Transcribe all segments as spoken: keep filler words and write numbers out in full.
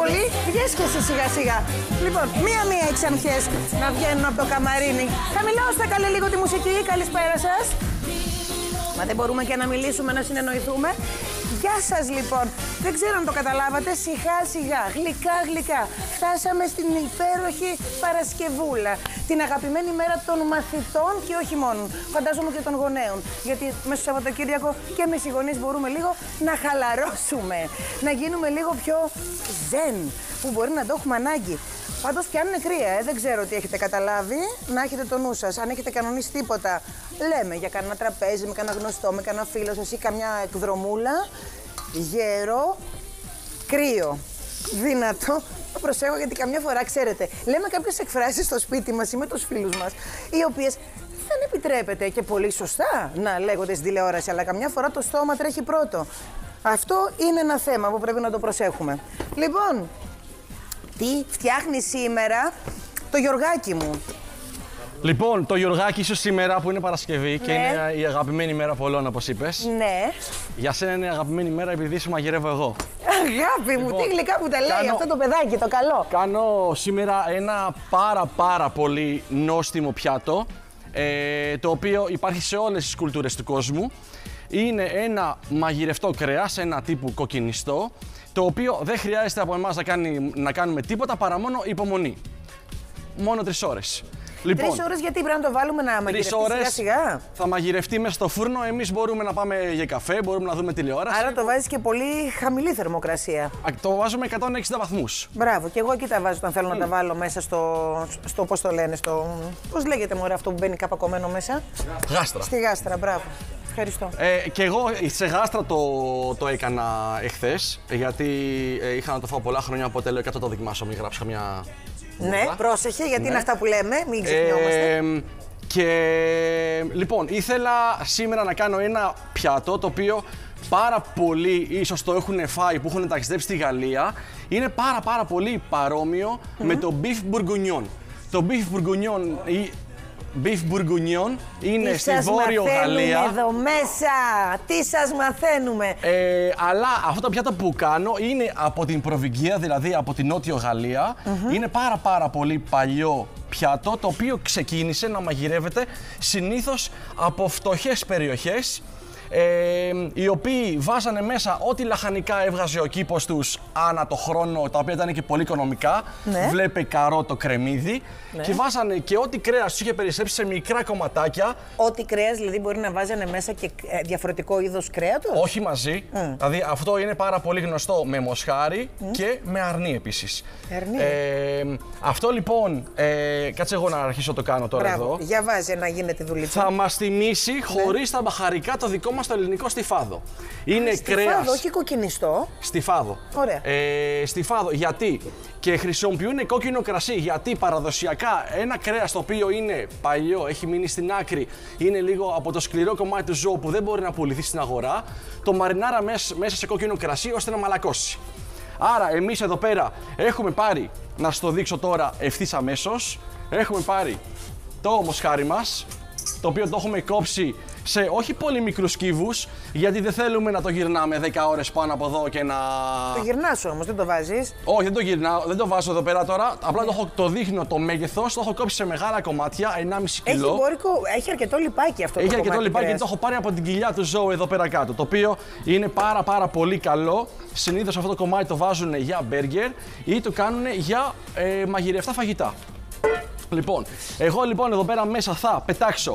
πολύ. Βγες και εσύ σιγά σιγά. Λοιπόν, μία-μία οι ξανθιές να βγαίνουν από το καμαρίνι. Χαμηλώστε καλέ λίγο τη μουσική. Καλησπέρα σας. Μα δεν μπορούμε και να μιλήσουμε, να συνεννοηθούμε. Γεια σας λοιπόν. Δεν ξέρω αν το καταλάβατε, σιγά σιγά, γλυκά γλυκά. Φτάσαμε στην υπέροχη Παρασκευούλα. Την αγαπημένη μέρα των μαθητών και όχι μόνο. Φαντάζομαι και των γονέων. Γιατί μέσα στο Σαββατοκύριακο και εμείς οι γονείς μπορούμε λίγο να χαλαρώσουμε. Να γίνουμε λίγο πιο ζεν, που μπορεί να το έχουμε ανάγκη. Πάντως πιάνουν κρύα, ε. Δεν ξέρω τι έχετε καταλάβει. Να έχετε το νου σας. Αν έχετε κανονίσει τίποτα, λέμε για κανένα τραπέζι, με κανένα γνωστό, με κανένα φίλο σας ή καμιά εκδρομούλα. Γέρο, κρύο, δυνατό. Το προσέχω γιατί καμιά φορά, ξέρετε, λέμε κάποιες εκφράσεις στο σπίτι μας ή με τους φίλους μας, οι οποίες δεν επιτρέπεται και πολύ σωστά να λέγονται στην τηλεόραση, αλλά καμιά φορά το στόμα τρέχει πρώτο. Αυτό είναι ένα θέμα που πρέπει να το προσέχουμε. Λοιπόν, τι φτιάχνει σήμερα το Γιωργάκι μου? Λοιπόν, το Γιωργάκι ίσως σήμερα που είναι Παρασκευή, ναι, και είναι η αγαπημένη μέρα πολλών, όπως είπες. Ναι. Για σένα είναι η αγαπημένη μέρα επειδή σου μαγειρεύω εγώ. Αγάπη μου, λοιπόν, τι γλυκά που τα λέει κάνω, αυτό το παιδάκι, το καλό. Κάνω σήμερα ένα πάρα πάρα πολύ νόστιμο πιάτο, ε, το οποίο υπάρχει σε όλες τις κουλτούρες του κόσμου. Είναι ένα μαγειρευτό κρέας, ένα τύπου κοκκινιστό, το οποίο δεν χρειάζεται από εμάς να, κάνει, να κάνουμε τίποτα παρά μόνο υπομονή. Μόνο τρεις ώρες. Λοιπόν, τρεις ώρες γιατί πρέπει να το βάλουμε να μαγειρευτεί σιγά σιγά? Θα μαγειρευτεί μέσα στο φούρνο, εμείς μπορούμε να πάμε για καφέ, μπορούμε να δούμε τηλεόραση. Άρα το βάζεις και πολύ χαμηλή θερμοκρασία. Α, το βάζουμε εκατόν εξήντα βαθμούς. Μπράβο, και εγώ εκεί τα βάζω όταν θέλω mm. να τα βάλω μέσα στο, στο πώς το λένε, στο... Πώς λέγεται μωρέ αυτό που μπαίνει κάπα κομμένο μέσα? Γάστρα. Στη γάστρα, μπράβο. Ευχαριστώ. Ε, και εγώ σε γάστρα το, το έκανα εχθές, γιατί ε, είχα να το φάω πολλά χρόνια, οπότε λέω και αυτό το δοκιμάσω, μην γράψω καμιά... Ναι, πρόσεχε, γιατί ναι, είναι αυτά που λέμε, μην ξεχνιόμαστε. Ε, και λοιπόν, ήθελα σήμερα να κάνω ένα πιάτο το οποίο πάρα πολλοί ίσως το έχουν φάει που έχουν ταξιδέψει στη Γαλλία. Είναι πάρα πάρα πολύ παρόμοιο mm-hmm. με το beef bourguignon. Το beef bourguignon ή beef bourguignon είναι τι στη Βόρειο Γαλλία. Εδώ μέσα, τι σας μαθαίνουμε. Ε, αλλά αυτό το πιάτο που κάνω είναι από την Προβυγγία, δηλαδή από την Νότιο Γαλλία. Mm-hmm. Είναι πάρα πάρα πολύ παλιό πιάτο, το οποίο ξεκίνησε να μαγειρεύεται συνήθως από φτωχές περιοχές, ε, οι οποίοι βάζανε μέσα ό,τι λαχανικά έβγαζε ο κήπος τους ανά το χρόνο, τα οποία ήταν και πολύ οικονομικά. Ναι. Βλέπε καρότο, κρεμμύδι. Ναι. Και βάζανε και ό,τι κρέας τους είχε περισσέψει σε μικρά κομματάκια. Ό,τι κρέας δηλαδή μπορεί να βάζανε μέσα και διαφορετικό είδος κρέατος? Όχι μαζί. Mm. Δηλαδή αυτό είναι πάρα πολύ γνωστό με μοσχάρι mm. και με αρνί επίσης. Αρνί. Ε, αυτό λοιπόν, ε, κάτσε εγώ να αρχίσω το κάνω τώρα. Μπράβο. Εδώ. Για βάζει να γίνεται δουλίτσα. Θα μας θυμίσει ναι. χωρίς τα μπαχαρικά το δικό μας το ελληνικό στιφάδο. Είναι κρέας. Στιφάδο, όχι κοκκινιστό. Στιφάδο. Ωραία. Ε, στιφάδο, γιατί? Και χρησιμοποιούν κόκκινο κρασί, γιατί παραδοσιακά ένα κρέας το οποίο είναι παλιό, έχει μείνει στην άκρη, είναι λίγο από το σκληρό κομμάτι του ζώου που δεν μπορεί να πουληθεί στην αγορά, το μαρινάρα μέσα σε κόκκινο κρασί ώστε να μαλακώσει. Άρα εμείς εδώ πέρα έχουμε πάρει, να στο δείξω τώρα ευθύς αμέσως, έχουμε πάρει το μοσχάρι μας, το οποίο το έχουμε κόψει σε όχι πολύ μικρούς κύβους, γιατί δεν θέλουμε να το γυρνάμε δέκα ώρες πάνω από εδώ και να... Το γυρνάς όμως, δεν το βάζεις? Όχι, δεν το γυρνάω, δεν το βάζω εδώ πέρα τώρα. Απλά το, έχω, το δείχνω το μέγεθος, το έχω κόψει σε μεγάλα κομμάτια, ενάμιση κιλό. Έχει μπόρικο, έχει αρκετό λιπάκι αυτό το έχει κομμάτι. Έχει αρκετό λιπάκι γιατί το έχω πάρει από την κοιλιά του ζώου εδώ πέρα κάτω. Το οποίο είναι πάρα πάρα πολύ καλό. Συνήθως αυτό το κομμάτι το βάζουν για μπέργκερ ή το κάνουν για ε, μαγειρευτά φαγητά. Λοιπόν, εγώ λοιπόν εδώ πέρα μέσα θα πετάξω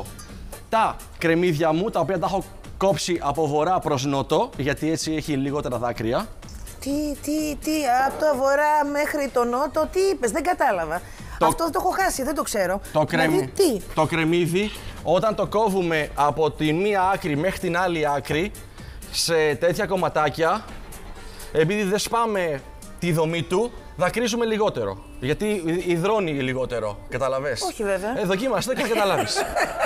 τα κρεμμύδια μου, τα οποία τα έχω κόψει από βορρά προς νότο, γιατί έτσι έχει λιγότερα δάκρυα. Τι, τι, τι, από το βορρά μέχρι το νότο, τι είπες, δεν κατάλαβα. Το... Αυτό το έχω χάσει, δεν το ξέρω. Το, κρεμ... δηλαδή, τι? το κρεμμύδι, όταν το κόβουμε από τη μία άκρη μέχρι την άλλη άκρη, σε τέτοια κομματάκια, επειδή δεν σπάμε τη δομή του, δακρύζουμε λιγότερο. Γιατί υδρώνει λιγότερο, καταλαβες. Όχι βέβαια. Ε, δοκίμαστε και καταλάβεις.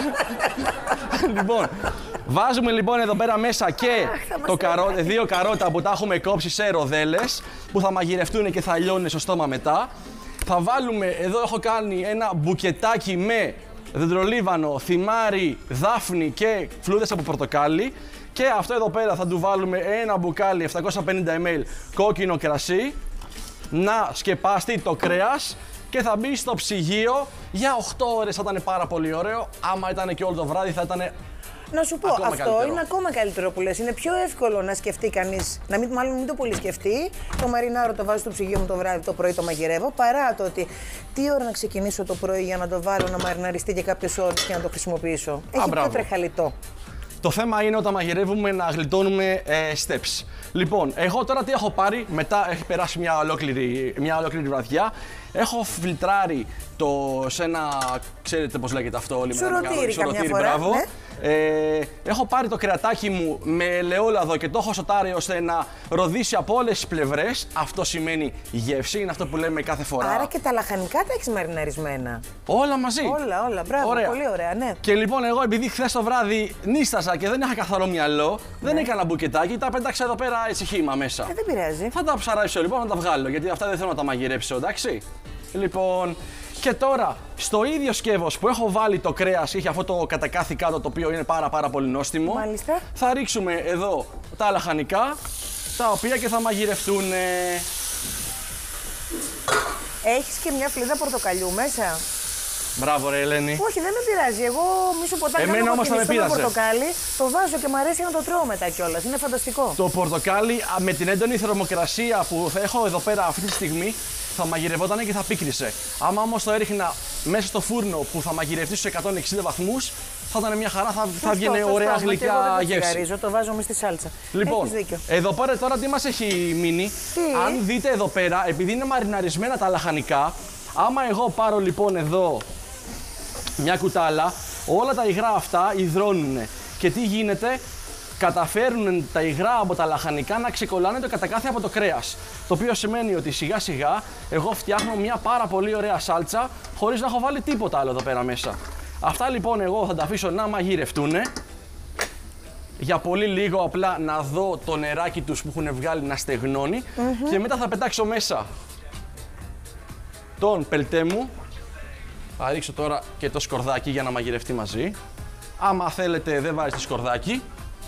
Λοιπόν, βάζουμε λοιπόν εδώ πέρα μέσα και Αχ, το καρό... δύο καρότα που τα έχουμε κόψει σε ροδέλες, που θα μαγειρευτούν και θα λιώνουν στο στόμα μετά. Θα βάλουμε, εδώ έχω κάνει ένα μπουκετάκι με δεντρολίβανο, θυμάρι, δάφνη και φλούδες από πορτοκάλι. Και αυτό εδώ πέρα θα του βάλουμε ένα μπουκάλι επτακόσια πενήντα μιλιλίτρα κόκκινο κρασί. να σκεπαστεί το κρέας και θα μπει στο ψυγείο για οκτώ ώρες. Θα ήταν πάρα πολύ ωραίο. Άμα ήταν και όλο το βράδυ θα ήταν. Να σου πω, ακόμα αυτό καλύτερο. είναι ακόμα καλύτερο που λες. Είναι πιο εύκολο να σκεφτεί κανείς, να μην, μάλλον μην το πολύ σκεφτεί. Το μαρινάρο το βάζω στο ψυγείο μου το βράδυ, το πρωί το μαγειρεύω. Παρά το ότι τι ώρα να ξεκινήσω το πρωί για να το βάλω να μαριναριστεί για κάποιες ώρες και να το χρησιμοποιήσω. Έχει πιο τρεχαλιτό. Το θέμα είναι όταν μαγειρεύουμε να γλιτώνουμε ε, steps. Λοιπόν, εγώ τώρα τι έχω πάρει, μετά έχει περάσει μια ολόκληρη, μια ολόκληρη βραδιά. Έχω φιλτράρει το σε ένα, ξέρετε πώς λέγεται αυτό όλοι με ένα σουρωτήρι, καμιά φορά, μπράβο. Ναι. Ε, έχω πάρει το κρεατάκι μου με ελαιόλαδο και το έχω σοτάρει ώστε να ροδίσει από όλες τις πλευρές. Αυτό σημαίνει γεύση, είναι αυτό που λέμε κάθε φορά. Άρα και τα λαχανικά τα έχεις μαριναρισμένα. Όλα μαζί. Όλα, όλα, μπράβο, ωραία. Πολύ ωραία, ναι. Και λοιπόν εγώ επειδή χθες το βράδυ νίστασα και δεν είχα καθαρό μυαλό, ναι. δεν έκανα μπουκετάκι, τα πέταξα εδώ πέρα έτσι χύμα μέσα. Ε, δεν πειράζει. Θα τα ψαράξω λοιπόν, να τα βγάλω, γιατί αυτά δεν θέλω να τα μαγειρέψω, εντάξει. Λοιπόν, και τώρα στο ίδιο σκεύος που έχω βάλει το κρέας, είχε αυτό το κατακάθι κάτω το οποίο είναι πάρα πάρα πολύ νόστιμο. Μάλιστα. Θα ρίξουμε εδώ τα λαχανικά, τα οποία και θα μαγειρευτούν. Έχεις και μια φλίδα πορτοκαλιού μέσα. Μπράβο ρε Ελένη. Όχι, δεν με πειράζει. Εγώ μη σου πω τα Εμένα όμως θα με πείραζε. Το πορτοκάλι το βάζω και μου αρέσει να το τρώω μετά κιόλας. Είναι φανταστικό. Το πορτοκάλι με την έντονη θερμοκρασία που θα έχω εδώ πέρα αυτή τη στιγμή θα μαγειρευόταν και θα πίκρισε. Άμα όμως το έριχνα μέσα στο φούρνο που θα μαγειρευτεί στους εκατόν εξήντα βγβαθμούς, θα ήταν μια χαρά, θα, θα βγαίνει ωραία γλυκιά γεύση. Γαρίζω, το βάζω μες στη σάλτσα. Λοιπόν, εδώ πέρα τώρα τι μας έχει μείνει. Τι? Αν δείτε εδώ πέρα, επειδή είναι μαριναρισμένα τα λαχανικά, άμα εγώ πάρω λοιπόν εδώ μια κουτάλα, όλα τα υγρά αυτά υδρώνουν. Και τι γίνεται, καταφέρουν τα υγρά από τα λαχανικά να ξεκολλάνε το κατακάθι από το κρέας. Το οποίο σημαίνει ότι σιγά σιγά εγώ φτιάχνω μια πάρα πολύ ωραία σάλτσα χωρίς να έχω βάλει τίποτα άλλο εδώ πέρα μέσα. Αυτά λοιπόν εγώ θα τα αφήσω να μαγειρευτούν. Για πολύ λίγο απλά να δω το νεράκι τους που έχουν βγάλει να στεγνώνει mm-hmm. και μετά θα πετάξω μέσα τον πελτέ μου. Θα ρίξω τώρα και το σκορδάκι για να μαγειρευτεί μαζί. Άμα θέλετε δεν βάζετε σκορδάκι.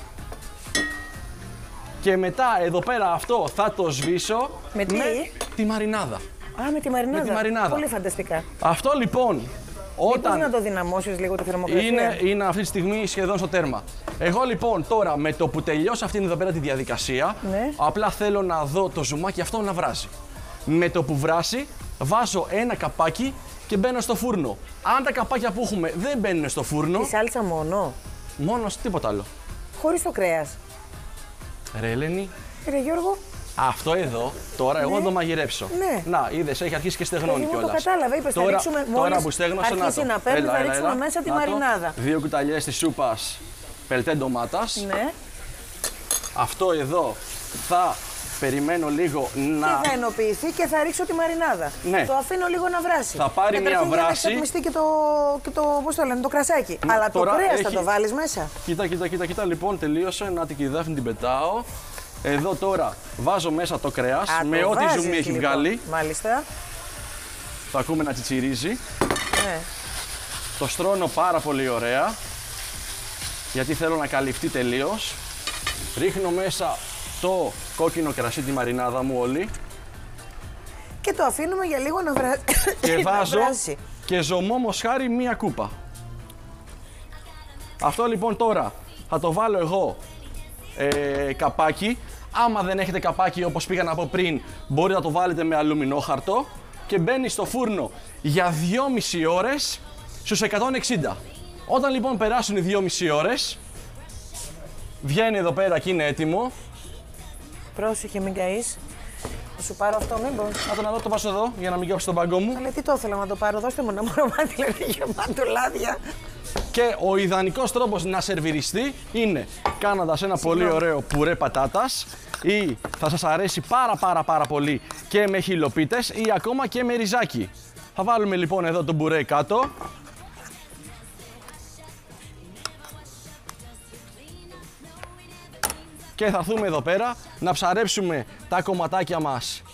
Και μετά εδώ πέρα αυτό θα το σβήσω με, τι? με τη μαρινάδα. Α, με τη μαρινάδα. Με τη μαρινάδα. Πολύ φανταστικά. Αυτό λοιπόν, όταν... Μήπως να το δυναμώσεις λίγο τη θερμοκρασία. Είναι, είναι αυτή τη στιγμή σχεδόν στο τέρμα. Εγώ λοιπόν τώρα με το που τελειώσω αυτήν εδώ πέρα τη διαδικασία, ναι. απλά θέλω να δω το ζουμάκι αυτό να βράσει. Με το που βράσει, βάζω ένα καπάκι και μπαίνω στο φούρνο. Αν τα καπάκια που έχουμε δεν μπαίνουν στο φούρνο... Τη σάλτσα μόνο. Μόνο, τίποτα άλλο. Χωρίς το κρέας. Ρε Ελένη. Ρε Γιώργο. Αυτό εδώ, τώρα ναι. εγώ να το μαγειρέψω. Ναι. Να, είδες, έχει αρχίσει και στεγνώνει κιόλας. Το κατάλαβα, είπες, τώρα, θα ρίξουμε μόλις τώρα που στέγνωσε, να το. να παίρνει, έλα, θα έλα, ρίξουμε έλα, μέσα να τη το. μαρινάδα. Δύο κουταλιές της σούπας πελτέ ντομάτας. Ναι. Αυτό εδώ θα περιμένω λίγο να... Και θα ενοποιηθεί και θα ρίξω τη μαρινάδα. Ναι. Το αφήνω λίγο να βράσει. Θα πάρει μια βράση. Θα μιστεί και το, και το, πώς το λένε, το κρασάκι. Ναι, αλλά το κρέας έχει... θα το βάλεις μέσα. Κοίτα, κοίτα, κοίτα, κοίτα, λοιπόν, τελείωσε. Να την κυδάφνη την πετάω. Εδώ τώρα βάζω μέσα το κρέας Α, με το ό,τι βάζεις, ζουμί έχει λοιπόν. βγάλει. Μάλιστα. Το ακούμε να τσιτσιρίζει. Ναι. Το στρώνω πάρα πολύ ωραία. Γιατί θέλω να καλυφθεί τελείως. Ρίχνω μέσα το κόκκινο κρασί, τη μαρινάδα μου όλη. Και το αφήνουμε για λίγο να βράσει. Και βάζω και ζωμό μοσχάρι μία κούπα. Αυτό λοιπόν τώρα θα το βάλω εγώ ε, καπάκι. Άμα δεν έχετε καπάκι όπως πήγα να πω πριν, μπορείτε να το βάλετε με αλουμινόχαρτο και μπαίνει στο φούρνο για δυόμιση ώρες στους εκατόν εξήντα. Όταν λοιπόν περάσουν οι δυόμιση ώρες, βγαίνει εδώ πέρα και είναι έτοιμο. Πρόσεχε, μην καείς. Θα σου πάρω αυτό, μήπως. Να το να δω, το βάζω εδώ για να μην κόψει τον πάγκο μου. Αλλά τι το ήθελα να το πάρω, δώστε μου ένα μωρομάτι, λένε γεμάτο λάδια. Και ο ιδανικός τρόπος να σερβιριστεί είναι κάνοντας ένα πολύ ωραίο πουρέ πατάτας ή θα σας αρέσει πάρα πάρα πάρα πολύ και με χιλοπίτες ή ακόμα και με ριζάκι. Θα βάλουμε λοιπόν εδώ το πουρέ κάτω. Και θα έρθουμε εδώ πέρα να ψαρέψουμε τα κομματάκια μας.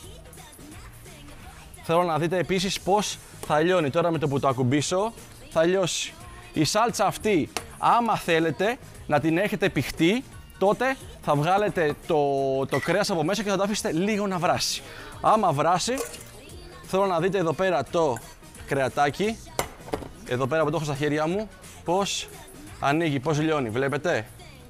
Θέλω να δείτε επίσης πώς θα λιώνει. Τώρα με το που το ακουμπήσω θα λιώσει. Η σάλτσα αυτή, άμα θέλετε να την έχετε πηχτή, τότε θα βγάλετε το, το κρέας από μέσα και θα το αφήσετε λίγο να βράσει. Άμα βράσει, θέλω να δείτε εδώ πέρα το κρεατάκι, εδώ πέρα που το έχω στα χέρια μου, πώς ανοίγει, πώς λιώνει, βλέπετε.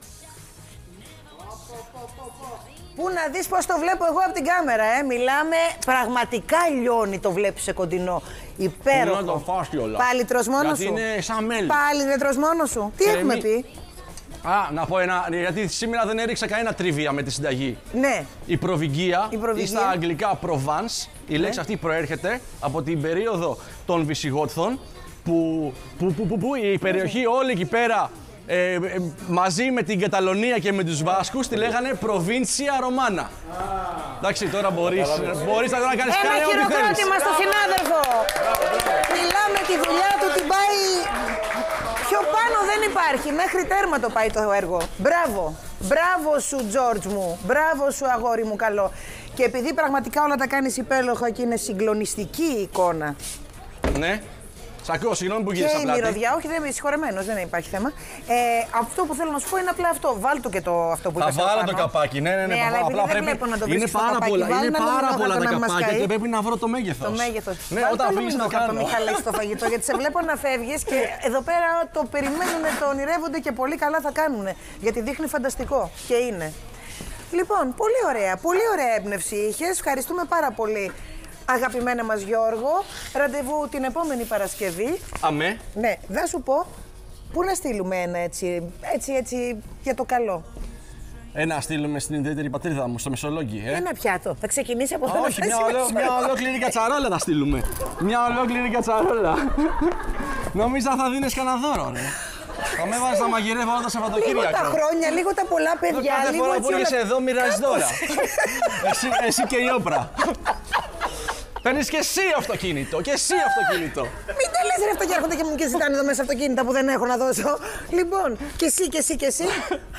Πού να δεις πώς το βλέπω εγώ από την κάμερα, ε. Μιλάμε, πραγματικά λιώνει, το βλέπεις σε κοντινό. Υπέροχο. Να το φας κιόλας. Πάλι τρως μόνος σου. Γιατί είναι σαν μέλι. Πάλι δεν τρως μόνος σου. Τι Και έχουμε εμεί- πει. Α, να πω ένα, γιατί σήμερα δεν έριξα κανένα τριβία με τη συνταγή. Ναι. Η προβυγγία, Η προβυγγία. ή στα αγγλικά Provence, η λέξη αυτή προέρχεται από την περίοδο των Βυσιγότθων, που, που, που, που, που η περιοχή όλη εκεί πέρα ε, ε, μαζί με την Καταλωνία και με τους Βάσκους τη λέγανε Προβίντσια Ρωμάνα. Εντάξει, τώρα μπορείς, μπορείς να κάνεις Ένα κάνει ό,τι θέλεις. χειροκρότημα στο συνάδελφο. Μιλάμε, τη δουλειά του την πάει. Πιο πάνω δεν υπάρχει. Μέχρι τέρμα το πάει το έργο. Μπράβο. Μπράβο σου, Τζόρτζ μου. Μπράβο σου, αγόρι μου καλό. Και επειδή πραγματικά όλα τα κάνεις υπέροχα και είναι συγκλονιστική η εικόνα. Ναι. Σ' ακούω, συγγνώμη που Και γύρισα η πλάτη. μυρωδιά, όχι, δεν είμαι συγχωρεμένος, δεν υπάρχει θέμα. Ε, αυτό που θέλω να σου πω είναι απλά αυτό. Βάλ το και το αυτό που Θα είπες εδώ βάλω πάνω. το καπάκι, ναι, ναι, ναι. Ναι, αλλά απλά επειδή δεν πρέπει. βλέπω να το Είναι βρίσκεις το πάρα καπάκι. πολλά, Βάλ είναι ένα πάρα πολλά τα αλουμινόχαρτο να μας καπάκια καεί. και πρέπει να βρω το μέγεθος. Το μέγεθος. Ναι, Βάλ όταν το φύγεις το αλουμινόχαρτο, κάνω. μην χαλάσει το φαγητό, γιατί σε βλέπω να φεύγεις και εδώ πέρα το περιμένουν, το ονειρεύονται και πολύ καλά θα κάνουν. Γιατί δείχνει φανταστικό και είναι. Λοιπόν, πολύ ωραία, πολύ ωραία έμπνευση είχες. Ευχαριστούμε πάρα πολύ. Αγαπημένα μας Γιώργο, ραντεβού την επόμενη Παρασκευή. Αμέ. Ναι, θα σου πω, πού να στείλουμε ένα έτσι, έτσι, έτσι για το καλό. Ένα στείλουμε στην ιδιαίτερη πατρίδα μου, στο Μεσολόγγι. Ε. Ένα πιάτο, θα ξεκινήσει από Α, εδώ. όχι, μια, ολό, μια ολόκληρη κατσαρόλα θα στείλουμε. Μια ολόκληρη κατσαρόλα. Νόμιζα θα δίνεις κανένα δώρο, ρε. Θα με βάζεις να μαγειρεύω όλα τα Λίγο Σαββατοκύριακα. τα χρόνια, λίγο τα πολλά παιδιά, Κάθε λίγο φορά έτσι που όλα- είσαι εδώ μοιράζεις δώρα. εσύ, εσύ και η Όπρα. Παίρνεις και εσύ αυτοκίνητο, και εσύ αυτοκίνητο. Μην τα λες ρε αυτό και έρχονται και μου και ζητάνε εδώ μέσα αυτοκίνητα που δεν έχω να δώσω. Λοιπόν, και εσύ και εσύ και εσύ.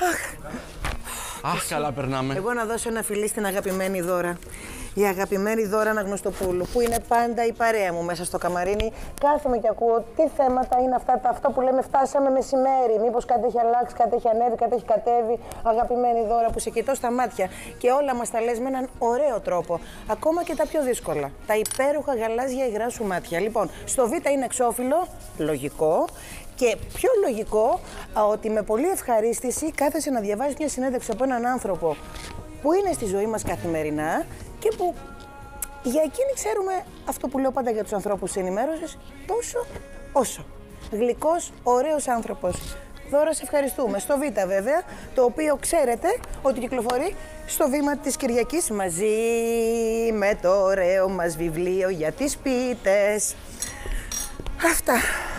Αχ, Αχ, καλά περνάμε. εγώ να δώσω ένα φιλί στην αγαπημένη Δώρα. Η αγαπημένη Δώρα Αναγνωστοπούλου, που είναι πάντα η παρέα μου μέσα στο καμαρίνι. Κάθομαι και ακούω τι θέματα είναι αυτά, τα αυτά που λέμε φτάσαμε μεσημέρι. Μήπως κάτι έχει αλλάξει, κάτι έχει ανέβει, κάτι έχει κατέβει. Αγαπημένη Δώρα, που σε κοιτώ στα μάτια και όλα μας τα λες με έναν ωραίο τρόπο. Ακόμα και τα πιο δύσκολα. Τα υπέροχα γαλάζια υγρά σου μάτια. Λοιπόν, στο Β είναι εξώφυλλο, λογικό. Και πιο λογικό α, ότι με πολύ ευχαρίστηση κάθεσαι να διαβάζεις μια συνέντευξη από έναν άνθρωπο που είναι στη ζωή μας καθημερινά και που για εκείνη ξέρουμε αυτό που λέω πάντα για τους ανθρώπους της ενημέρωσης, τόσο όσο. Γλυκός, ωραίος άνθρωπος. Δώρα, σε ευχαριστούμε. Στο Β βέβαια, το οποίο ξέρετε ότι κυκλοφορεί στο βήμα της Κυριακής μαζί με το ωραίο μας βιβλίο για τις πίτες. Αυτά.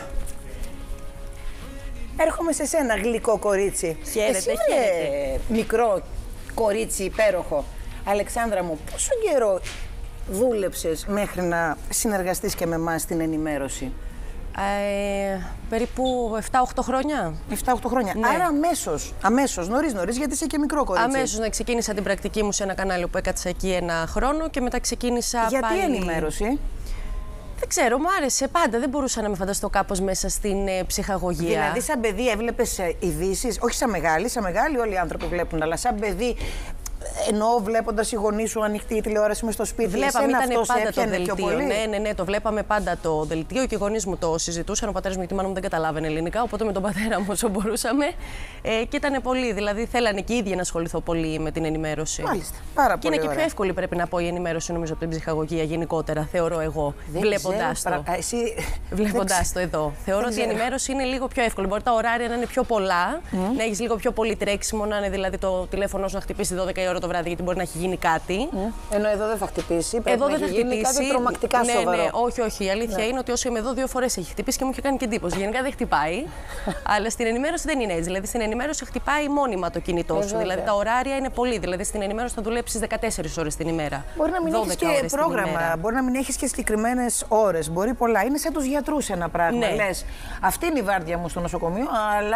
Έρχομαι σε σένα, γλυκό κορίτσι. Χαίρετε, Εσύ, βρε, χαίρετε. μικρό κορίτσι υπέροχο. Αλεξάνδρα μου, πόσο καιρό δούλεψες μέχρι να συνεργαστείς και με εμάς στην ενημέρωση? Ε, περίπου επτά οκτώ χρόνια. επτά οκτώ χρόνια. Ναι. Άρα αμέσως, αμέσως, νωρίς νωρίς, γιατί είσαι και μικρό κορίτσι. Αμέσως να ξεκίνησα την πρακτική μου σε ένα κανάλι που έκατσα εκεί ένα χρόνο και μετά ξεκίνησα Γιατί πάλι... ενημέρωση? Δεν ξέρω, μου άρεσε πάντα. Δεν μπορούσα να με φανταστώ κάπως μέσα στην ε, ψυχαγωγία. Δηλαδή, σαν παιδί έβλεπες ε, ειδήσεις, όχι σαν μεγάλη, σαν μεγάλη όλοι οι άνθρωποι βλέπουν, αλλά σαν παιδί. Εννοώ βλέποντας οι γονείς σου ανοιχτή η τηλεόραση μες στο σπίτι. Βλέπαμε, Εσένα ήταν αυτό σε πάντα το έπιανε πιο δελτίο. πολύ? Ναι, ναι, ναι, το βλέπαμε πάντα το δελτίο και οι γονείς μου το συζητούσαν. Ο πατέρας μου, γιατί η μάνα μου δεν καταλάβαινε ελληνικά, οπότε με τον πατέρα μου όσο μπορούσαμε. Ε, και ήταν πολύ, δηλαδή θέλανε και οι ίδιοι να ασχοληθώ πολύ με την ενημέρωση. Μάλιστα. Πάρα Και πολύ είναι και ωραία. πιο εύκολη, πρέπει να πω, η ενημέρωση νομίζω από την ψυχαγωγία γενικότερα, θεωρώ εγώ. Δεν Βλέποντας ξέρω, το. παρα- Εσύ... Βλέποντας το εδώ. Θεωρώ ότι η ξέρω. ενημέρωση είναι λίγο πιο εύκολη. Μπορεί τα ωράρια να είναι πιο πολλά, να έχεις λίγο πιο πολύ τρέξιμο, να είναι δηλαδή το τηλέφωνο σου να χτυπήσει δώδεκα η ώρα το βράδυ, γιατί μπορεί να έχει γίνει κάτι. Ενώ εδώ δεν θα χτυπήσει. Πρέπει Εδώ να δεν θα έχει γίνει χτυπήσει. κάτι τρομακτικά ναι, σοβαρό. ναι, όχι, όχι. Η αλήθεια Ναι. είναι ότι όσο είμαι εδώ, δύο φορές έχει χτυπήσει και μου είχε κάνει και εντύπωση. Γενικά δεν χτυπάει. Αλλά στην ενημέρωση δεν είναι έτσι. Δηλαδή στην ενημέρωση χτυπάει μόνιμα το κινητό Ε, σου. βέβαια. Δηλαδή τα ωράρια είναι πολύ. Δηλαδή στην ενημέρωση θα δουλέψει δεκατέσσερις ώρες την ημέρα. Μπορεί να μην έχει δώδεκα και ώρες την πρόγραμμα, ημέρα. μπορεί να μην έχει και συγκεκριμένες ώρες. Μπορεί πολλά. Είναι σαν τους γιατρούς ένα πράγμα. Ναι. Λες, αυτή είναι η βάρδια μου στο νοσοκομείο, αλλά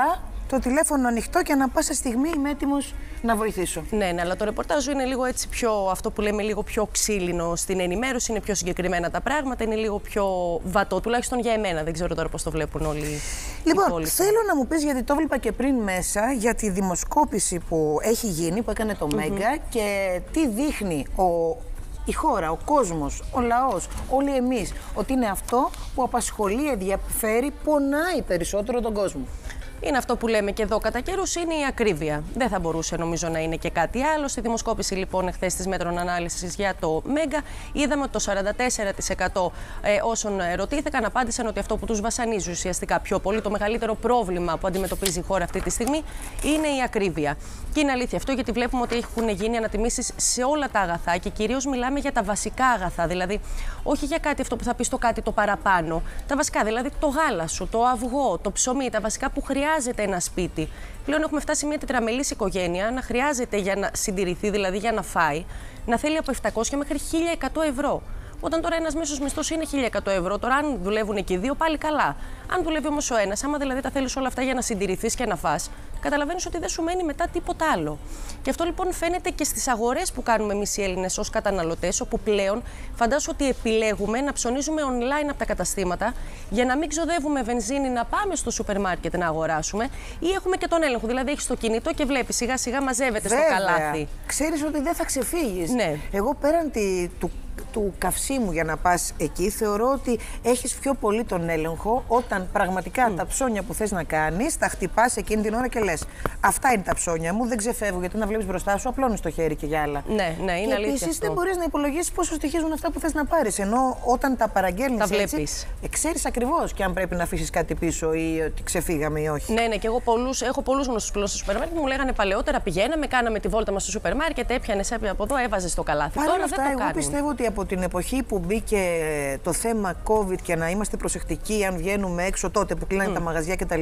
το τηλέφωνο ανοιχτό και ανά πάσα στιγμή είμαι έτοιμος να βοηθήσω. Ναι, ναι, αλλά το ρεπορτάζ είναι λίγο έτσι πιο, αυτό που λέμε, λίγο πιο ξύλινο στην ενημέρωση, είναι πιο συγκεκριμένα τα πράγματα, είναι λίγο πιο βατό, τουλάχιστον για εμένα. Δεν ξέρω τώρα πώς το βλέπουν όλοι. Λοιπόν, θέλω να μου πεις, γιατί το βλέπα και πριν μέσα, για τη δημοσκόπηση που έχει γίνει, που έκανε το Μέγκα, mm-hmm. και τι δείχνει ο, η χώρα, ο κόσμος, ο λαός, όλοι εμείς, ότι είναι αυτό που απασχολεί, ενδιαφέρει, πονάει περισσότερο τον κόσμο. Είναι αυτό που λέμε και εδώ κατά καιρούς, είναι η ακρίβεια. Δεν θα μπορούσε νομίζω να είναι και κάτι άλλο. Στη δημοσκόπηση λοιπόν εχθές της Μέτρων Ανάλυσης για το Μέγκα, είδαμε ότι το σαράντα τέσσερα τοις εκατό ε, όσων ρωτήθηκαν απάντησαν ότι αυτό που τους βασανίζει ουσιαστικά πιο πολύ, το μεγαλύτερο πρόβλημα που αντιμετωπίζει η χώρα αυτή τη στιγμή, είναι η ακρίβεια. Και είναι αλήθεια αυτό, γιατί βλέπουμε ότι έχουν γίνει ανατιμήσεις σε όλα τα αγαθά και κυρίως μιλάμε για τα βασικά αγαθά. Δηλαδή, όχι για κάτι αυτό που θα πει το κάτι το παραπάνω. Τα βασικά, δηλαδή το γάλα σου, το αυγό, το ψωμί, τα βασικά που χρειάζεται ένα σπίτι. Πλέον έχουμε φτάσει μια τετραμελής οικογένεια να χρειάζεται για να συντηρηθεί, δηλαδή για να φάει, να θέλει από επτακόσια μέχρι χίλια εκατό ευρώ. Όταν τώρα ένας μέσος μισθός είναι χίλια εκατό ευρώ, τώρα αν δουλεύουν και οι δύο πάλι καλά. Αν δουλεύει όμως ο ένας, άμα δηλαδή τα θέλεις όλα αυτά για να συντηρηθείς και να φας, καταλαβαίνεις ότι δεν σου μένει μετά τίποτα άλλο. Και αυτό λοιπόν φαίνεται και στις αγορές που κάνουμε εμείς οι Έλληνες ως καταναλωτές, όπου πλέον φαντάσου ότι επιλέγουμε να ψωνίζουμε online από τα καταστήματα για να μην ξοδεύουμε βενζίνη να πάμε στο σούπερ μάρκετ να αγοράσουμε, ή έχουμε και τον έλεγχο. Δηλαδή έχεις το κινητό και βλέπεις σιγά σιγά μαζεύεται στο καλάθι. Ξέρεις ότι δεν θα ξεφύγεις. Ναι. Εγώ πέραν τη, του του καυσίμου για να πας εκεί, θεωρώ ότι έχεις πιο πολύ τον έλεγχο όταν πραγματικά mm. τα ψώνια που θες να κάνεις τα χτυπάς εκείνη την ώρα και λες αυτά είναι τα ψώνια μου, δεν ξεφεύγω, γιατί να βλέπεις μπροστά σου απλώνεις το χέρι και για άλλα. Ναι, ναι, είναι και αλήθεια. Επίσης δεν μπορείς να υπολογίσεις πόσο στοιχίζουν αυτά που θες να πάρεις, ενώ όταν τα παραγγέλνεις τα έτσι, ξέρεις ακριβώς και αν πρέπει να αφήσεις κάτι πίσω ή ότι ξεφύγαμε ή όχι. Ναι, ναι, και εγώ πολλούς, έχω πολλούς γνωστούς πλέον στο σούπερ μάρκετ, μου λέγανε παλαιότερα πηγαίναμε, κάναμε τη βόλτα μας στο σούπερ μάρκετ, έπιανες από εδώ, έβαζες στο καλάθι. Παρ' όλα αυτά, δεν το εγώ κάνουν. πιστεύω ότι από την εποχή που μπήκε το θέμα COVID και να είμαστε προσεκτικοί αν βγαίνουμε έξω, τότε που κλείνανε mm. τα μαγαζιά κτλ.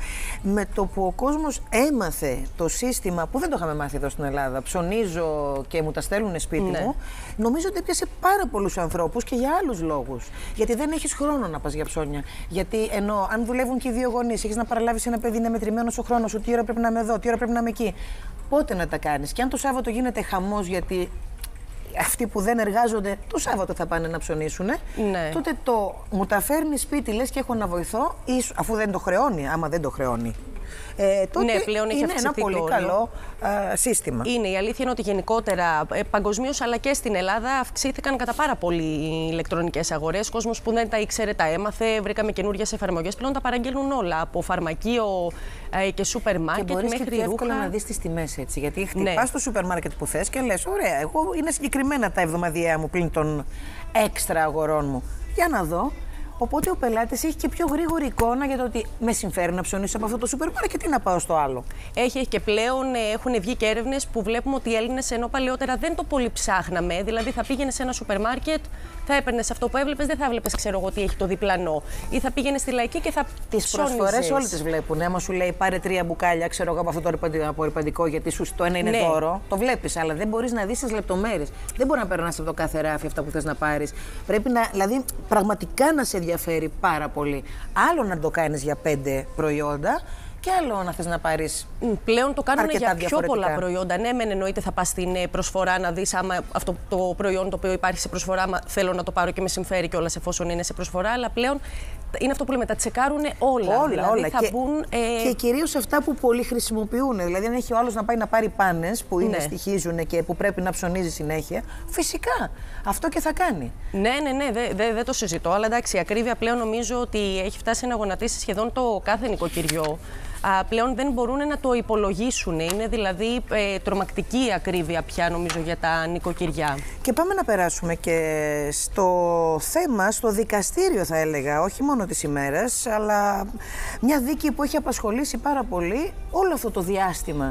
Με το που ο κόσμος έμαθε το σύστημα, που δεν το είχαμε μάθει εδώ στην Ελλάδα, ψωνίζω και μου τα στέλνουν σπίτι ναι. μου, νομίζω ότι έπιασε πάρα πολλούς ανθρώπους και για άλλους λόγους. Γιατί δεν έχεις χρόνο να πας για ψώνια. Γιατί ενώ αν δουλεύουν και οι δύο γονείς, έχεις να παραλάβεις ένα παιδί, είναι μετρημένος ο χρόνος σου, τι ώρα πρέπει να είμαι εδώ, τι ώρα πρέπει να είμαι εκεί. Πότε να τα κάνεις? Και αν το Σάββατο γίνεται χαμός, γιατί αυτοί που δεν εργάζονται το Σάββατο θα πάνε να ψωνίσουν, ναι. τότε το μου τα φέρνει σπίτι, λες και έχω να βοηθώ, αφού δεν το χρεώνει, άμα δεν το χρεώνει. Ε, τότε ναι, πλέον έχει είναι ένα πολύ το καλό α, σύστημα. Είναι. Η αλήθεια είναι ότι γενικότερα ε, παγκοσμίως αλλά και στην Ελλάδα αυξήθηκαν κατά πάρα πολύ οι ηλεκτρονικές αγορές. Κόσμος που δεν τα ήξερε, τα έμαθε. Βρήκαμε καινούργιες εφαρμογές. Πλέον τα παραγγέλνουν όλα. Από φαρμακείο ε, και σούπερ μάρκετ μέχρι ρούχα. Και μπορείς και εύκολα να δεις τις τιμές έτσι. Γιατί χτυπάς ναι. στο σούπερ μάρκετ που θες και λες: ωραία, εγώ είναι συγκεκριμένα τα εβδομαδιαία μου πλην των έξτρα αγορών μου. Για να δω. Οπότε ο πελάτης έχει και πιο γρήγορη εικόνα για το ότι με συμφέρει να ψωνίσω από αυτό το σούπερ μάρκετ ή να πάω στο άλλο. Έχει, έχει και πλέον έχουν βγει και έρευνες που βλέπουμε ότι οι Έλληνες, ενώ παλαιότερα δεν το πολύ ψάχναμε, δηλαδή θα πήγαινε σε ένα σούπερ μάρκετ, θα έπαιρνες αυτό που έβλεπες, δεν θα έβλεπες, ξέρω εγώ, τι έχει το διπλανό. Ή θα πήγαινε στη Λαϊκή και θα τις προσφορές όλοι τις βλέπουν. Άμα σου λέει πάρε τρία μπουκάλια, ξέρω εγώ, από αυτό το απορριπαντικό, γιατί σου το ένα είναι ναι. δώρο, το βλέπεις, αλλά δεν μπορείς να δεις τις λεπτομέρειες. Δεν μπορεί να περνάς από το κάθε ράφι αυτά που θες να πάρεις. Πρέπει να, δηλαδή, πραγματικά να σε ενδιαφέρει πάρα πολύ. Άλλο να το κάνεις για πέντε προϊόντα και άλλο να θες να πάρεις. Πλέον το κάνουν για πιο πολλά προϊόντα. Ναι, μεν εννοείται θα πας στην προσφορά να δεις άμα αυτό το προϊόν το οποίο υπάρχει σε προσφορά, άμα θέλω να το πάρω και με συμφέρει κιόλας εφόσον είναι σε προσφορά, αλλά πλέον είναι αυτό που λέμε, τα τσεκάρουν όλα. Όλα, δηλαδή, όλα. Θα και, μπουν, ε... και κυρίως αυτά που πολλοί χρησιμοποιούν. Δηλαδή, αν έχει ο άλλος να πάει να πάρει πάνες που είναι, ναι. στοιχίζουν και που πρέπει να ψωνίζει συνέχεια, φυσικά αυτό και θα κάνει. Ναι, ναι, ναι, δεν δε, δε το συζητώ. Αλλά εντάξει, η ακρίβεια πλέον νομίζω ότι έχει φτάσει να γονατίσει σχεδόν το κάθε νοικοκυριό. Α, πλέον δεν μπορούν να το υπολογίσουν. Είναι δηλαδή ε, τρομακτική η ακρίβεια πια, νομίζω, για τα νοικοκυριά. Και πάμε να περάσουμε και στο θέμα, στο δικαστήριο θα έλεγα, όχι μόνο της ημέρας, αλλά μια δίκη που έχει απασχολήσει πάρα πολύ όλο αυτό το διάστημα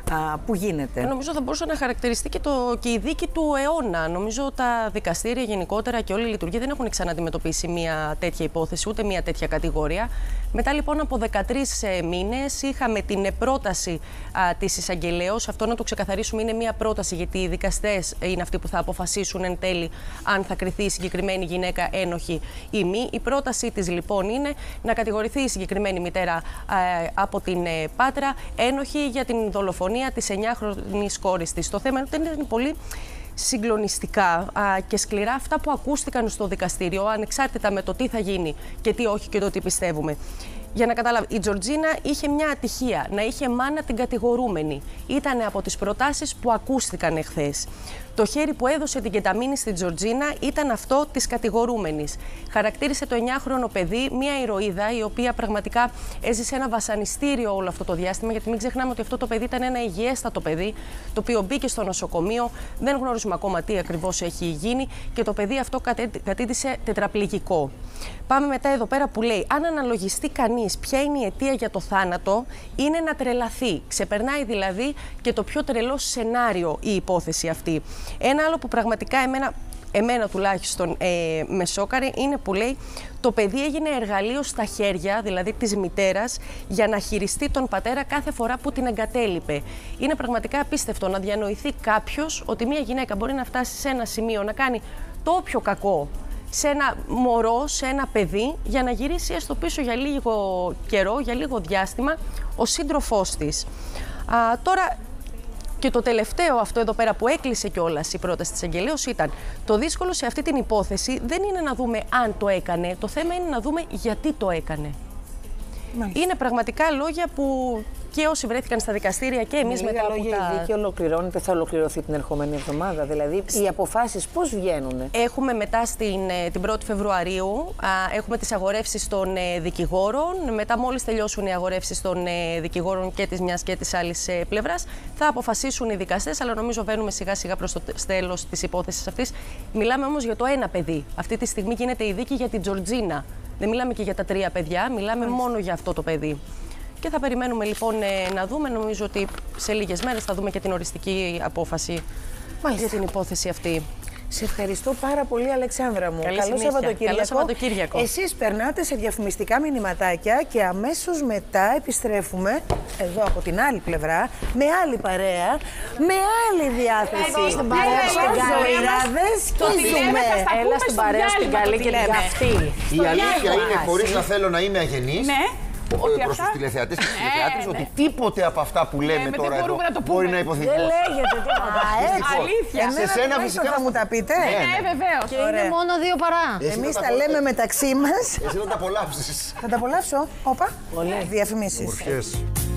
α, που γίνεται. Νομίζω θα μπορούσε να χαρακτηριστεί και, το, και η δίκη του αιώνα. Νομίζω τα δικαστήρια γενικότερα και όλη η λειτουργία δεν έχουν ξαναντιμετωπίσει μια τέτοια υπόθεση, ούτε μια τέτοια κατηγορία. Μετά λοιπόν από δεκατρείς μήνες είχαμε την πρόταση α, της εισαγγελέως. Αυτό να το ξεκαθαρίσουμε, είναι μια πρόταση, γιατί οι δικαστές είναι αυτοί που θα αποφασίσουν εν τέλει αν θα κριθεί η συγκεκριμένη γυναίκα ένοχη ή μη. Η πρότασή της λοιπόν είναι να κατηγορηθεί η συγκεκριμένη μητέρα α, από την ε, Πάτρα ένοχη για την δολοφονία της εννιάχρονης κόρης της. Το θέμα είναι πολύ συγκλονιστικά α, και σκληρά αυτά που ακούστηκαν στο δικαστήριο, ανεξάρτητα με το τι θα γίνει και τι όχι και το τι πιστεύουμε. Για να καταλάβει, η Τζορτζίνα είχε μια ατυχία, να είχε μάνα την κατηγορούμενη. Ήταν από τις προτάσεις που ακούστηκαν εχθές. Το χέρι που έδωσε την κεταμίνη στην Τζορτζίνα ήταν αυτό της κατηγορούμενης. Χαρακτήρισε το εννιάχρονο παιδί μια ηρωίδα, η οποία πραγματικά έζησε ένα βασανιστήριο όλο αυτό το διάστημα, γιατί μην ξεχνάμε ότι αυτό το παιδί ήταν ένα υγιέστατο παιδί, το οποίο μπήκε στο νοσοκομείο, δεν γνωρίζουμε ακόμα τι ακριβώς έχει γίνει και το παιδί αυτό κατήτησε τετραπληγικό. Πάμε μετά εδώ πέρα που λέει, αν αναλογιστεί κανείς ποια είναι η αιτία για το θάνατο, είναι να τρελαθεί. Ξεπερνάει δηλαδή και το πιο τρελό σενάριο η υπόθεση αυτή. Ένα άλλο που πραγματικά εμένα, εμένα τουλάχιστον ε, με σόκαρε είναι που λέει το παιδί έγινε εργαλείο στα χέρια, δηλαδή της μητέρας, για να χειριστεί τον πατέρα κάθε φορά που την εγκατέλειπε. Είναι πραγματικά απίστευτο να διανοηθεί κάποιος ότι μια γυναίκα μπορεί να φτάσει σε ένα σημείο να κάνει το όποιο κακό σε ένα μωρό, σε ένα παιδί, για να γυρίσει έστω πίσω για λίγο καιρό, για λίγο διάστημα, ο σύντροφός της. Α, τώρα, και το τελευταίο αυτό εδώ πέρα που έκλεισε κιόλας η πρόταση της εισαγγελέως ήταν το δύσκολο σε αυτή την υπόθεση δεν είναι να δούμε αν το έκανε, το θέμα είναι να δούμε γιατί το έκανε. Μάλιστα. Είναι πραγματικά λόγια που και όσοι βρέθηκαν στα δικαστήρια και εμείς μετά από λόγια, τα... η δίκη ολοκληρώνεται, θα ολοκληρωθεί την ερχόμενη εβδομάδα. Δηλαδή, οι αποφάσεις πώς βγαίνουν? Έχουμε μετά στην, την πρώτη Φεβρουαρίου, α, έχουμε τις αγορεύσεις των ε, δικηγόρων. Μετά μόλις τελειώσουν οι αγορεύσεις των ε, δικηγόρων και της μιας και της άλλης ε, πλευράς, θα αποφασίσουν οι δικαστές, αλλά νομίζω βαίνουμε σιγά σιγά προς το τέλος της υπόθεσης αυτής. Μιλάμε όμως για το ένα παιδί. Αυτή τη στιγμή γίνεται η δίκη για την Τζορτζίνα. Δεν μιλάμε και για τα τρία παιδιά, μιλάμε Μάλιστα. μόνο για αυτό το παιδί. Και θα περιμένουμε λοιπόν να δούμε, νομίζω ότι σε λίγες μέρες θα δούμε και την οριστική απόφαση Μάλιστα. για την υπόθεση αυτή. Σε ευχαριστώ πάρα πολύ, Αλεξάνδρα μου. Καλή Καλό Σαββατοκύριακο. Καλό Σαββατοκύριακο. Εσείς περνάτε σε διαφημιστικά μηνυματάκια και αμέσως μετά επιστρέφουμε εδώ από την άλλη πλευρά, με άλλη παρέα, με άλλη διάθεση. Εδώ στην παρέα στην Γαλλιράδες και ζούμε. Έλα στην παρέα στην καλή και την καυτή. Η αλήθεια είναι, χωρίς να θέλω να είμαι αγενής, Ότι προς αυτά... τους τηλεθεατές και τις ε, τηλεθεάτες, ναι. ότι τίποτε από αυτά που λέμε ναι, τώρα εδώ να μπορεί να υποθηκώσει. Δεν λέγεται τίποτα. Αλήθεια. Σε σένα φυσικά θα μου τα πείτε. Ναι, ναι, βεβαίως. Και είναι μόνο δύο παρά. Εμείς τα λέμε μεταξύ μας. Εσύ να τα απολαύσεις. Θα τα απολαύσω. Όπα. Διαφημίσεις. Μορφιές.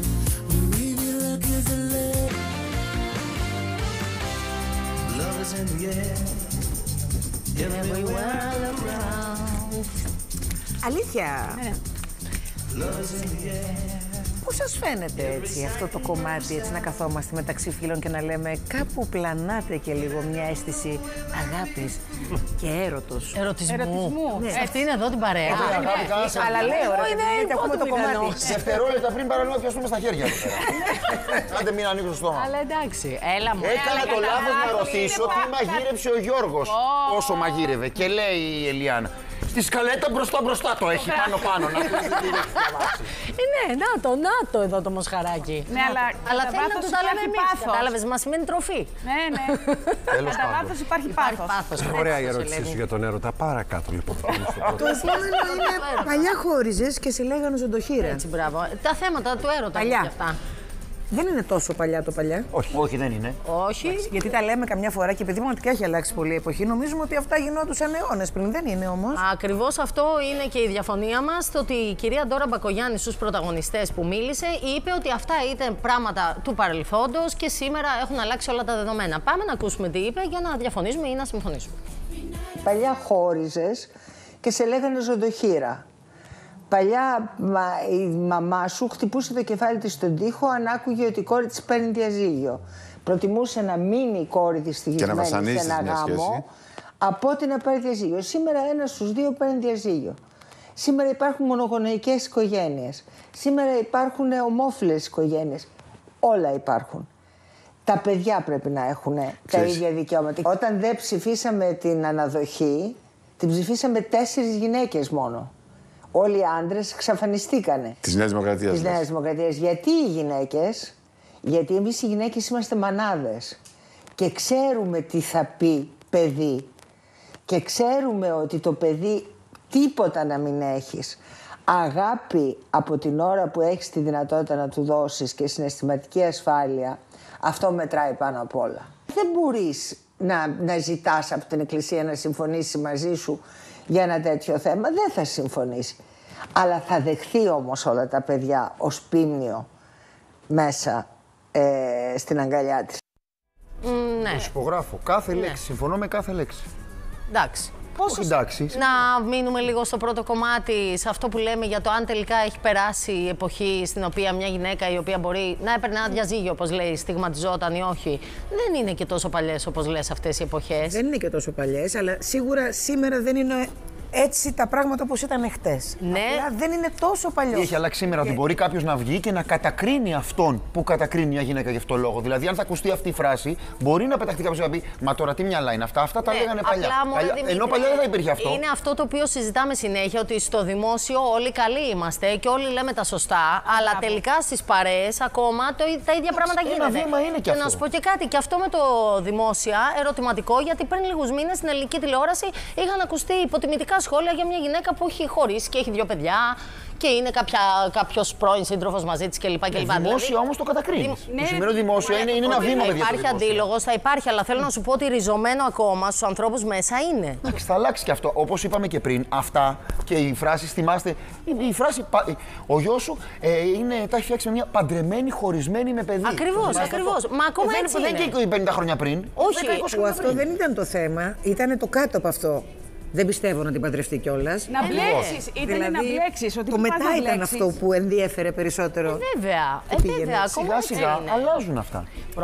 Αλήθεια. Πώς σας φαίνεται έτσι αυτό το κομμάτι, έτσι να καθόμαστε μεταξύ φίλων και να λέμε κάπου πλανάτε και λίγο μια αίσθηση αγάπης και έρωτος. Ερωτισμού. Ερωτισμού. Ναι. Αυτή είναι εδώ την παρέα. Αλλά λέω, ρε, γιατί ακούμε το κομμάτι. Δευτερόλεπτα πριν παραλόγω να πιαστούμε στα χέρια. Άντε μην ανοίξω στο στόμα. Αλλά εντάξει, έλα μου. Έκανα το λάθος να ρωτήσω τι μαγείρεψε ο Γιώργος όσο μαγείρευε. Και λέει η Ελιάνα, στη σκαλέτα μπροστά μπροστά το έχει πάνω πάνω. Να πεις τι έχει διαβάσει. Ναι, να το, να το εδώ το μοσχαράκι. Ναι, αλλά, αλλά θέλει να του τα λέμε εμείς. Κατάλαβες, μας σημαίνει τροφή. Ναι, ναι. Κατά βάθος υπάρχει πάθος. Ωραία η ερώτησή σου για τον έρωτα. Παρακάτω λοιπόν. Το επόμενο είναι παλιά χώριζες και σε λέγανε ζωντοχύρα. Έτσι, μπράβο. Τα θέματα του έρωτα Παλιά. και αυτά. Δεν είναι τόσο παλιά το παλιά. Όχι, όχι δεν είναι. Όχι. Γιατί τα λέμε καμιά φορά και επειδή πραγματικά έχει αλλάξει πολύ η εποχή, νομίζουμε ότι αυτά γινόντουσαν αιώνες πριν. Δεν είναι όμως. Ακριβώς αυτό είναι και η διαφωνία μας. Το ότι η κυρία Ντόρα Μπακογιάννη στους πρωταγωνιστές που μίλησε είπε ότι αυτά ήταν πράγματα του παρελθόντος και σήμερα έχουν αλλάξει όλα τα δεδομένα. Πάμε να ακούσουμε τι είπε για να διαφωνήσουμε ή να συμφωνήσουμε. Παλιά χώριζες και σε λέγανε ζωντοχύρα. Παλιά μα, η μαμά σου χτυπούσε το κεφάλι της στον τοίχο αν άκουγε ότι η κόρη της παίρνει διαζύγιο. Προτιμούσε να μείνει η κόρη της στοιχισμένη σε ένα γάμο από ότι να πάρει διαζύγιο. Σήμερα ένας στους δύο παίρνει διαζύγιο. Σήμερα υπάρχουν μονογονεϊκές οικογένειες. Σήμερα υπάρχουν ομόφυλες οικογένειες. Όλα υπάρχουν. Τα παιδιά πρέπει να έχουν τα ίδια δικαιώματα. Όταν δεν ψηφίσαμε την αναδοχή, την ψηφίσαμε τέσσερις γυναίκες μόνο. Όλοι οι άντρες εξαφανιστήκανε. Της Νέας Δημοκρατίας. Της Νέας Δημοκρατίας. Γιατί οι γυναίκες? Γιατί εμείς οι γυναίκες είμαστε μανάδες. Και ξέρουμε τι θα πει παιδί. Και ξέρουμε ότι το παιδί τίποτα να μην έχεις. Αγάπη από την ώρα που έχεις τη δυνατότητα να του δώσεις και συναισθηματική ασφάλεια, αυτό μετράει πάνω απ' όλα. Δεν μπορείς να, να ζητάς από την Εκκλησία να συμφωνήσει μαζί σου για ένα τέτοιο θέμα. Δεν θα συμφωνήσει. Αλλά θα δεχθεί όμως όλα τα παιδιά ως πίμνιο μέσα ε, στην αγκαλιά της. Mm, ναι. Υπογράφω. Κάθε ναι. λέξη. Συμφωνώ με κάθε λέξη. Εντάξει. Πόσο εντάξει. Να μείνουμε λίγο στο πρώτο κομμάτι, σε αυτό που λέμε για το αν τελικά έχει περάσει η εποχή στην οποία μια γυναίκα η οποία μπορεί να έπαιρνε ένα διαζύγιο, όπως λέει, στιγματιζόταν ή όχι. Δεν είναι και τόσο παλιές όπως λες αυτές οι εποχές. Δεν είναι και τόσο παλιές, αλλά σίγουρα σήμερα δεν είναι έτσι τα πράγματα όπως ήταν χτες. Ναι. Απλά δεν είναι τόσο παλιό. Έχει αλλάξει σήμερα ότι μπορεί κάποιος να βγει και να κατακρίνει αυτόν που κατακρίνει μια γυναίκα γι' αυτό το λόγο. Δηλαδή, αν θα ακουστεί αυτή η φράση, μπορεί να πεταχτεί κάποιος να πει «Μα τώρα τι μυαλά είναι αυτά, αυτά τα ναι, λέγανε παλιά». Απλά, παλιά Δημήτρη, ενώ παλιά δεν θα υπήρχε αυτό. Είναι αυτό το οποίο συζητάμε συνέχεια, ότι στο δημόσιο όλοι καλοί είμαστε και όλοι λέμε τα σωστά, αλλά Ά, τελικά στις παρέες ακόμα το, τα ίδια πράγματα γίνονται. Ένα είναι και, και αυτό. να σου πω και κάτι, και αυτό με το δημόσια ερωτηματικό, γιατί πριν λίγους μήνες στην ελληνική τηλεόραση είχαν ακουστεί υποτιμητικά σχόλια για μια γυναίκα που έχει χωρίσει και έχει δύο παιδιά και είναι κάποιος πρώην σύντροφος μαζί της κλπ. Ε, δημόσιο όμως το κατακρίνεις. Ναι, το σημερινό δημόσιο ναι, είναι, είναι ένα βήμα, παιδιά. Υπάρχει αντίλογος, θα υπάρχει, αλλά θέλω να σου πω ότι ριζωμένο ακόμα στους ανθρώπους μέσα είναι. Εντάξει, θα αλλάξει και αυτό. Όπως είπαμε και πριν, αυτά και οι φράσεις, θυμάστε, η, η φράση «Ο γιος σου ε, είναι, τα έχει φτιάξει με μια παντρεμένη, χωρισμένη με παιδί». Ακριβώς, ακριβώς. Μα ακόμα δεν, έτσι δεν είναι. είναι και πενήντα χρόνια πριν. Όχι, αυτό δεν ήταν το θέμα, ήταν το κάτω από αυτό. Δεν πιστεύω να την παντρευτεί κιόλας. Να μπλέξεις, ήταν δηλαδή, να μπλέξεις. Ότι το μετά ήταν αυτό που ενδιέφερε περισσότερο. Ε, βέβαια, ε, βέβαια, σιγά σιγά αλλάζουν αυτά.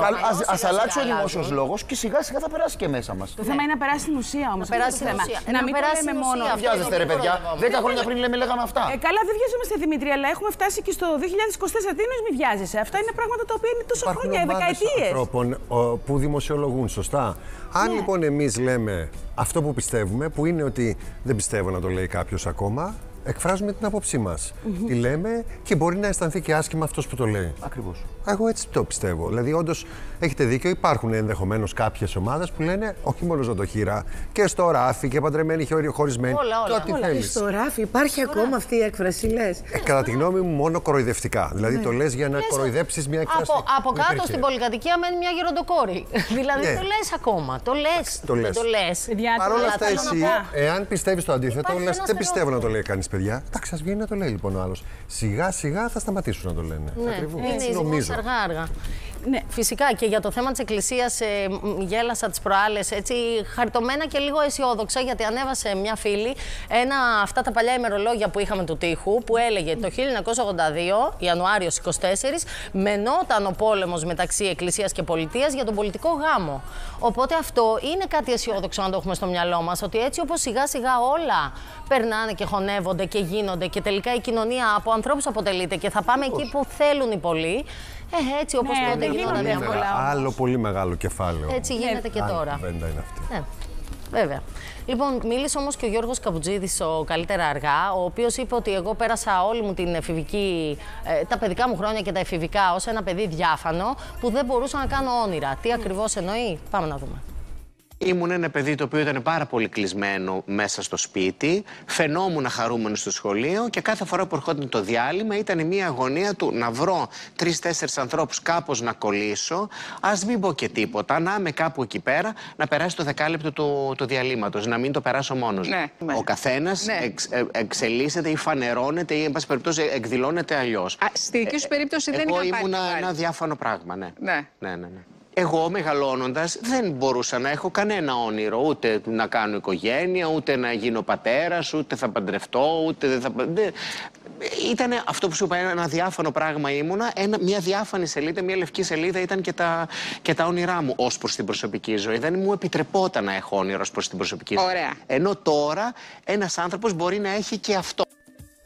Ας αλλάξει ο δημόσιος λόγος και σιγά σιγά θα περάσει και μέσα μας. Το θέμα είναι να περάσει στην ουσία όμως. Να περάσει στην ουσία. Να μην λέμε μόνο. Βιάζεστε ρε παιδιά, δέκα χρόνια πριν λέμε λέγαμε αυτά. Ε, καλά, δεν βιάζομαστε Δημήτρη, αλλά έχουμε φτάσει και στο δύο χιλιάδες είκοσι τέσσερα. Τι εννοείς μη βιάζεσαι? Αυτά είναι πράγματα τα οποία είναι τόσα χρόνια, δεκαετίες. Ανθρώπων που δημοσιολογούν, σωστά. Αν λοιπόν εμείς λέμε αυτό που πιστεύουμε, που είναι ότι δεν πιστεύω να το λέει κάποιος ακόμα, εκφράζουμε την άποψή μας. Mm-hmm. Τη λέμε και μπορεί να αισθανθεί και άσχημα αυτός που το λέει. Ακριβώς. Εγώ έτσι το πιστεύω. Δηλαδή, όντως έχετε δίκιο, υπάρχουν ενδεχομένως κάποιες ομάδες που λένε όχι μόνο ζωντοχύρα και στο ράφι και παντρεμένοι και χωρισμένοι. Όλα, όλα. Και ό,τι θέλεις. Στο ράφι υπάρχει στο ακόμα ράφι. Αυτή η έκφραση, λες. Ε, κατά τη γνώμη μου, μόνο κοροϊδευτικά. Δηλαδή, το λες για να λες, κοροϊδέψεις μια έκφραση. Από, από κάτω υπήρχε. Στην πολυκατοικία μένει μια γεροντοκόρη. Δηλαδή, ναι. το λες ακόμα. Το λες. Το λες. Το λες. Παρ' όλα αυτά, εσύ, εάν πιστεύεις το αντίθετο, λες δεν πιστεύω να το λέει κανείς, παιδιά. Εντάξει, ας βγαίνει να το λέει λοιπόν ο άλλος. Σιγά σιγά θα σταματήσουν να το λένε. Ναι, ακριβώς. Είναι νομίζω. Αργά, αργά. Ναι, φυσικά και για το θέμα της Εκκλησίας ε, γέλασα τις προάλλες, έτσι χαριτωμένα και λίγο αισιόδοξα, γιατί ανέβασε μια φίλη ένα, αυτά τα παλιά ημερολόγια που είχαμε του τοίχου, που έλεγε το χίλια εννιακόσια ογδόντα δύο, Ιανουάριος είκοσι τέσσερα, μενόταν ο πόλεμος μεταξύ Εκκλησίας και Πολιτείας για τον πολιτικό γάμο. Οπότε αυτό είναι κάτι αισιόδοξο να το έχουμε στο μυαλό μας, ότι έτσι όπως σιγά σιγά όλα περνάνε και χωνεύονται και γίνονται και τελικά η κοινωνία από ανθρώπους αποτελείται και θα πάμε εκεί που θέλουν οι πολλοί. Ε, έτσι όπως ναι, τότε γίνονταν πολλά. Άλλο πολύ μεγάλο κεφάλαιο. Έτσι γίνεται ναι, και άλλη τώρα. Βέντα είναι αυτή. Ναι, βέβαια. Λοιπόν, μίλησε όμως και ο Γιώργος Καβουτζίδης, ο Καλύτερα Αργά, ο οποίος είπε ότι εγώ πέρασα όλη μου την εφηβική, ε, τα παιδικά μου χρόνια και τα εφηβικά ως ένα παιδί διάφανο που δεν μπορούσα να κάνω όνειρα. Τι ακριβώς εννοεί, πάμε να δούμε. Ήμουν ένα παιδί το οποίο ήταν πάρα πολύ κλεισμένο μέσα στο σπίτι, φαινόμουν χαρούμενο στο σχολείο και κάθε φορά που ερχόταν το διάλειμμα ήταν μια αγωνία του να βρω τρεις-τέσσερις ανθρώπους κάπως να κολλήσω, ας μην πω και τίποτα, να είμαι κάπου εκεί πέρα, να περάσει το δεκάλεπτο του, του διαλύματος, να μην το περάσω μόνος μου. Ναι, ο καθένας ναι. εξ, ε, εξελίσσεται ή φανερώνεται ή εν πάση περιπτώσει εκδηλώνεται αλλιώς. Α, στη δική σου περίπτωση ε, δεν εγώ είχα ήμουν πάρει. ένα διάφανο πράγμα, ναι. Ναι. ναι, ναι, ναι. Εγώ μεγαλώνοντας δεν μπορούσα να έχω κανένα όνειρο, ούτε να κάνω οικογένεια, ούτε να γίνω πατέρας, ούτε θα παντρευτώ, ούτε δεν θα... Ήταν αυτό που σου είπα, ένα διάφανο πράγμα ήμουνα, ένα, μια διάφανη σελίδα, μια λευκή σελίδα ήταν και τα, και τα όνειρά μου ως προς την προσωπική ζωή. Δεν μου επιτρεπόταν να έχω όνειρο ως προς την προσωπική ζωή. Ωραία. Ενώ τώρα ένας άνθρωπος μπορεί να έχει και αυτό.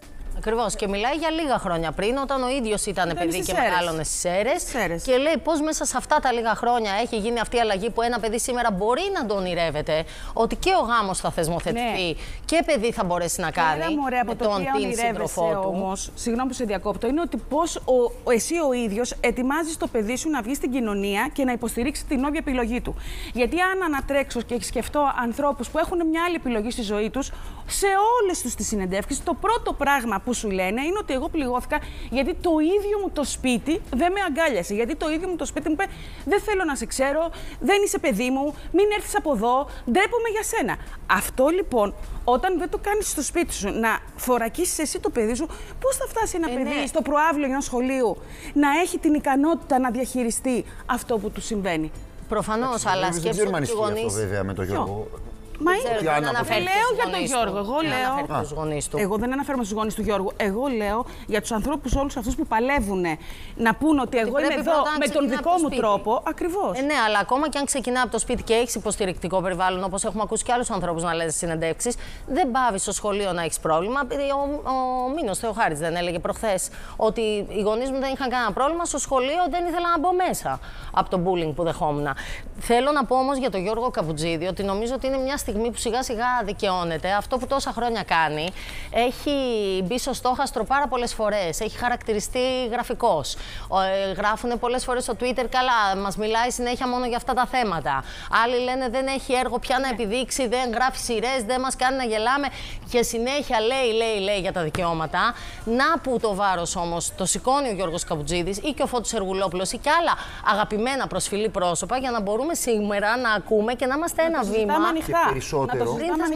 Ακριβώς. Και μιλάει για λίγα χρόνια πριν, όταν ο ίδιος ήταν παιδί και μεγάλωνε στις Σέρρες. Και λέει πώς μέσα σε αυτά τα λίγα χρόνια έχει γίνει αυτή η αλλαγή που ένα παιδί σήμερα μπορεί να το ονειρεύεται, ότι και ο γάμος θα θεσμοθετηθεί ναι. και παιδί θα μπορέσει να κάνει. Ένα μωρέ από το τι ονειρεύεσαι όμως, συγγνώμη που σε διακόπτω, είναι ότι πώς ο, ο, εσύ ο ίδιος ετοιμάζεις το παιδί σου να βγει στην κοινωνία και να υποστηρίξει την όποια επιλογή του. Γιατί αν ανατρέξω και σκεφτώ ανθρώπους που έχουν μια άλλη επιλογή στη ζωή τους, σε όλες τους τις συνεντεύξεις, το πρώτο πράγμα που σου λένε είναι ότι εγώ πληγώθηκα γιατί το ίδιο μου το σπίτι δεν με αγκάλιασε. Γιατί το ίδιο μου το σπίτι μου είπε δεν θέλω να σε ξέρω, δεν είσαι παιδί μου, μην έρθεις από εδώ, ντρέπομαι για σένα. Αυτό λοιπόν, όταν δεν το κάνεις στο σπίτι σου, να φορακίσεις εσύ το παιδί σου, πώς θα φτάσει ένα ε, παιδί ναι. στο προάβλιο ενός σχολείου να έχει την ικανότητα να διαχειριστεί αυτό που του συμβαίνει. Προφανώς, αλλά σκέψου ότι οι γονείς... αυτό βέβαια με τον Γιώργο. Μα είναι, δεν λέω για τον Γιώργο. Εγώ λέω. Του. Εγώ δεν αναφέρομαι στους γονείς του Γιώργου. Εγώ λέω για τους ανθρώπους όλους αυτούς που παλεύουν να πούν ότι εγώ είμαι εδώ με τον δικό μου τρόπο. Ακριβώς. Ε, ναι, αλλά ακόμα και αν ξεκινά από το σπίτι και έχεις υποστηρικτικό περιβάλλον, όπως έχουμε ακούσει και άλλους ανθρώπους να λένε στις συνεντεύξεις, δεν πάβεις στο σχολείο να έχεις πρόβλημα. Ο, ο Μήνος Θεοχάρης δεν έλεγε προχθές ότι οι γονείς μου δεν είχαν κανένα πρόβλημα. Στο σχολείο δεν ήθελα να μπω μέσα από το bullying που δεχόμουν. Θέλω να πω όμως για τον Γιώργο Καπουτζίδη ότι νομίζω ότι είναι μια στιγμή που σιγά σιγά δικαιώνεται. Αυτό που τόσα χρόνια κάνει έχει μπει στο στόχαστρο πάρα πολλές φορές. Έχει χαρακτηριστεί γραφικός. Ε, γράφουν πολλές φορές στο Twitter, καλά, μας μιλάει συνέχεια μόνο για αυτά τα θέματα. Άλλοι λένε δεν έχει έργο πια να επιδείξει, δεν γράφει σειρές, δεν μας κάνει να γελάμε. Και συνέχεια λέει, λέει, λέει για τα δικαιώματα. Να που το βάρος όμως το σηκώνει ο Γιώργος Καπουτζίδης ή και ο Φώτης Εργουλόπουλος ή και άλλα αγαπημένα προσφυλή πρόσωπα για να μπορούμε σήμερα να ακούμε και να είμαστε ένα βήμα. Περισσότερο,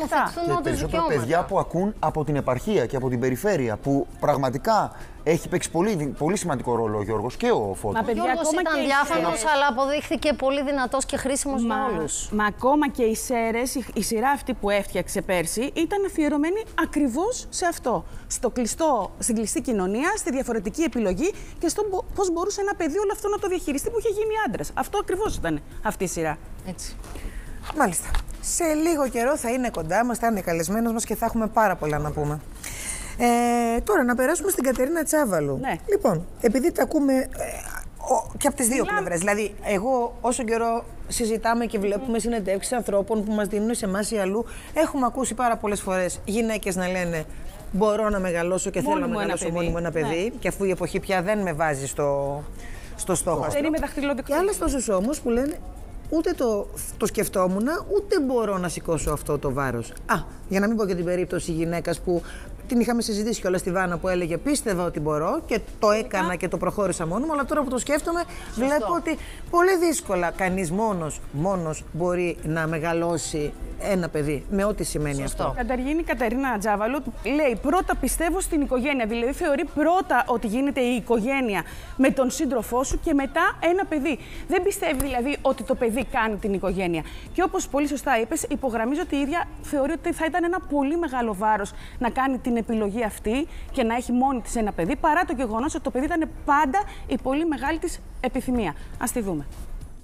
και περισσότερο παιδιά που ακούν από την επαρχία και από την περιφέρεια, που πραγματικά έχει παίξει πολύ, πολύ σημαντικό ρόλο ο Γιώργος και ο Φώτης. Ο Γιώργος ήταν διάφανος, αλλά αποδείχθηκε πολύ δυνατός και χρήσιμος μα, με όλους. Μα ακόμα και οι Σέρρες, η, η σειρά αυτή που έφτιαξε πέρσι, ήταν αφιερωμένη ακριβώς σε αυτό. Στο κλειστό, στην κλειστή κοινωνία, στη διαφορετική επιλογή και στο πώς μπορούσε ένα παιδί όλο αυτό να το διαχειριστεί που είχε γίνει άντρας. Αυτό ακριβώς ήταν αυτή η σειρά. Έτσι. Μάλιστα. Σε λίγο καιρό θα είναι κοντά μας, θα είναι καλεσμένος μας και θα έχουμε πάρα πολλά να πούμε. Ε, τώρα να περάσουμε στην Κατερίνα Τσάβαλου. Ναι. Λοιπόν, επειδή τα ακούμε ε, ο, και από τις δύο πλευρές. Δηλαδή, εγώ όσο καιρό συζητάμε και βλέπουμε mm. συνεντεύξεις ανθρώπων που μας δίνουν σε εμάς ή αλλού, έχουμε ακούσει πάρα πολλές φορές γυναίκες να λένε μπορώ να μεγαλώσω και θέλω να μεγαλώσω μόνη μου ένα παιδί. Ναι. Και αφού η εποχή πια δεν με βάζει στο, στο στόχο. Δεν είμαι δαχτυλόδεικτο. Και άλλες τόσες όμως που λένε ούτε το, το σκεφτόμουν, ούτε μπορώ να σηκώσω αυτό το βάρος. Α, για να μην πω και την περίπτωση γυναίκας που την είχαμε συζητήσει κιόλας στη Βάνα που έλεγε πίστευα ότι μπορώ και το έκανα και το προχώρησα μόνο μου, αλλά τώρα που το σκέφτομαι Σωστό. Βλέπω ότι πολύ δύσκολα κανείς μόνος, μόνος μπορεί να μεγαλώσει ένα παιδί, με ό,τι σημαίνει Σωστό. Αυτό. Καταργήν η Κατερίνα Τσάβαλου λέει πρώτα πιστεύω στην οικογένεια, δηλαδή θεωρεί πρώτα ότι γίνεται η οικογένεια με τον σύντροφό σου και μετά ένα παιδί. Δεν πιστεύει δηλαδή ότι το παιδί κάνει την οικογένεια. Και όπως πολύ σωστά είπες, υπογραμμίζω ότι η ίδια θεωρεί ότι θα ήταν ένα πολύ μεγάλο βάρος να κάνει την επιλογή αυτή και να έχει μόνη της ένα παιδί, παρά το γεγονός ότι το παιδί ήταν πάντα η πολύ μεγάλη της επιθυμία. Ας τη δούμε.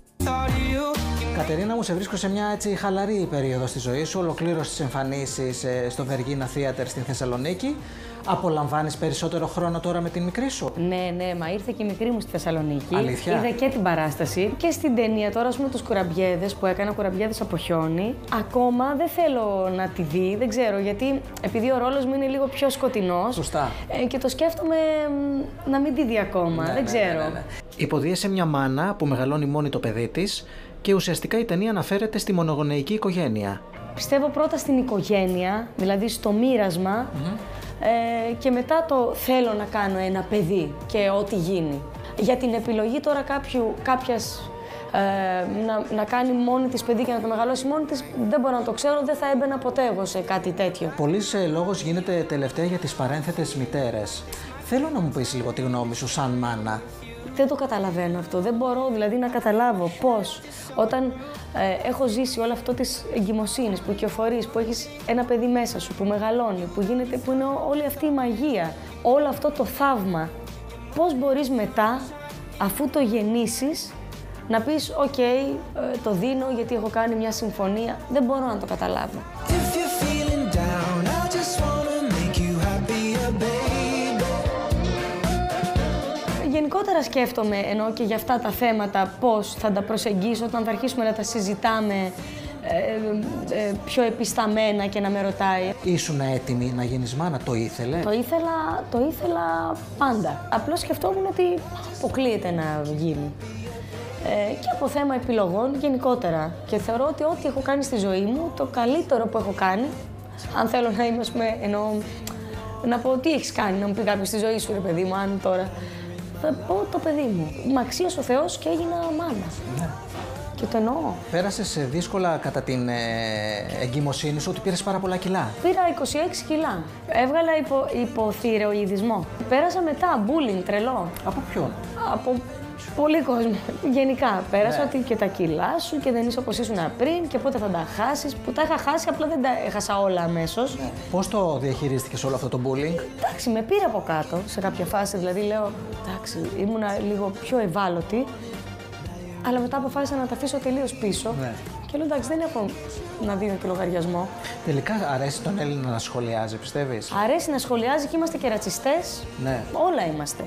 Κατερίνα μου, σε βρίσκω σε μια έτσι χαλαρή περίοδο στη ζωή σου. Ολοκλήρωσες τις εμφανίσεις στο Βεργίνα Theater στην Θεσσαλονίκη. Απολαμβάνεις περισσότερο χρόνο τώρα με την μικρή σου? Ναι, ναι, μα ήρθε και η μικρή μου στη Θεσσαλονίκη. Αλήθεια? Είδα και την παράσταση και στην ταινία τώρα, ας πούμε, τους κουραμπιέδες που έκανα, κουραμπιέδες από χιόνι. Ακόμα δεν θέλω να τη δει, δεν ξέρω, γιατί επειδή ο ρόλος μου είναι λίγο πιο σκοτεινός. Σωστά. Ε, και το σκέφτομαι να μην τη δει ακόμα, ναι, δεν ναι, ξέρω. Ναι, ναι, ναι. Υποδίεσαι μια μάνα που μεγαλώνει μόνη το παιδί της και ουσιαστικά η ταινία αναφέρεται στη μονογονεϊκή οικογένεια. Πιστεύω πρώτα στην οικογένεια, δηλαδή στο μοίρασμα. Mm-hmm. Ε, και μετά το θέλω να κάνω ένα παιδί και ό,τι γίνει. Για την επιλογή τώρα κάποιου, κάποιας ε, να, να κάνει μόνη της παιδί και να το μεγαλώσει μόνη της, δεν μπορώ να το ξέρω, δεν θα έμπαινα ποτέ εγώ σε κάτι τέτοιο. Πολύς ε, λόγος γίνεται τελευταία για τις παρένθετες μητέρες. Θέλω να μου πεις λίγο τη γνώμη σου σαν μάνα. Δεν το καταλαβαίνω αυτό, δεν μπορώ δηλαδή να καταλάβω πώς όταν ε, έχω ζήσει όλο αυτό της εγκυμοσύνης που κυοφορείς, που έχεις ένα παιδί μέσα σου, που μεγαλώνει, που, γίνεται, που είναι όλη αυτή η μαγεία, όλο αυτό το θαύμα, πώς μπορείς μετά, αφού το γεννήσεις, να πεις «ΟΚ, okay, ε, το δίνω γιατί έχω κάνει μια συμφωνία», δεν μπορώ να το καταλάβω. If you're feeling down, I just wanna make you happier, babe. γενικότερα σκέφτομαι, ενώ και για αυτά τα θέματα, πώς θα τα προσεγγίσω όταν θα αρχίσουμε να τα συζητάμε ε, ε, πιο επισταμένα και να με ρωτάει. Ήσουν έτοιμη να γίνεις μάνα, το ήθελε? Το ήθελα, το ήθελα πάντα. Απλώς σκεφτόμουν ότι αποκλείεται να γίνει. Ε, και από θέμα επιλογών γενικότερα. Και θεωρώ ότι ό,τι έχω κάνει στη ζωή μου, το καλύτερο που έχω κάνει, αν θέλω να είμαι, ας πούμε, εννοώ, να πω τι έχεις κάνει, να μου πει κάποιος στη ζωή σου, ρε παιδί μου, αν τώρα. Θα πω το παιδί μου. Μ' αξίωσε ο Θεός και έγινα μάνα. Ναι. Και το εννοώ. Πέρασες δύσκολα κατά την ε, εγκυμοσύνη σου, ότι πήρες πάρα πολλά κιλά. Πήρα είκοσι έξι κιλά. Έβγαλα υπο, υποθυρεοειδισμό. Πέρασα μετά bullying τρελό. Από ποιον? Από πολύ κόσμο. Γενικά. Πέρασα Ναι. ότι και τα κιλά σου και δεν είσαι όπως ήσουν πριν και πότε θα τα χάσεις. Που τα είχα χάσει, απλά δεν τα έχασα όλα αμέσως. Ναι. Πώς το διαχειρίστηκες όλο αυτό το bullying? Εντάξει, με πήρε από κάτω σε κάποια φάση. Δηλαδή λέω, εντάξει, ήμουνα λίγο πιο ευάλωτη. Αλλά μετά αποφάσισα να τα αφήσω τελείως πίσω. Ναι. Και λέω, εντάξει, δεν έχω να δίνω και λογαριασμό. Τελικά αρέσει τον Έλληνα να σχολιάζει, πιστεύεις? Αρέσει να σχολιάζει και είμαστε και ρατσιστές. Ναι. Όλα είμαστε.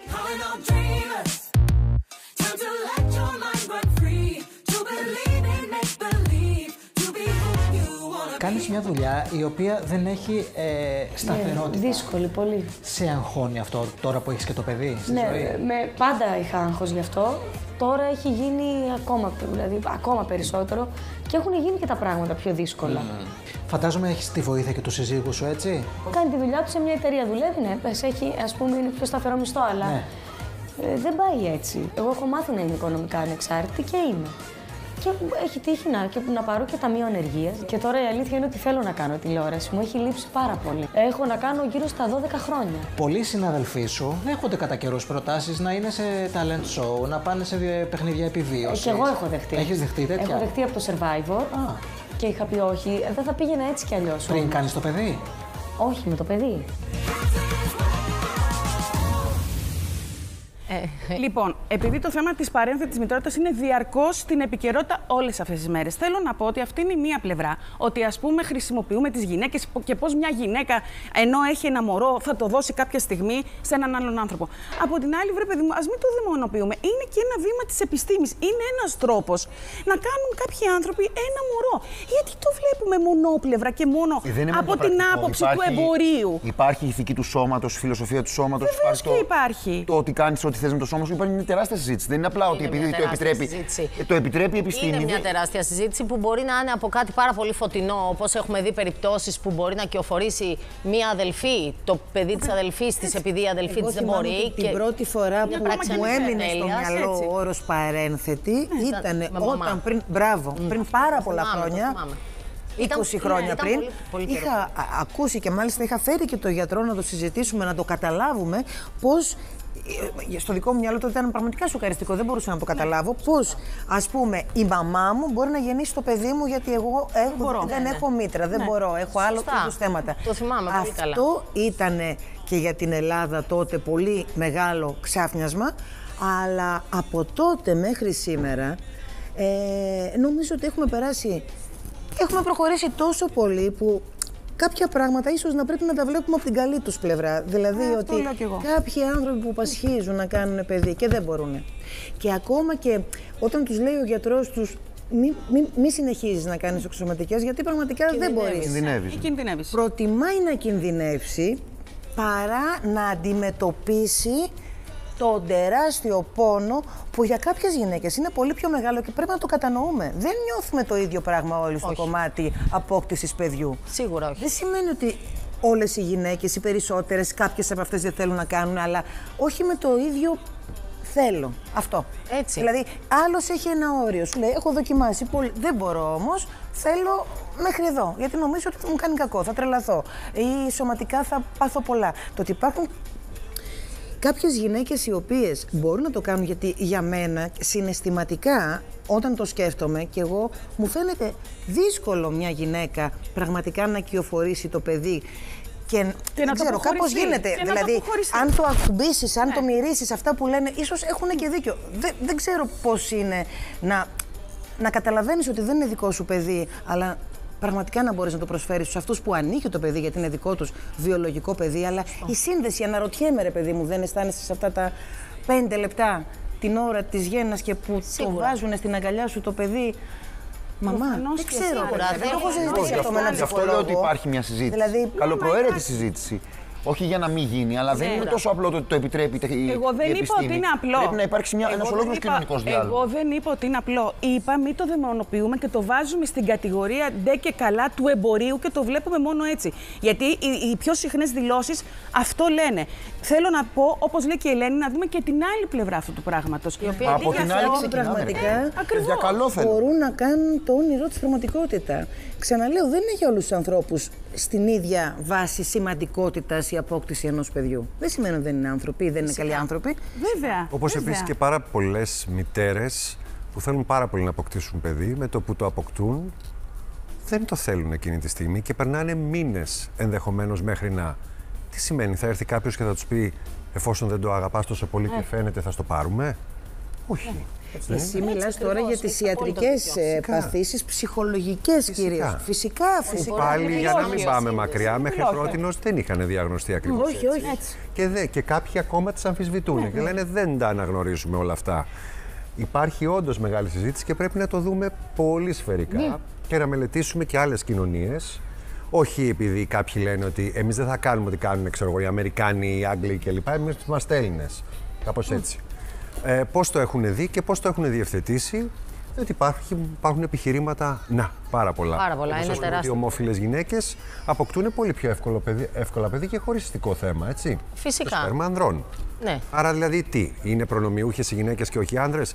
Κάνεις μια δουλειά η οποία δεν έχει ε, σταθερότητα. Ναι, δύσκολη, πολύ. Σε αγχώνει αυτό τώρα που έχεις και το παιδί στη Ναι, ζωή? με, πάντα είχα άγχος γι' αυτό. Τώρα έχει γίνει ακόμα, δηλαδή, ακόμα περισσότερο και έχουν γίνει και τα πράγματα πιο δύσκολα. Mm. Φαντάζομαι έχεις τη βοήθεια και του συζύγου σου, έτσι? Κάνει τη δουλειά του σε μια εταιρεία, δουλεύει, ναι, πες, έχει, ας πούμε, είναι πιο σταθερό μισθό, αλλά ναι. ε, δεν πάει έτσι. Εγώ έχω μάθει να είμαι οικονομικά ανεξάρτητη και είμαι. Και έχει τύχει να, και, να πάρω και ταμείο ανεργίας. Και τώρα η αλήθεια είναι ότι θέλω να κάνω τηλεόραση. Μου έχει λείψει πάρα πολύ. Έχω να κάνω γύρω στα δώδεκα χρόνια. Πολλοί συναδελφοί σου δέχονται κατά καιρούς προτάσεις να είναι σε talent show, να πάνε σε παιχνίδια επιβίωσης. Ε, και εγώ έχω δεχτεί. Έχεις δεχτεί τέτοια? Έχω δεχτεί από το Survivor. Α. Και είχα πει όχι, δεν θα πήγαινα έτσι κι αλλιώς. Πριν κάνεις το παιδί? Όχι, με το παιδί. Ε, λοιπόν, επειδή το θέμα της παρένθετης μητρότητας είναι διαρκώς στην επικαιρότητα όλες αυτές τις μέρες, θέλω να πω ότι αυτή είναι η μία πλευρά. Ότι, ας πούμε, χρησιμοποιούμε τις γυναίκες και πώς μια γυναίκα, ενώ έχει ένα μωρό, θα το δώσει κάποια στιγμή σε έναν άλλον άνθρωπο. Από την άλλη, βρε παιδί μου, ας μην το δαιμονοποιούμε. Είναι και ένα βήμα της επιστήμης. Είναι ένας τρόπος να κάνουν κάποιοι άνθρωποι ένα μωρό. Γιατί το βλέπουμε μονόπλευρα και μόνο ε, από την άποψη υπάρχει, του εμπορίου. Υπάρχει η ηθική του σώματος, η φιλοσοφία του σώματος. Βεβαίως και το, υπάρχει. Το ότι κάνεις ό,τι θες με το σώμα σου, υπάρχει μια τεράστια συζήτηση. Δεν είναι απλά είναι ότι επειδή το επιτρέπει, το επιτρέπει η επιστήμη. Είναι μια τεράστια συζήτηση που μπορεί να είναι από κάτι πάρα πολύ φωτεινό, όπως έχουμε δει περιπτώσεις που μπορεί να κυοφορήσει μια αδελφή, το παιδί της αδελφής της, επειδή η αδελφή της δεν μπορεί. Την πρώτη φορά που μου έμεινε στο μυαλό ο όρος παρένθετη ήταν όταν πριν, μπράβο, πριν πάρα πολλά χρόνια. είκοσι χρόνια πριν, είχα ακούσει και μάλιστα είχα φέρει και το γιατρό να το συζητήσουμε, να το καταλάβουμε πώς. Στο δικό μου μυαλό τότε ήταν πραγματικά σοκαριστικό, δεν μπορούσα να το καταλάβω. Πώς, ας πούμε, η μαμά μου μπορεί να γεννήσει το παιδί μου γιατί εγώ έχω, μπορώ, δεν ναι, έχω μήτρα, δεν ναι. μπορώ, έχω άλλο είδους θέματα. Το θυμάμαι πολύ καλά. Αυτό ήταν και για την Ελλάδα τότε πολύ μεγάλο ξάφνιασμα, αλλά από τότε μέχρι σήμερα ε, νομίζω ότι έχουμε περάσει, έχουμε προχωρήσει τόσο πολύ που κάποια πράγματα ίσως να πρέπει να τα βλέπουμε από την καλή τους πλευρά. Δηλαδή ε, ότι κάποιοι άνθρωποι που πασχίζουν να κάνουν παιδί και δεν μπορούν. Και ακόμα και όταν τους λέει ο γιατρός τους μην μη, μη συνεχίζεις να κάνεις εξωματικές, γιατί πραγματικά δεν μπορείς. Κινδυνεύεις. Κινδυνεύεις. Προτιμάει να κινδυνεύσει παρά να αντιμετωπίσει τον τεράστιο πόνο που για κάποιες γυναίκες είναι πολύ πιο μεγάλο και πρέπει να το κατανοούμε. Δεν νιώθουμε το ίδιο πράγμα όλοι στο όχι. κομμάτι απόκτησης παιδιού. Σίγουρα όχι. Δεν σημαίνει ότι όλες οι γυναίκες, οι περισσότερες, κάποιες από αυτές δεν θέλουν να κάνουν, αλλά όχι με το ίδιο θέλω. Αυτό. Έτσι. Δηλαδή, άλλος έχει ένα όριο. Σου λέει: έχω δοκιμάσει πολύ. Δεν μπορώ όμως. Θέλω μέχρι εδώ. Γιατί νομίζω ότι θα μου κάνει κακό. Θα τρελαθώ. Ή σωματικά θα πάθω πολλά. Το ότι υπάρχουν κάποιες γυναίκες οι οποίες μπορούν να το κάνουν, γιατί για μένα συναισθηματικά όταν το σκέφτομαι και εγώ μου φαίνεται δύσκολο μια γυναίκα πραγματικά να κυοφορήσει το παιδί και, και δεν ξέρω, κάπως γίνεται. Και δηλαδή, το αν το ακουμπήσεις, αν ναι. το μυρίσεις, αυτά που λένε, ίσως έχουν και δίκιο. Δεν, δεν ξέρω πώς είναι να, να καταλαβαίνεις ότι δεν είναι δικό σου παιδί, αλλά πραγματικά να μπορείς να το προσφέρεις στους αυτούς που ανήκει το παιδί, γιατί είναι δικό τους βιολογικό παιδί. Αλλά η σύνδεση, αναρωτιέμαι, ρε παιδί μου, δεν αισθάνεσαι σε αυτά τα πέντε λεπτά την ώρα της γέννας και που σίγουρα το βάζουν στην αγκαλιά σου το παιδί. Μαμά, δεν ξέρω. Δεν έχω συζητήσει αυτό με έναν ψυχολόγο. Γι' αυτό λέω ότι υπάρχει μια συζήτηση. Δηλαδή, καλοπροαίρετη συζήτηση. Όχι για να μην γίνει, αλλά δεν είναι τόσο απλό το ότι το επιτρέπει η Εγώ δεν είπα ότι είναι απλό. Πρέπει να υπάρξει ένας ολόκληρος κοινωνικός διάλογος. Εγώ δεν είπα ότι είναι απλό. Είπα μην το δαιμονοποιούμε και το βάζουμε στην κατηγορία ντε και καλά του εμπορίου και το βλέπουμε μόνο έτσι. Γιατί οι, οι πιο συχνές δηλώσεις αυτό λένε. Θέλω να πω, όπως λέει και η Ελένη, να δούμε και την άλλη πλευρά αυτού του πράγματος. Από την άλλη πραγματικά μπορούν να κάνουν το όνειρό της πραγματικότητα. Ξαναλέω, δεν είναι για όλους τους ανθρώπους στην ίδια βάση σημαντικότητας η απόκτηση ενός παιδιού. Δεν σημαίνει ότι δεν είναι άνθρωποι, δεν είναι καλοί άνθρωποι. Βέβαια. Όπως επίσης και πάρα πολλές μητέρες που θέλουν πάρα πολύ να αποκτήσουν παιδί, με το που το αποκτούν δεν το θέλουν εκείνη τη στιγμή και περνάνε μήνες ενδεχομένως μέχρι να. Τι σημαίνει, θα έρθει κάποιος και θα τους πει, εφόσον δεν το αγαπάς τόσο πολύ και φαίνεται, θα στο πάρουμε? Όχι. Εσύ μιλάς τώρα για τις ιατρικές παθήσεις, ψυχολογικές κυρίως. Φυσικά, φυσικά. Πάλι για να μην πάμε μακριά, μέχρι πρότινος δεν είχαν διαγνωστεί ακριβώς. Όχι, όχι. Και, δε, και κάποιοι ακόμα τις αμφισβητούν και λένε δεν τα αναγνωρίζουμε όλα αυτά. Υπάρχει όντως μεγάλη συζήτηση και πρέπει να το δούμε πολύ σφαιρικά και να μελετήσουμε και άλλες κοινωνίες. Όχι επειδή κάποιοι λένε ότι εμείς δεν θα κάνουμε ό,τι κάνουν, ξέρω εγώ, οι Αμερικάνοι, οι Άγγλοι κλπ. Εμείς είμαστε Έλληνες. Κάπως έτσι. Ε, πώς το έχουν δει και πώς το έχουν διευθετήσει, διότι υπάρχουν, υπάρχουν επιχειρήματα, να, πάρα πολλά. Πάρα πολλά, είναι τεράστια. Οι ομόφυλες γυναίκες αποκτούν πολύ πιο εύκολο παιδί, εύκολα παιδί και χωρίς ιστικό θέμα, έτσι. Φυσικά. Το σπέρμα ανδρών. Ναι. Άρα δηλαδή τι, είναι προνομιούχες οι γυναίκες και όχι οι άντρες?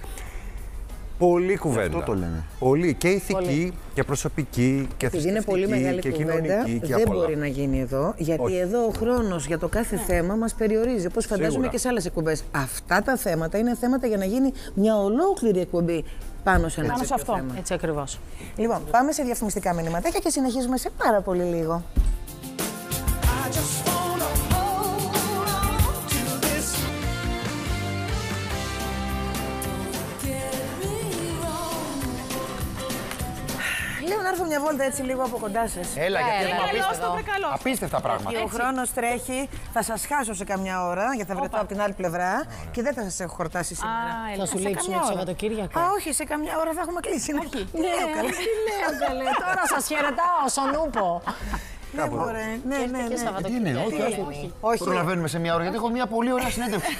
Πολλή κουβέντα. Αυτό το λένε. Πολύ και ηθική πολύ. Και προσωπική και θρησκευτική. Είναι πολύ μεγάλη και κουβέντα. Και δεν μπορεί να γίνει εδώ, γιατί όχι. Εδώ ο χρόνος για το κάθε ναι. θέμα μας περιορίζει. Όπως φαντάζομαι Σίγουρα. Και σε άλλες εκπομπές. Αυτά τα θέματα είναι θέματα για να γίνει μια ολόκληρη εκπομπή πάνω σε ένα πάνω σε αυτό. θέμα. Έτσι ακριβώς. Λοιπόν, πάμε σε διαφημιστικά μηνυματάκια και συνεχίζουμε σε πάρα πολύ λίγο. Λέω να έρθω μια βόλτα έτσι λίγο από κοντά σας. Έλα, γιατί είναι απίστευτα, απίστευτα πράγματα. Ο χρόνος τρέχει, θα σας χάσω σε καμιά ώρα, γιατί θα βρεθώ από την άλλη πλευρά Ωραία. Και δεν θα σας έχω χορτάσει σήμερα. Α, θα σου λείψουμε το Σαββατοκύριακο. Α, όχι, σε καμιά ώρα θα έχουμε κλείσει. Όχι, τι λέω καλέ. Τι λέω καλέ, τώρα σας χαιρετάω, στον ούπο. Δεν μπορεί. Ναι, ναι, ναι. Τι είναι, όχι, όχι. Προλαβαίνουμε σε μια ώρα, γιατί έχω μια πολύ ωραία συνέντευξη.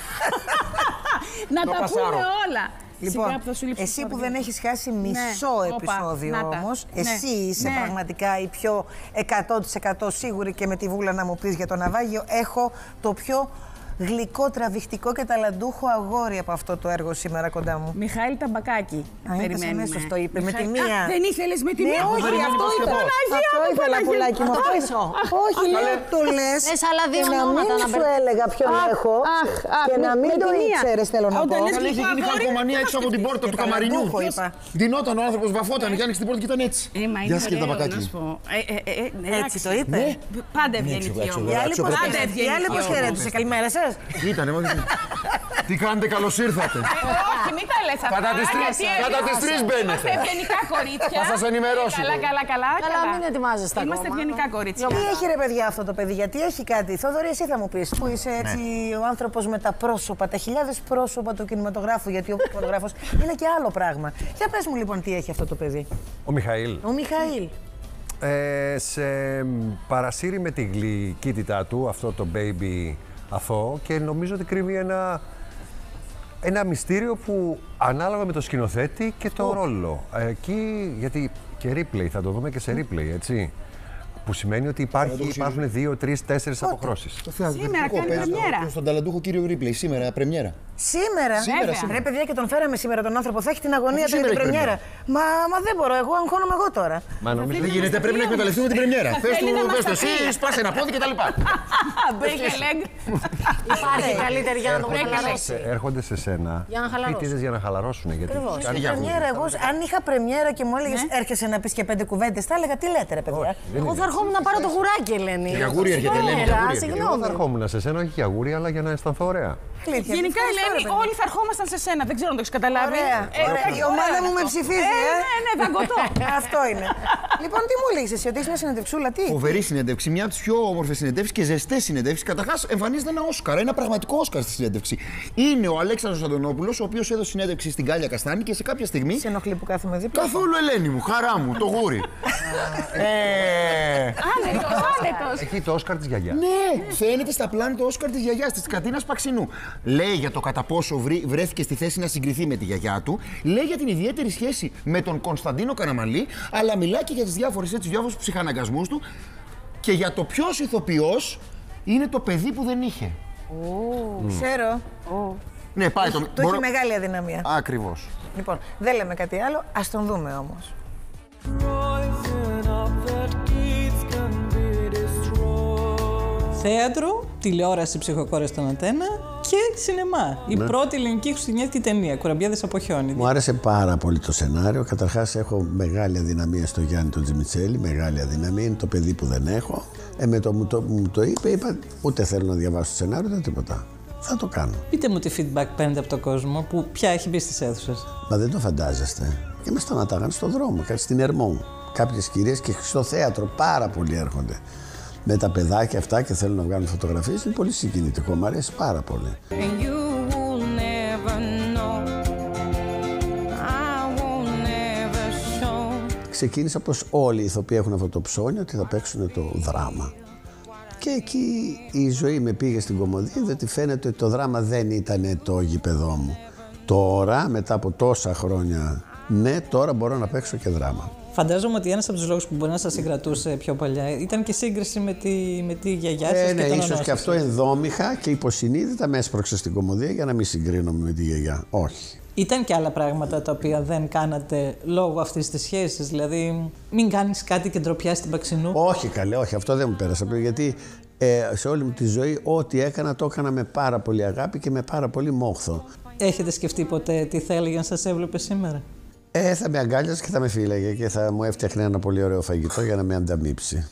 Να τα πούμε όλα. Λοιπόν, εσύ που δεν έχεις χάσει μισό ναι. επεισόδιο όμως, ναι. εσύ είσαι ναι. πραγματικά η πιο εκατό τοις εκατό σίγουρη και με τη βούλα να μου πεις για το ναυάγιο. Έχω το πιο γλυκό, τραβηχτικό και ταλαντούχο αγόρι από αυτό το έργο σήμερα κοντά μου. Μιχαήλ Ταμπακάκη. Περιμένουμε. Αυτό είπε, με τη μία. Α, δεν ήθελες με τη μία. Όχι, αυτό ήθελα. Αυτό ήθελα, πουλάκι μου. Όχι, λέω, το λες και να μην σου έλεγα ποιον έχω και να μην το ήξερες, θέλω να πω. Όταν είχε γίνει χαλκομανία έξω από την πόρτα του καμαρινιού. Δινόταν ο άνθρωπος, βαφόταν και άνοιξε την πόρτα και ήταν έτσι. Γεια σας, κύριε Ταμπακάκη. Έτσι το είπε. Πάντα ευγενική όμως. Η άλλη πώς χαιρέτησε, καλημέρα σας. Ήτανε, μα τι κάνετε, καλώς ήρθατε. Όχι, μην τα λες αυτά. Κατά τις τρεις μπαίνετε. Είμαστε ευγενικά κορίτσια. Θα σας ενημερώσω. Καλά, καλά, καλά. Καλά, μην ετοιμάζεστε ακόμα. Είμαστε ευγενικά κορίτσια. Τι έχει ρε παιδιά αυτό το παιδί, γιατί έχει κάτι. Θόδωρη, εσύ θα μου πεις, που είσαι έτσι ο άνθρωπος με τα πρόσωπα, τα χιλιάδες πρόσωπα του κινηματογράφου, γιατί ο φωτογράφος είναι και άλλο πράγμα. Για πες μου λοιπόν τι έχει αυτό το παιδί. Ο Μιχαήλ. Ο Μιχαήλ. Ε, σε παρασύρει με τη γλυκύτητά του αυτό το baby αθώο και νομίζω ότι κρύβει ένα, ένα μυστήριο που ανάλογα με το σκηνοθέτη και το oh. ρόλο. Εκεί, γιατί και replay, θα το δούμε και σε replay, έτσι. Που σημαίνει ότι υπάρχει, υπάρχουν δύο, τρεις, τέσσερις αποχρώσεις. Σήμερα κάνει πρεμιέρα. Στον ταλαντούχο κύριο Ρίπλεϊ, σήμερα πρεμιέρα. Σήμερα, σήμερα, σήμερα. Ρε παιδιά, και τον φέραμε σήμερα τον άνθρωπο. Θα έχει την αγωνία του για την πρεμιέρα. Μα, μα δεν μπορώ, εγώ αγχώνομαι εγώ τώρα. Μα νομίζω δεν γίνεται, πρέπει να εκμεταλλευτούμε την πρεμιέρα. Πες του, πες του, εσύ, σπάσε ένα πόδι κτλ. Break a leg. Υπάρχει καλύτερη για να το χαλαρώσει. Έρχονται σε σένα φοιτητές για να χαλαρώσουν. Πρεμιέρα, εγώ αν είχα πρεμιέρα και μου έλεγε έρχεσαι να πει και πέντε κουβέντες, θα έλεγα τι λέτε, ρε παιδιά. Εγώ θα ερχόμουν να πάρω το γουράκι, Ελένη. Για γούρι έρχεται, Ελένη. Εγώ θα ερχόμουν σε σένα, όχι για γούρι, αλλά για να αισθανθώ ωραία. Γενικά, Ελένη, όλοι θα ερχόμασταν σε σένα. Δεν ξέρω αν το έχεις καταλάβει. Ωραία. Η ομάδα μου με ψηφίζει. Ναι, ναι, δαγκωτό. Αυτό είναι. Λοιπόν, τι μου λέει εσύ, ότι είσαι μια συνεντευξούλα, τι. Φοβερή συνέντευξη, μια από τις πιο όμορφες συνεντεύξεις και ζεστές συνεντεύξεις. Καταρχάς, εμφανίζεται ένα Όσκαρ, ένα πραγματικό Όσκαρ στη συνέντευξη. Είναι ο Αλέξανδρος Αντωνόπουλος, ο οποίος έδωσε συνέντευξη στην Γκάλια Καστάνη και σε κάποια στιγμή. Σε ενοχλεί που κάθομαι δίπλα. Καθόλου, Ελένη μου, χαρά μου, το γούρι. Άνετος, άνετος. Έχει το Όσκαρ της γιαγιάς. Ναι, φαίνεται στα πλάνα το Όσκαρ της γιαγιάς της, Κατίνας Παξινού. Λέει για το κατά πόσο βρει, βρέθηκε στη θέση να συγκριθεί με τη γιαγιά του, λέει για την ιδιαίτερη σχέση με τον Κωνσταντίνο Καραμανλή, αλλά μιλάει και για τις διάφορες, έτσι, διάφορους ψυχαναγκασμούς του και για το ποιος ηθοποιός είναι το παιδί που δεν είχε. Oh. Mm. Ξέρω. Oh. Ναι, πάει το. Το Μπορώ... έχει μεγάλη αδυναμία. Ακριβώς. Λοιπόν, δεν λέμε κάτι άλλο, ας τον δούμε όμως. Θέατρο, τηλεόραση ψυχοκόρες στον Αντένα και σινεμά. Η ναι. πρώτη ελληνική χριστουγεννιάτικη ταινία, Κουραμπιέδες από χιόνι. Μου άρεσε πάρα πολύ το σενάριο. Καταρχάς, έχω μεγάλη αδυναμία στο Γιάννη τον Τζιμιτσέλη. Μεγάλη αδυναμία. Είναι το παιδί που δεν έχω. Ε, με το μου το, μου το είπε, είπα ούτε θέλω να διαβάσω το σενάριο, ούτε τίποτα. Θα το κάνω. Πείτε μου τι feedback παίρνετε από τον κόσμο που πια έχει μπει στις αίθουσες. Μα δεν το φαντάζεστε. Και με σταματάγανε στον δρόμο, κάτι στην Ερμό. Κάποιες κυρίες και στο θέατρο πάρα πολλοί έρχονται. Με τα παιδάκια αυτά και θέλουν να βγάλουν φωτογραφίες. Είναι πολύ συγκινητικό, μου αρέσει πάρα πολύ. Ξεκίνησα πως όλοι οι ηθοποιοί έχουν αυτό το ψώνιο ότι θα παίξουν το δράμα. Και εκεί η ζωή με πήγε στην Κομμωδία, διότι φαίνεται ότι το δράμα δεν ήταν το γήπεδό μου. Τώρα, μετά από τόσα χρόνια, ναι, τώρα μπορώ να παίξω και δράμα. Φαντάζομαι ότι ένας από τους λόγους που μπορεί να σας συγκρατούσε πιο παλιά ήταν και σύγκριση με τη, με τη γιαγιά σας ε, ναι, και τον ίσως και αυτό ενδόμηχα και υποσυνείδητα με έσπρωξε στην Κομμωδία για να μην συγκρίνομαι με τη γιαγιά. Όχι. Ήταν και άλλα πράγματα τα οποία δεν κάνατε λόγω αυτής της σχέσης, δηλαδή μην κάνεις κάτι και ντροπιάς στην Παξινού. Όχι καλέ, όχι, αυτό δεν μου πέρασε, γιατί ε, σε όλη μου τη ζωή ό,τι έκανα το έκανα με πάρα πολύ αγάπη και με πάρα πολύ μόχθο. Έχετε σκεφτεί ποτέ τι θα έλεγε αν σας έβλεπε σήμερα? Ε, θα με αγκάλιαζε και θα με φύλαγε και θα μου έφτιαχνε ένα πολύ ωραίο φαγητό για να με ανταμείψει.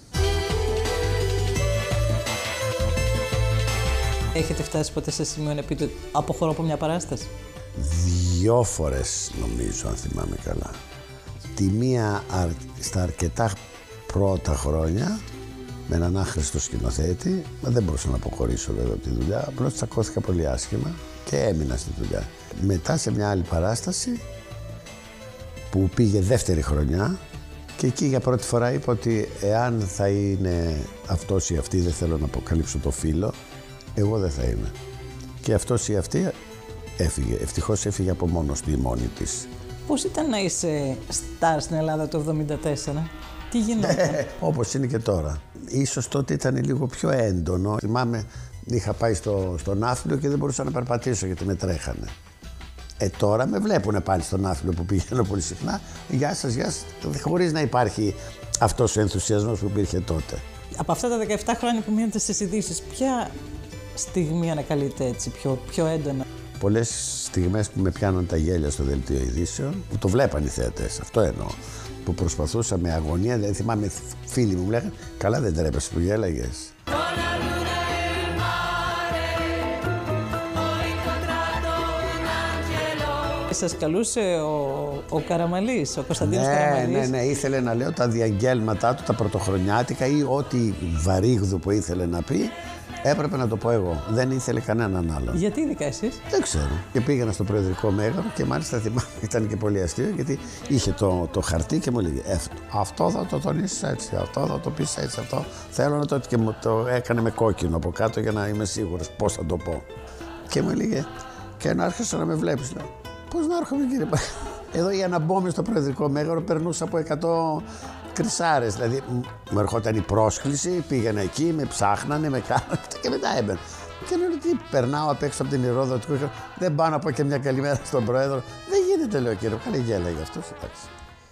Έχετε φτάσει ποτέ σε σημείο να πείτε αποχωρώ από μια παράσταση? Δυο φορές νομίζω, αν θυμάμαι καλά. Τη μία στα αρκετά πρώτα χρόνια με έναν άχρηστο σκηνοθέτη, μα δεν μπορούσα να αποχωρήσω βέβαια από τη δουλειά, απλώς τσακώθηκα πολύ άσχημα και έμεινα στη δουλειά. Μετά σε μια άλλη παράσταση που πήγε δεύτερη χρονιά και εκεί για πρώτη φορά είπα ότι εάν θα είναι αυτός ή αυτή, δεν θέλω να αποκαλύψω το φύλο, εγώ δεν θα είμαι. Και αυτός ή αυτή έφυγε. Ευτυχώς έφυγε από μόνος του ή μόνη της. Πώς ήταν να είσαι στάρ στην Ελλάδα το εβδομήντα τέσσερα, τι γινόταν? Όπως είναι και τώρα. Ίσως τότε ήταν λίγο πιο έντονο. Θυμάμαι, είχα πάει στο, στο Ναύπλιο και δεν μπορούσα να περπατήσω γιατί με τρέχανε. Ε, τώρα με βλέπουν πάλι στον Ναύπλιο που πηγαίνω πολύ συχνά. Γεια σας, γεια σας, χωρίς να υπάρχει αυτός ο ενθουσιασμός που υπήρχε τότε. Από αυτά τα δεκαεπτά χρόνια που μείνετε στις ειδήσεις, ποια στιγμή ανακαλείτε έτσι πιο, πιο έντονα? Πολλές στιγμές που με πιάναν τα γέλια στο δελτίο ειδήσεων, που το βλέπαν οι θεατές, αυτό εννοώ. Που προσπαθούσα με αγωνία, δηλαδή θυμάμαι φίλοι μου μου λέγανε καλά δεν τρέπεσαι που γέλαγες. Σας καλούσε ο, ο Καραμανλής, ο Κωνσταντίνος ναι, Καραμανλής. Ναι, ναι, ήθελε να λέω τα διαγγέλματά του, τα πρωτοχρονιάτικα ή ό,τι βαρύγδου που ήθελε να πει, έπρεπε να το πω εγώ. Δεν ήθελε κανέναν άλλον. Γιατί ειδικά εσείς? Δεν ξέρω. Και πήγαινα στο Προεδρικό Μέγαρο και μάλιστα θυμάμαι, ήταν και πολύ αστείο γιατί είχε το, το χαρτί και μου έλεγε αυτό θα το τονίσεις έτσι, αυτό θα το πεις έτσι, αυτό θέλω να το... και μου το έκανε με κόκκινο από κάτω για να είμαι σίγουρος πώς θα το πω. Και μου έλεγε και να άρχισα να με βλέπεις, λέω. Πώς να έρχομαι κύριε Πα... Εδώ για να μπω μες στο Προεδρικό Μέγαρο περνούσα από εκατό κρυσάρες. Δηλαδή μου ερχόταν η πρόσκληση, πήγαινα εκεί, με ψάχνανε, με κάνανε και μετά έμπαινα. Και λέω τι περνάω απ' έξω από την Ηρόδοτο, δεν πάω να πω και μια καλημέρα στον Πρόεδρο. Δεν γίνεται, λέω κύριε, καλή γέλα για αυτός, εντάξει.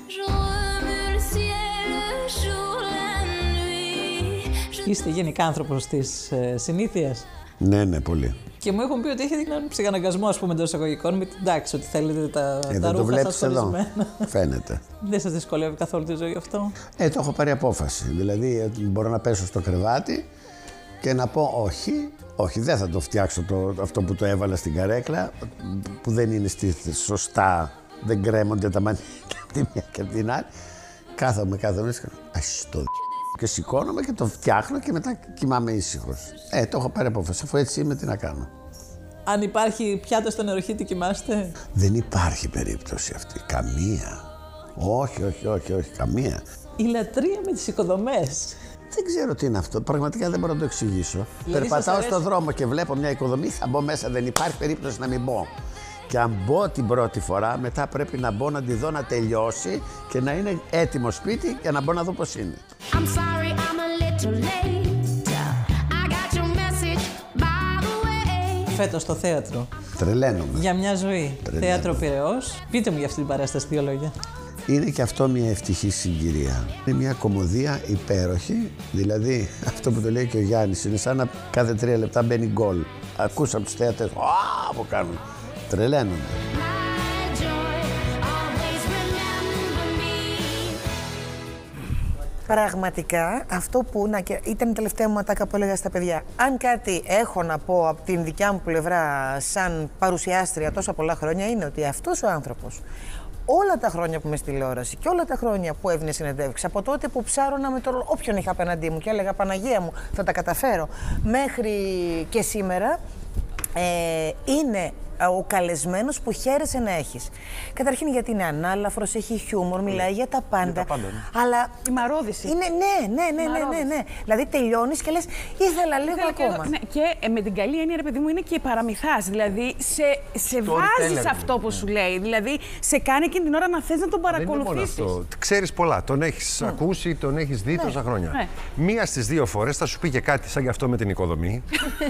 Είστε γενικά άνθρωπος της ε, συνήθειας? Ναι, ναι, πολύ. Και μου έχουν πει ότι έχετε έναν ψυχαναγκασμό, ας πούμε, εντός εισαγωγικών, με την τάξη, ότι θέλετε τα, ε, τα ρούχα σας χωρισμένα. Φαίνεται. Δεν σας δυσκολεύει καθόλου τη ζωή αυτό? Ε, το έχω πάρει απόφαση. Δηλαδή, μπορώ να πέσω στο κρεβάτι και να πω όχι, όχι, δεν θα το φτιάξω το, αυτό που το έβαλα στην καρέκλα, που δεν είναι στη, σωστά, δεν κρέμονται τα μανίκια από τη μία και από την άλλη. κάθομαι, κάθομαι, ας το και σηκώνομαι και το φτιάχνω και μετά κοιμάμαι ήσυχος. Ε, το έχω πάρει απόφαση, αφού έτσι είμαι, τι να κάνω. Αν υπάρχει πιάτο στο νεροχύτη, κοιμάστε? Δεν υπάρχει περίπτωση αυτή, καμία. Όχι, όχι, όχι, όχι, καμία. Η λατρεία με τις οικοδομές. Δεν ξέρω τι είναι αυτό, πραγματικά δεν μπορώ να το εξηγήσω. Δηλαδή, περπατάω στον δρόμο και βλέπω μια οικοδομή, θα μπω μέσα, δεν υπάρχει περίπτωση να μην μπω. Και αν μπω την πρώτη φορά, μετά πρέπει να μπω να τη δω να τελειώσει και να είναι έτοιμο σπίτι για να μπω να δω πώς είναι. Φέτος στο θέατρο. Τρελαίνομαι. Για μια ζωή. Τρελαίνομαι. Θέατρο Πειραιώς. Πείτε μου για αυτή την παράσταση δύο λόγια. Είναι και αυτό μια ευτυχή συγκυρία. Είναι μια κωμωδία υπέροχη, δηλαδή αυτό που το λέει και ο Γιάννης, είναι σαν να κάθε τρία λεπτά μπαίνει γκολ. Ακούσαμε τους θεατές, α, που κάνουν. Τρελαίνονται. Πραγματικά, αυτό που να, και ήταν η τελευταία μου ατάκα που έλεγα στα παιδιά. Αν κάτι έχω να πω από την δικιά μου πλευρά σαν παρουσιάστρια τόσα πολλά χρόνια, είναι ότι αυτός ο άνθρωπος όλα τα χρόνια που είμαι στη τηλεόραση και όλα τα χρόνια που έβγαινε συνεντεύξεις, από τότε που ψάρωνα με τον όποιον είχα απέναντί μου και έλεγα Παναγία μου, θα τα καταφέρω, μέχρι και σήμερα, ε, είναι ο καλεσμένος που χαίρεσαι να έχεις. Καταρχήν γιατί είναι ανάλαφρος, έχει χιούμορ, μιλάει για τα πάντα. Για τα πάντα ναι. Αλλά η μαρόδηση. Είναι, ναι, ναι, ναι, ναι, ναι, ναι. Δηλαδή τελειώνεις και λες ήθελα λίγο ήθελα ακόμα. Και, ναι, και ε, με την καλή έννοια, ρε παιδί μου, είναι και παραμυθάς. Δηλαδή σε, σε βάζεις αυτό που ναι. σου λέει. Δηλαδή σε κάνει εκείνη την ώρα να θες να τον παρακολουθήσεις. Δεν είναι μόνο αυτό. Ξέρεις πολλά. Τον έχεις mm. ακούσει, τον έχεις δει ναι. τόσα χρόνια. Ναι. Μία στις δύο φορές θα σου πει και κάτι σαν και αυτό με την οικοδομή.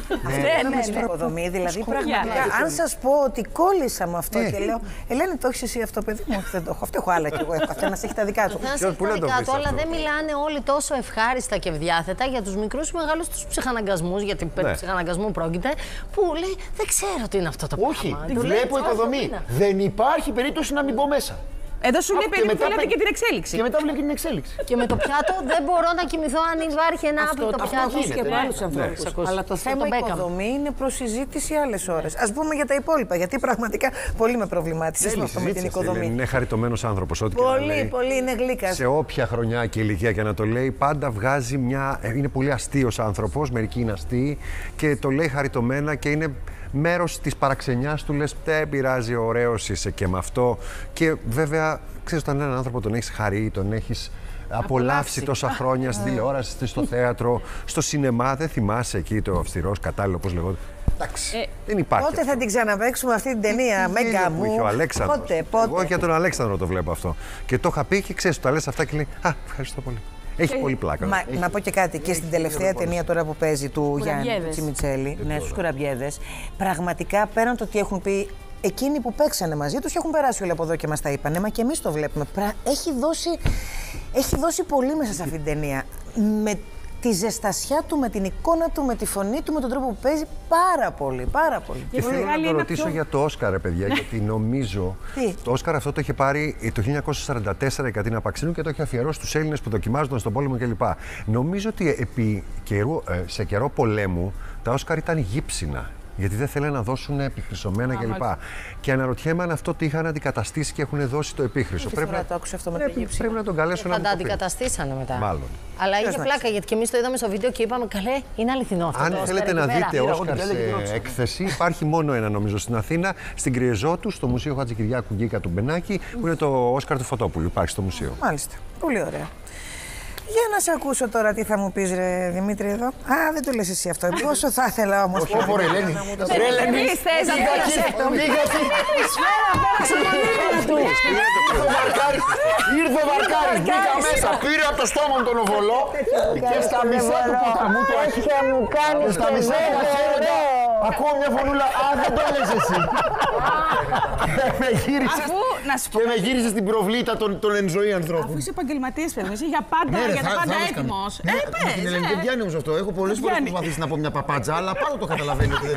Ναι, με την οικοδομή. Δηλαδή πραγματικά, αν σας πω ότι κόλλησα με αυτό και λέω Ελένη, το έχεις εσύ αυτό, παιδί μου? Δεν το έχω. Αυτό έχω άλλα κι εγώ. Καθένας έχει τα δικά του. Καθένας έχει τα δικά του, αλλά δεν μιλάνε όλοι τόσο ευχάριστα και ευδιάθετα για τους μικρούς ή μεγάλους τους ψυχαναγκασμούς, γιατί περί ψυχαναγκασμού πρόκειται, που λέει δεν ξέρω τι είναι αυτό το πράγμα. Όχι, βλέπω οικοδομή. Δεν υπάρχει περίπτωση να μην μπω μέσα. Εδώ σου λέει περίπου βλέπετε και την εξέλιξη. Και μετά βλέπει την εξέλιξη. Και με το πιάτο δεν μπορώ να κοιμηθώ αν υπάρχει ένα άπλυτο πιάτο. Αυτό και με άλλους ανθρώπους. Αλλά το θέμα οικοδομή είναι προς συζήτηση άλλες ώρες. Ας πούμε για τα υπόλοιπα, γιατί πραγματικά πολύ με προβλημάτισες με αυτό με την οικοδομή. Είναι χαριτωμένος άνθρωπος, ό,τι και να λέει. Πολύ, πολύ είναι γλύκας. Σε όποια χρονιά και ηλικία και να το λέει, πάντα βγάζει μια. Είναι πολύ αστείος άνθρωπος, μερικοί είναι αστείοι και το λέει χαριτωμένα και είναι. Μέρος της παραξενιάς του, λες, δεν πειράζει, ωραίος είσαι και με αυτό. Και βέβαια, ξέρεις, όταν έναν άνθρωπο τον έχεις χαρεί, τον έχεις απολαύσει τόσα χρόνια στην τηλεόραση, στο θέατρο, στο σινεμά, δεν θυμάσαι εκεί το αυστηρός κατάλληλο, όπως λεγόταν. Εντάξει, ε, δεν υπάρχει. Πότε αυτό. Θα την ξαναπαίξουμε αυτή την ταινία, Μέγκα μου? Είχε ο Αλέξανδρος. Πότε, πότε. Εγώ για τον Αλέξανδρο το βλέπω αυτό. Και το είχα πει και ξέρεις, τα λες αυτά και λέει, α, ευχαριστώ πολύ. Έχει ε, πολύ πλάκα. Μα, έχει... Να πω και κάτι. Και στην τελευταία ταινία τώρα που παίζει του Γιάννη του Τσιμιτσέλη, ναι, στους Κουραμπιέδες, πραγματικά πέραν το ότι έχουν πει εκείνοι που παίξανε μαζί τους έχουν περάσει όλοι από εδώ και μας τα είπανε, μα και εμείς το βλέπουμε. Έχει δώσει, έχει δώσει πολύ μέσα σε αυτή την ταινία. Με τη ζεστασιά του, με την εικόνα του, με τη φωνή του, με τον τρόπο που παίζει, πάρα πολύ, πάρα πολύ. Και θέλω να το ρωτήσω πιο... για το Όσκαρ, ρε παιδιά, γιατί νομίζω το Όσκαρ αυτό το είχε πάρει το χίλια εννιακόσια σαράντα τέσσερα η Κατίνα Παξινού και το είχε αφιερώσει στους Έλληνες που δοκιμάζονταν στον πόλεμο κλπ. Νομίζω ότι επί καιρού, σε καιρό πολέμου τα Όσκαρ ήταν γύψινα. Γιατί δεν θέλουν να δώσουν επιχρυσωμένα κλπ. Και, και αναρωτιέμαι αν αυτό τι είχαν αντικαταστήσει και έχουν δώσει το επίχρυσο. Πρέπει να το άκουσα αυτό με πρέπει, πρέπει να τον καλέσουν να θα τα αντικαταστήσανε μετά. Μάλλον. Αλλά είχε πλάκα γιατί και εμείς το είδαμε στο βίντεο και είπαμε καλέ, είναι αληθινό αυτό. Αν θέλετε να δείτε Όσκαρ σε έκθεση, υπάρχει μόνο ένα νομίζω στην Αθήνα, στην Κριεζότου, στο Μουσείο Χατζικυριάκου Γκίκα του Μπενάκη, που είναι το Όσκαρ του Φωτόπουλου. Υπάρχει στο μουσείο. Μάλιστα. Πολύ ωραία. Για να σε ακούσω τώρα τι θα μου πεις, ρε Δημήτρη, εδώ. Α, δεν το λες εσύ αυτό. Πόσο θα ήθελα όμως. Όχι, όχι, Ελένη. Ελένη, ήρθε ο Βαρκάρης, μπήκα μέσα, πήρε από το στόμα μου τον οβολό και στα μισά του ποταμού του έχει. Στα μισά του χέροντα ακούω μια φωνούλα. Α, δεν το λες εσύ. Και με γύρισες στην προβλήτα των εν ζωή ανθρώπων. Αφού είσαι επαγγελματίας, παιδί, είσαι για πάντα, για τα πάντα έτοιμος. Ε, πες, την Ελένη δεν πιάνει όμως αυτό. Έχω πολλές φορές προσπαθήσει να πω μια παπάτζα, αλλά πάντα το καταλαβαίνει ότι δεν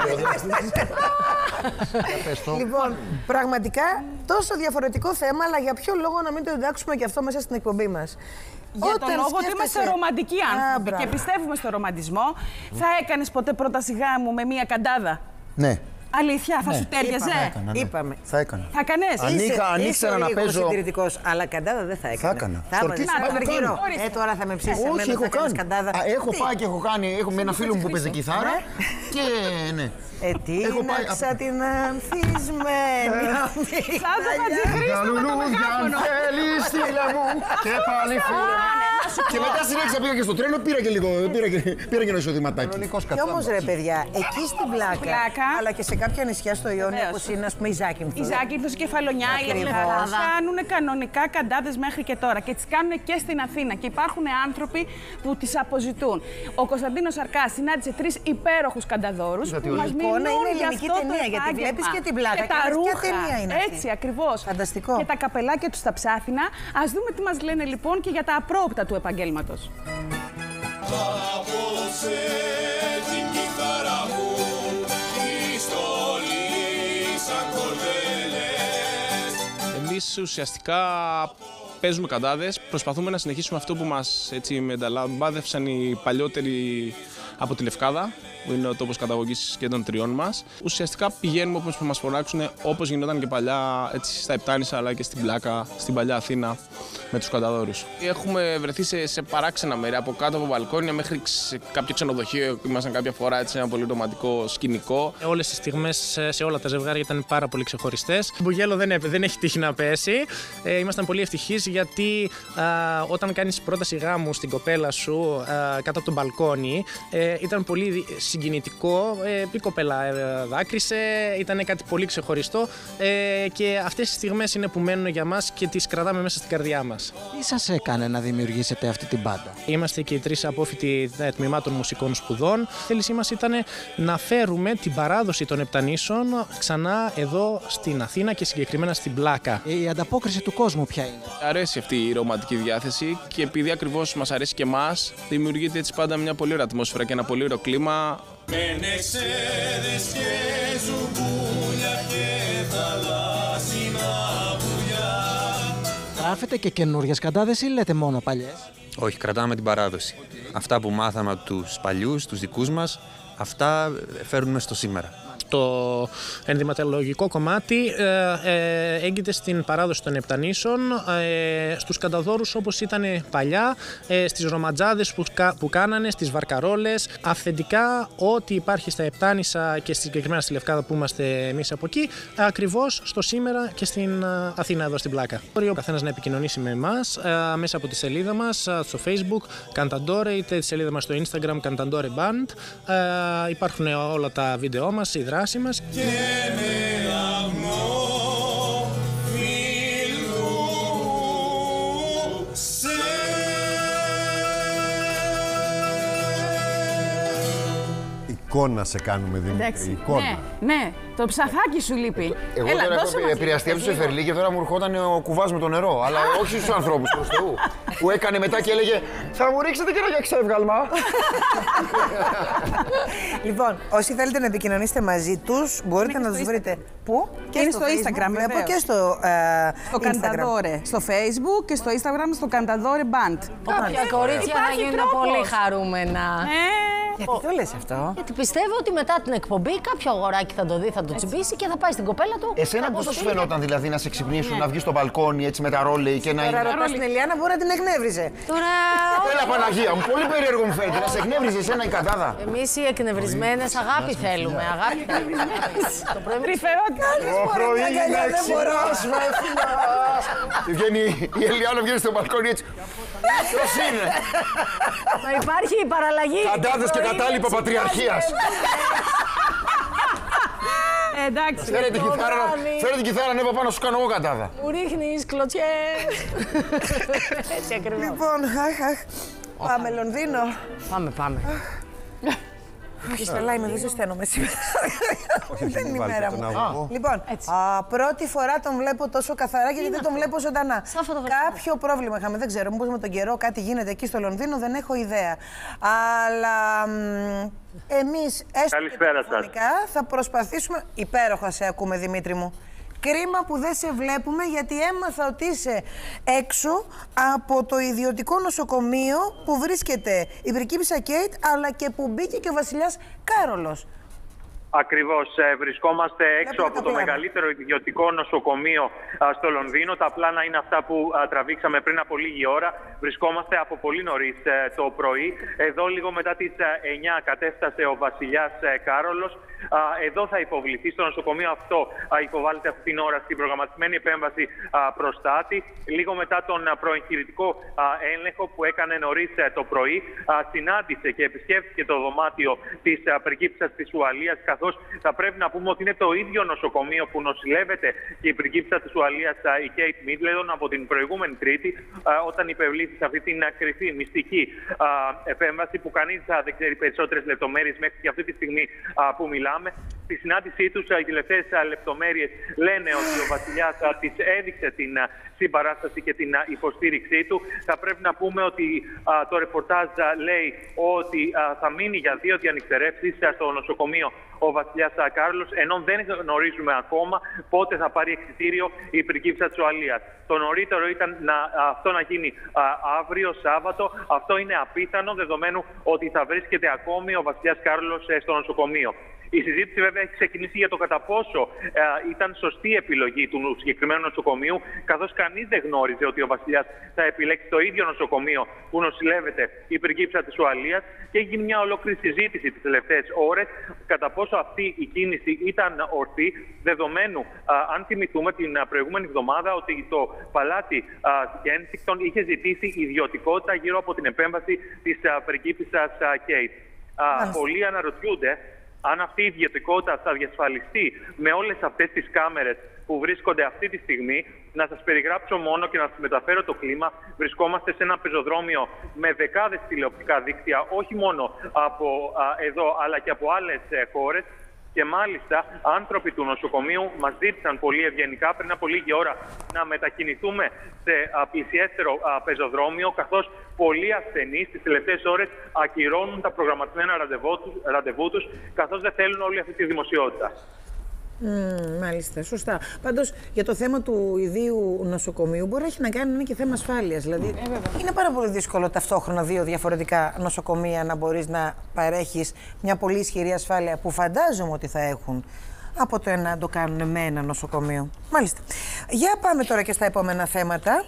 το. Λοιπόν, πραγματικά τόσο διαφορετικό θέμα, αλλά για ποιο λόγο να μην το εντάξουμε και αυτό μέσα στην εκπομπή μας. Για τον λόγο ότι είμαστε ρομαντικοί άνθρωποι και πιστεύουμε στο ρομαντισμό, θα έκανες ποτέ πρόταση γάμου με μία καντάδα? Ναι. Αλήθεια, θα Ναι. σου τέριαζε. Θα έκανα, ναι. Είπαμε. Θα έκανα. Θα κάνες. Αν είχα- αν ήξερα να παίζω- συντηρητικός, αλλά καντάδα δεν θα έκανα. Θα έκανα. Θα Στορκή έβαζες έχω ένα κάνει. αργυρό. Ορίστε. Ε, τώρα θα με ψήσεις Όχι, εμένα, έχω θα κάνεις κάνει. καντάδα. Α, έχω Τι? πάει και έχω κάνει. Έχω με ένα φίλο μου που παίζει κιθάρα. Και ναι. Ε, τι Έχω πάει- να την ανθισμένη. Σαν το Χατζηχρήστο με το Λουλούδια αν μεγάφωνο. θέλεις, στείλε μου. Και πάλι φίλε μου. Και μετά συνέχισα πήγα και στο τρένο, πήρα και λίγο. Πήρα και, πήρα και ένα εισοδηματάκι. Κι όμως ρε παιδιά, εκεί στην πλάκα, πλάκα. αλλά και σε κάποια νησιά στο Ιόνιο, Βεβαίως. όπως είναι ας πούμε η Ζάκυνθο. Η Ζάκυνθος, η Κεφαλονιά, η Ακριβώς. Ελευθεράδα κάνουν κανονικά καντάδες μέχρι και τώρα και τις κάνουν και στην Αθήνα. Και υπάρχουν άνθρωποι που τις αποζητούν. Ο Κωνσταντίνος Αρκάς συνάντησε τρεις υπέροχους κανταδόρους που μας Η εικόνα μιλούν είναι για ελληνική αυτό το ταινία, γιατί επάγγελμα. βλέπεις και την πλάκα και και τα λες, ποια ρούχα. ταινία είναι αυτή. Έτσι, ακριβώς. Φανταστικό. Και τα καπελάκια τους στα ψάθινα. Ας δούμε τι μας λένε λοιπόν και για τα απρόοπτα του επαγγέλματος. Απόψε την κιθάρα μου τη στολίσαν κορδέλες. Εμείς ουσιαστικά παίζουμε καντάδες, προσπαθούμε να συνεχίσουμε αυτό που μας έτσι μεταλαμπάδευσαν οι παλιότεροι από τη Λευκάδα, που είναι ο τόπος καταγωγής και των τριών μας. Ουσιαστικά πηγαίνουμε όπως μας φωνάξουν, όπως γινόταν και παλιά έτσι, στα Επτάνησα αλλά και στην Πλάκα, στην παλιά Αθήνα με τους κανταδόρους. Έχουμε βρεθεί σε, σε παράξενα μέρη, από κάτω από μπαλκόνια μέχρι σε κάποιο ξενοδοχείο. Ήμασταν κάποια φορά έτσι, ένα πολύ ρομαντικό σκηνικό. Όλες τις στιγμές σε όλα τα ζευγάρια ήταν πάρα πολύ ξεχωριστές. Το μπουγέλο δεν, δεν έχει τύχει να πέσει. Ε, ήμασταν πολύ ευτυχείς γιατί α, όταν κάνεις πρόταση γάμου στην κοπέλα σου α, κάτω από το μπαλκόνι, ε, ήταν πολύ συγκινητικό. Ε, η κοπέλα ε, δάκρυσε, ήταν κάτι πολύ ξεχωριστό ε, και αυτές οι στιγμές είναι που μένουν για μας και τις κρατάμε μέσα στην καρδιά μας. Τι σας έκανε να δημιουργήσετε αυτή την μπάντα? Είμαστε και οι τρεις απόφοιτοι τμήματων μουσικών σπουδών. Η θέλησή μας ήταν να φέρουμε την παράδοση των Επτανήσων ξανά εδώ στην Αθήνα και συγκεκριμένα στην Πλάκα. Η ανταπόκριση του κόσμου ποια είναι? Αρέσει αυτή η ρομαντική διάθεση και επειδή ακριβώς μας αρέσει και εμάς, δημιουργείται έτσι πάντα μια πολύ ωραία ατμόσφαιρα και ένα πολύ ωραίο κλίμα. Με νεξέδες και ζουμπούλια και θαλάσσινα πουλιά. Γράφετε και καινούριες καντάδες ή λέτε μόνο παλιές? Όχι, κρατάμε την παράδοση. Αυτά που μάθαμε από τους παλιούς, τους δικούς μας, αυτά φέρνουμε στο σήμερα. Το ενδυματολογικό κομμάτι ε, ε, έγκυται στην παράδοση των Επτανήσων, ε, στους κανταδόρους όπως ήταν παλιά, ε, στις ρομαντζάδες που, που κάνανε, στις βαρκαρόλες. Αυθεντικά ό,τι υπάρχει στα Επτάνησα και συγκεκριμένα στη Λευκάδα που είμαστε εμείς από εκεί, ακριβώς στο σήμερα και στην Αθήνα εδώ στην Πλάκα. Μπορεί ο καθένας να επικοινωνήσει με εμάς ε, μέσα από τη σελίδα μας στο Facebook, Cantandore, είτε τη σελίδα μας στο Instagram, Cantandore Band. Ε, υπάρχουν όλα τα βίντεό μας, οι δράσεις μας. Και με αγνό φίλου σε Εικόνα σε κάνουμε, Δημήτρη. Εντάξει. Εικόνα. Ναι, ναι, το ψαθάκι σου λείπει. Εγώ Έλα, τώρα δώσε έχω μας επηρεαστεί από λίγο. του Σεφερλί και τώρα μου ερχόταν ο κουβάς με το νερό. Αλλά όχι στους ανθρώπους προς Θεού. Που έκανε μετά και έλεγε θα μου ρίξετε και ένα για ξεύγαλμα. Λοιπόν, όσοι θέλετε να επικοινωνήσετε μαζί τους, μπορείτε να τους βρείτε. Πού? Είναι στο Instagram, βλέπω, βεβαίως. και στο ε, Στο Instagram. Cantandore, στο Facebook και στο Instagram στο Cantandore Band. Κάποια κορίτσια θα γίνουν πολύ χαρούμενα. Γιατί το λες αυτό? Γιατί πιστεύω ότι μετά την εκπομπή κάποιο αγοράκι θα το δει, θα το τσιμπήσει και θα πάει στην κοπέλα του. Εσένα πώς σου φαινόταν δηλαδή να σε ξυπνήσουν, να βγεις στο μπαλκόνι έτσι με τα ρόλεϊ και να Τώρα ρωτάς την Ελιάνα, μπορεί να την εκνεύριζε. Τώρα. Έλα Παναγία μου, πολύ περίεργο μου φαίνεται. Να σε εκνεύριζε εσένα η κατάδα. Εμείς οι εκνευρισμένες αγάπη θέλουμε. Αγάπη θέλουμε. Το πρωί Τρυφερότητα. Το πρωί να ξυπνάς με φιλάς. Βγαίνει η Ελιάνα, βγαίνει στο μπαλκόνι έτσι. Ποιος είναι? Μα υπάρχει η παραλλαγή. Καντάδες και κατάλοιπα πατριαρχίας. Εντάξει. Φέρε την κιθάρα, φέρε την κιθάρα, ανέβα πάνω, σου κάνω εγώ κατάδα. Μου ρίχνεις κλωτσιές. Έτσι ακριβώς. Λοιπόν, αχ, αχ. Πάμε Λονδίνο. Πάμε, πάμε. Όχι, στελάει με, δεν ζεσταίνομαι σήμερα. Δεν είναι η βάλτε μέρα τον μου. αγωγό. Λοιπόν, α, πρώτη φορά τον βλέπω τόσο καθαρά γιατί δεν τον βλέπω ζωντανά. Κάποιο πρόβλημα είχαμε, δεν ξέρω. Μήπως με τον καιρό κάτι γίνεται εκεί στο Λονδίνο, δεν έχω ιδέα. Αλλά μ, εμείς έστω και τηλεφωνικά θα προσπαθήσουμε. Υπέροχα σε ακούμε, Δημήτρη μου. Κρίμα που δεν σε βλέπουμε, γιατί έμαθα ότι είσαι έξω από το ιδιωτικό νοσοκομείο που βρίσκεται η πριγκίπισσα Κέιτ, αλλά και που μπήκε και ο βασιλιάς Κάρολος. Ακριβώς. Βρισκόμαστε έξω από το μεγαλύτερο ιδιωτικό νοσοκομείο στο Λονδίνο. Τα πλάνα είναι αυτά που τραβήξαμε πριν από λίγη ώρα. Βρισκόμαστε από πολύ νωρίς το πρωί. Εδώ λίγο μετά τις εννιά κατέφτασε ο βασιλιάς Κάρολος. Εδώ θα υποβληθεί στο νοσοκομείο αυτό. Υποβάλλεται αυτή την ώρα στην προγραμματισμένη επέμβαση προστάτη. Λίγο μετά τον προεγχειρητικό έλεγχο που έκανε νωρίς το πρωί, συνάντησε και επισκέφθηκε το δωμάτιο της πριγκίπισσας της Ουαλίας. Καθώς θα πρέπει να πούμε ότι είναι το ίδιο νοσοκομείο που νοσηλεύεται και η πριγκίπισσα της Ουαλίας, η Κέιτ Μίτλετον, από την προηγούμενη Τρίτη, όταν υπευλήθη σε αυτή την κρυφή, μυστική επέμβαση που κανείς δεν ξέρει περισσότερες λεπτομέρειες μέχρι και αυτή τη στιγμή που μιλάμε. Στη συνάντησή τους, οι τελευταίες λεπτομέρειες λένε ότι ο βασιλιάς της έδειξε την συμπαράσταση και την υποστήριξή του. Θα πρέπει να πούμε ότι το ρεπορτάζ λέει ότι θα μείνει για δύο διανυκτερεύσεις στο νοσοκομείο ο βασιλιάς Κάρολος, ενώ δεν γνωρίζουμε ακόμα πότε θα πάρει εξιτήριο η πριγκίπισσα της Ουαλίας. Το νωρίτερο ήταν να, αυτό να γίνει α, αύριο, Σάββατο. Αυτό είναι απίθανο, δεδομένου ότι θα βρίσκεται ακόμη ο βασιλιάς Κάρολος στο νοσοκομείο. Η συζήτηση βέβαια έχει ξεκινήσει για το κατά πόσο ε, ήταν σωστή η επιλογή του συγκεκριμένου νοσοκομείου, καθώς κανείς δεν γνώριζε ότι ο βασιλιάς θα επιλέξει το ίδιο νοσοκομείο που νοσηλεύεται η πριγκίπισσα της Ουαλίας, και έχει γίνει μια ολόκληρη συζήτηση τις τελευταίες ώρες κατά πόσο αυτή η κίνηση ήταν ορθή, δεδομένου, α, αν θυμηθούμε την προηγούμενη εβδομάδα, ότι το παλάτι Κένσιγκτον είχε ζητήσει ιδιωτικότητα γύρω από την επέμβαση της πριγκίπισσας Κέιτ. Πολλοί αναρωτιούνται αν αυτή η ιδιωτικότητα θα διασφαλιστεί με όλες αυτές τις κάμερες που βρίσκονται αυτή τη στιγμή. Να σας περιγράψω μόνο και να σας μεταφέρω το κλίμα. Βρισκόμαστε σε ένα πεζοδρόμιο με δεκάδες τηλεοπτικά δίκτυα, όχι μόνο από α, εδώ αλλά και από άλλες ε, χώρες. Και μάλιστα άνθρωποι του νοσοκομείου μας ζήτησαν πολύ ευγενικά πριν από λίγη ώρα να μετακινηθούμε σε α, πλησιέστερο α, πεζοδρόμιο, καθώς πολλοί ασθενείς τις τελευταίες ώρες ακυρώνουν τα προγραμματισμένα ραντεβού τους, ραντεβού τους, καθώς δεν θέλουν όλη αυτή τη δημοσιότητα. Mm, μάλιστα, σωστά. Πάντως, για το θέμα του ιδίου νοσοκομείου μπορεί να έχει να κάνει είναι και θέμα ασφάλειας. Δηλαδή, ε, είναι πάρα πολύ δύσκολο ταυτόχρονα δύο διαφορετικά νοσοκομεία να μπορείς να παρέχεις μια πολύ ισχυρή ασφάλεια που φαντάζομαι ότι θα έχουν, από το να το κάνουν με ένα νοσοκομείο. Μάλιστα. Για πάμε τώρα και στα επόμενα θέματα.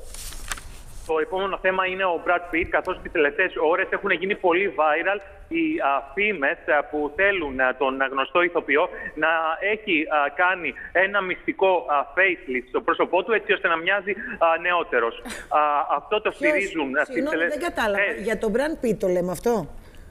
Το επόμενο θέμα είναι ο Brad Pitt, καθώς τις τελευταίες ώρες έχουν γίνει πολύ viral οι φήμες που θέλουν α, τον γνωστό ηθοποιό να έχει α, κάνει ένα μυστικό α, facelift στο πρόσωπό του, έτσι ώστε να μοιάζει α, νεότερος. Α, αυτό το στηρίζουν... Συγγνώμη, τελε... δεν κατάλαβα. Ε, για τον Brad Pitt το λέμε αυτό?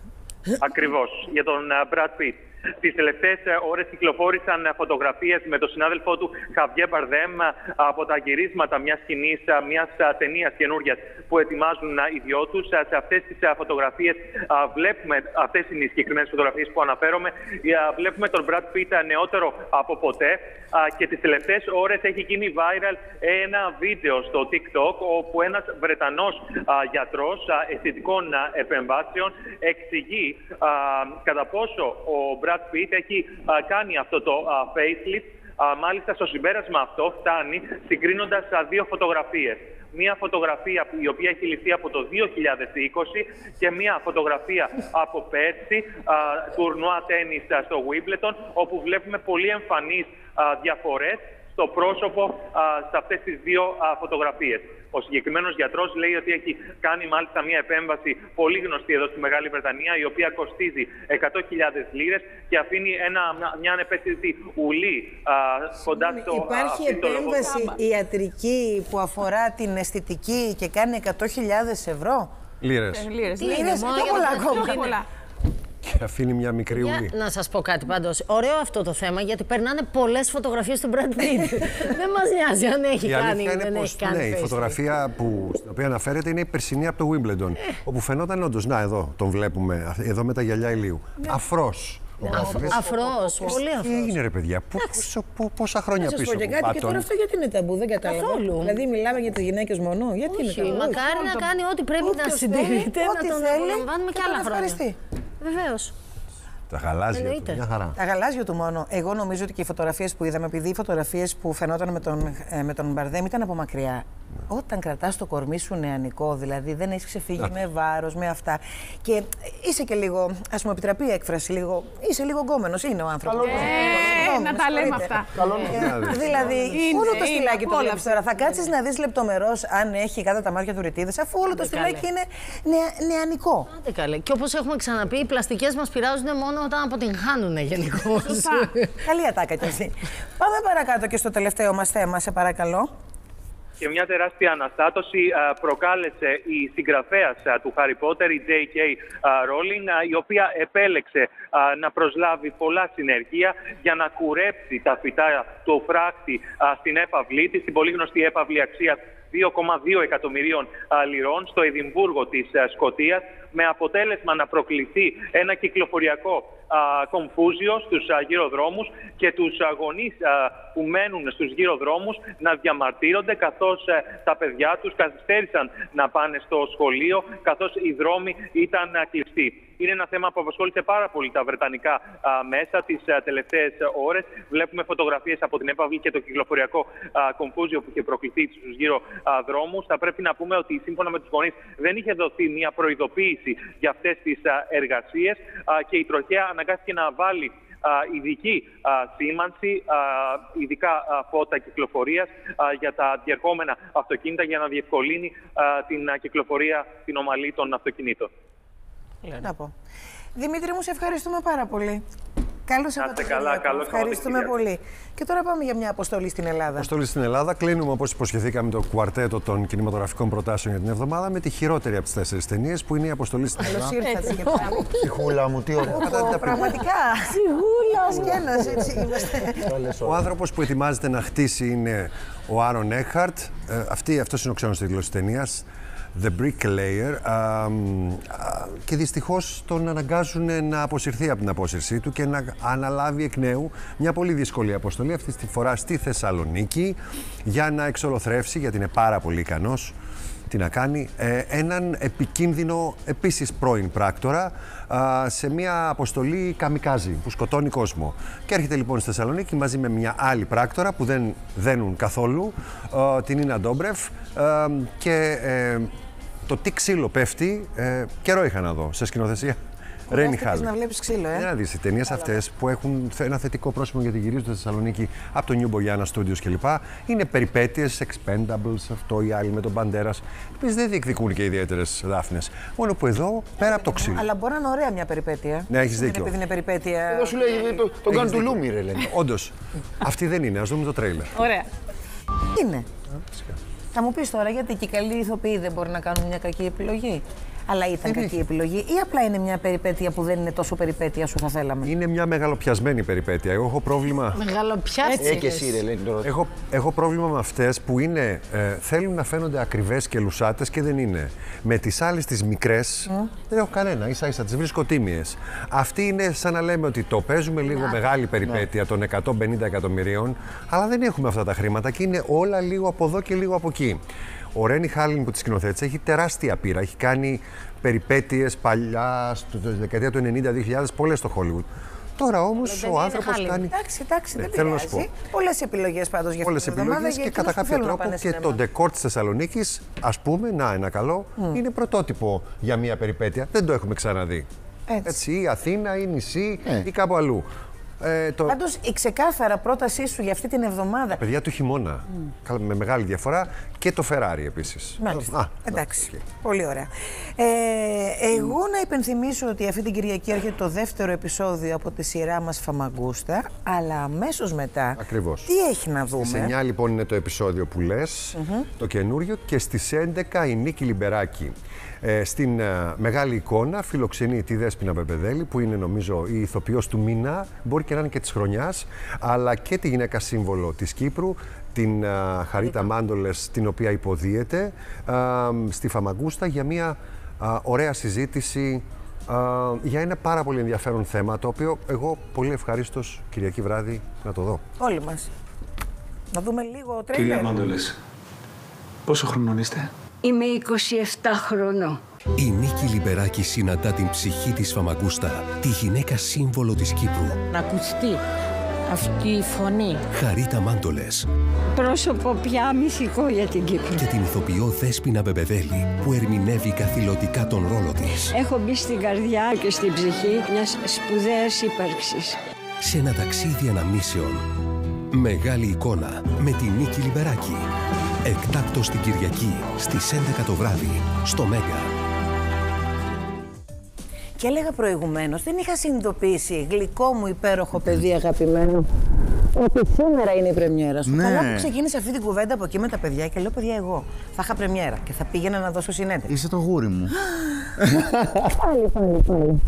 Ακριβώς, για τον α, Brad Pitt. Τις τελευταίες ώρες κυκλοφόρησαν φωτογραφίες με τον συνάδελφό του Χαβιέ Μπαρδέμ από τα γυρίσματα μιας σκηνής, μιας ταινίας καινούριας που ετοιμάζουν οι δυο τους. Σε αυτές τις φωτογραφίες βλέπουμε, αυτές είναι οι συγκεκριμένες φωτογραφίες που αναφέρομαι, βλέπουμε τον Brad Pitt νεότερο από ποτέ, και τις τελευταίες ώρες έχει γίνει viral ένα βίντεο στο TikTok όπου ένας Βρετανός γιατρός αισθητικών επεμβάσεων εξηγεί κατά πόσο ο Brad Pitt έχει α, κάνει αυτό το α, facelift. Α, μάλιστα στο συμπέρασμα αυτό φτάνει συγκρίνοντας α, δύο φωτογραφίες. Μία φωτογραφία η οποία έχει ληφθεί από το δύο χιλιάδες είκοσι και μία φωτογραφία από πέρσι, α, τουρνουά τένις στο Wimbledon, όπου βλέπουμε πολύ εμφανείς α, διαφορές στο πρόσωπο α, σε αυτές τις δύο α, φωτογραφίες. Ο συγκεκριμένος γιατρός λέει ότι έχει κάνει μάλιστα μια επέμβαση πολύ γνωστή εδώ στη Μεγάλη Βρετανία, η οποία κοστίζει εκατό χιλιάδες λίρες και αφήνει ένα, μια ανεπαίσθητη ουλή α, κοντά στο... Υπάρχει α, επέμβαση ιατρική που αφορά την αισθητική και κάνει εκατό χιλιάδες ευρώ? Λίρες. Ε, λίρες. Λίρες, πιο πολλά. Και αφήνει μια μικρή ουλή. Για να σας πω κάτι πάντως. Ωραίο αυτό το θέμα, γιατί περνάνε πολλές φωτογραφίες του Brad Pitt. Δεν μας νοιάζει αν έχει η κάνει ή δεν πως, έχει κάνει. Ναι, η φωτογραφία που, στην οποία αναφέρεται είναι η περσινή από το Wimbledon. Ε. Όπου φαινόταν όντως, να εδώ τον βλέπουμε, εδώ με τα γυαλιά ηλίου. Ναι. Αφρός. Αφρός, πολύ αφρός. Τι έγινε ρε παιδιά, πόσο, πόσα χρόνια πίσω που πάτων. Και τώρα αυτό γιατί είναι ταμπού, δεν κατάλαβα. Καθόλου. Δηλαδή μιλάμε για τις γυναίκες μόνο, γιατί όχι, είναι ταμπού? μακάρι να κάνει ό,τι πρέπει να συντηρείται, να τον απολαμβάνουμε και άλλα χρόνια. Βεβαίως. Τα γαλάζια του, μια χαρά. Τα γαλάζια του μόνο. Εγώ νομίζω ότι και οι φωτογραφίες που είδαμε, επειδή οι φωτογραφίες που φαινόταν με τον, ε, με τον Μπαρδέμ ήταν από μακριά, Όταν κρατάς το κορμί σου νεανικό, δηλαδή δεν έχεις ξεφύγει Α. με βάρος, με αυτά. Και είσαι και λίγο, ας μου επιτραπεί η έκφραση, λίγο, είσαι λίγο γκόμενος, είναι ο άνθρωπος. Ε, να τα λέμε αυτά. Ε, δηλαδή, Είναι, όλο το είναι, στυλάκι το όλα βλέπεις τώρα. Θα κάτσεις να δεις λεπτομερώς αν έχει κάτω τα μάτια του ρητίδες, αφού όλο το στυλάκι είναι νεα, νεανικό. Άντε καλέ. Και όπως έχουμε ξαναπεί, οι πλαστικές μας πειράζουν μόνο όταν αποτυγχάνουν γενικώς. Καλή ατάκα κι αυτή. Πάμε παρακάτω και στο τελευταίο μας θέμα, σε παρακαλώ. Και μια τεράστια αναστάτωση α, προκάλεσε η συγγραφέας α, του Harry Potter, η τζέι κέι Rowling, α, η οποία επέλεξε α, να προσλάβει πολλά συνεργεία για να κουρέψει τα φυτά του φράχτη α, στην έπαυλή της, την πολύ γνωστή έπαυλη αξίας δύο κόμμα δύο εκατομμυρίων λιρών στο Εδιμβούργο της α, Σκωτίας, με αποτέλεσμα να προκληθεί ένα κυκλοφοριακό κομφούζιο στους α, γυροδρόμους και τους α, γονείς α, που μένουν στους γυροδρόμους να διαμαρτύρονται, καθώς α, τα παιδιά τους καθυστέρησαν να πάνε στο σχολείο, καθώς οι δρόμοι ήταν α, κλειστοί. Είναι ένα θέμα που απασχόλησε πάρα πολύ τα βρετανικά α, μέσα τις α, τελευταίες ώρες. Βλέπουμε φωτογραφίες από την έπαυλη και το κυκλοφοριακό α, κομφούζιο που είχε προκληθεί στους γύρω α, δρόμους. Θα πρέπει να πούμε ότι σύμφωνα με τους γονείς δεν είχε δοθεί μια προειδοποίηση για αυτές τις α, εργασίες α, και η τροχέα αναγκάστηκε να βάλει α, ειδική α, σήμανση, α, ειδικά α, φώτα κυκλοφορίας α, για τα διερχόμενα αυτοκίνητα για να διευκολύνει α, την α, κυκλοφορία την ομαλή των αυτοκινήτων. Να πω. Δημήτρη μου, σε ευχαριστούμε πάρα πολύ. Καλώς Σαββατοκύριακο. Ευχαριστούμε πολύ. Και τώρα πάμε για μια αποστολή στην Ελλάδα. Αποστολή στην Ελλάδα. Κλείνουμε, όπως υποσχεθήκαμε, το κουαρτέτο των κινηματογραφικών προτάσεων για την εβδομάδα με τη χειρότερη από τις τέσσερις ταινίες που είναι η Αποστολή στην Ελλάδα. Καλώς ήρθατε και πάλι. Ψυχούλα μου, τι ωραία. Πραγματικά. Ψυχούλα. Σκένας, έτσι είμαστε. Ο άνθρωπος που ετοιμάζεται να χτίσει είναι ο Άρον Έκχαρτ. Ε, αυτός είναι ο ξένος τίτλος της ταινίας. The Bricklayer, α, α, και δυστυχώς τον αναγκάζουν να αποσυρθεί από την απόσυρσή του και να αναλάβει εκ νέου μια πολύ δύσκολη αποστολή, αυτή τη φορά στη Θεσσαλονίκη, για να εξολοθρεύσει, γιατί είναι πάρα πολύ ικανός, τι να κάνει, ε, έναν επικίνδυνο επίσης πρώην πράκτορα α, σε μια αποστολή καμικάζι που σκοτώνει κόσμο. Και έρχεται λοιπόν στη Θεσσαλονίκη μαζί με μια άλλη πράκτορα που δεν δένουν καθόλου, α, την Ίνα Ντόμπρεφ, α, και ε, το τι ξύλο πέφτει, ε, καιρό είχα να δω σε σκηνοθεσία. Ρένι Χάλ. Να βλέπεις ξύλο, ε. Να δεις, οι ταινίες αυτές που έχουν ένα θετικό πρόσημο γιατί γυρίζουν στη Θεσσαλονίκη από το New Boyana Studios κλπ. Είναι περιπέτειες, Expendables, αυτό οι άλλοι με τον Μπαντέρας. Επίσης δεν διεκδικούν και ιδιαίτερες δάφνες. Μόνο που εδώ, πέρα από το ξύλο. Αλλά μπορεί να είναι ωραία μια περιπέτεια. Ναι, έχεις δίκιο. Επειδή είναι περιπέτεια. Εδώ σου λέει το, τον κάνουν του Λούμι, ρε λένε. Όντως. Αυτή δεν είναι. Ας δούμε το τρέιλερ. Ωραία. Είναι. Θα μου πεις τώρα γιατί και οι καλοί ηθοποιοί δεν μπορεί να κάνουν μια κακή επιλογή. Αλλά ήταν κακή επιλογή ή απλά είναι μια περιπέτεια που δεν είναι τόσο περιπέτεια όσο θα θέλαμε. Είναι μια μεγαλοπιασμένη περιπέτεια. Εγώ έχω πρόβλημα. Μεγαλοπιάστηκε. Ε, και εσύ, ρε, λένε τώρα. Έχω, έχω πρόβλημα με αυτές που είναι, ε, θέλουν να φαίνονται ακριβές και λουσάτες και δεν είναι. Με τις άλλες τις μικρές mm. δεν έχω κανένα. Ίσα ίσα τις βρίσκω τίμιες. Αυτή είναι σαν να λέμε ότι το παίζουμε λίγο yeah. μεγάλη περιπέτεια yeah. των εκατόν πενήντα εκατομμυρίων, αλλά δεν έχουμε αυτά τα χρήματα και είναι όλα λίγο από εδώ και λίγο από εκεί. Ο Ρένι Χάλιν που τη σκηνοθέτησε έχει τεράστια πείρα. Έχει κάνει περιπέτειες παλιά, στη δεκαετία του ενενήντα δύο χιλιάδες, πολλές στο Hollywood. Τώρα όμως ο άνθρωπος κάνει. Εντάξει, εντάξει, ναι, δεν θέλω πειράζει. Να σου πω. Πολλές επιλογές πάντως για Πολλές αυτή την εβδομάδα. επιλογές και κατά κάποιο τρόπο και το ντεκόρ της Θεσσαλονίκης, ας πούμε, να ένα καλό, mm. είναι πρωτότυπο για μια περιπέτεια. Δεν το έχουμε ξαναδεί. Έτσι, Έτσι ή Αθήνα ή νησί ε. ή κάπου αλλού. Ε, το... Πάντως η ξεκάθαρα πρότασή σου για αυτή την εβδομάδα. Παιδιά του χειμώνα. Mm. Με μεγάλη διαφορά και το Ferrari επίσης. Μάλιστα. Α, εντάξει. Okay. Πολύ ωραία. Ε, εγώ mm. να υπενθυμίσω ότι αυτή την Κυριακή έρχεται το δεύτερο επεισόδιο από τη σειρά μας Φαμαγκούστα, αλλά αμέσως μετά. Ακριβώς. Τι έχει να δούμε. Στις εννιά λοιπόν είναι το επεισόδιο που λες, mm-hmm. το καινούριο, και στις έντεκα η Νίκη Λιμπεράκη. Ε, στην uh, μεγάλη εικόνα φιλοξενεί τη Δέσποινα Πεπεδέλη, που είναι νομίζω η ηθοποιός του μήνα, μπορεί και να είναι και της χρονιάς, αλλά και τη γυναίκα σύμβολο της Κύπρου, την uh, Χαρίτα Μάντολες, την οποία υποδίεται uh, στη Φαμαγκούστα για μια uh, ωραία συζήτηση uh, για ένα πάρα πολύ ενδιαφέρον θέμα, το οποίο εγώ πολύ ευχαρίστως Κυριακή βράδυ να το δω. Όλοι μας. Να δούμε λίγο τρέιλερ. Κυρία Μάντολες, πόσο χρονών είστε? Είμαι είκοσι επτά χρονών. Η Νίκη Λιμπεράκη συναντά την ψυχή της Φαμαγκούστα, τη γυναίκα σύμβολο της Κύπρου. Να ακουστεί αυτή η φωνή. Χαρίτα Μάντολες. Πρόσωπο πια μυθικό για την Κύπρο. Και την ηθοποιό Δέσποινα Μπεμπεδέλη που ερμηνεύει καθηλωτικά τον ρόλο της. Έχω μπει στην καρδιά και στην ψυχή μιας σπουδαίας ύπαρξης. Σε ένα ταξίδι αναμνήσεων. Μεγάλη εικόνα με τη Νίκη Λιμπεράκη. Εκτάκτος την Κυριακή στις έντεκα το βράδυ στο Μέγκα. Και έλεγα προηγουμένως, δεν είχα συνειδητοποιήσει, γλυκό μου υπέροχο παιδί αγαπημένο, ότι σήμερα είναι η πρεμιέρα σου. Ναι. Καλά που ξεκίνησε αυτή την κουβέντα από εκεί με τα παιδιά και λέω, παιδιά, εγώ θα είχα πρεμιέρα και θα πήγαινα να δώσω συνέντευξη. Είσαι το γούρι μου. Πάλι, πάλι,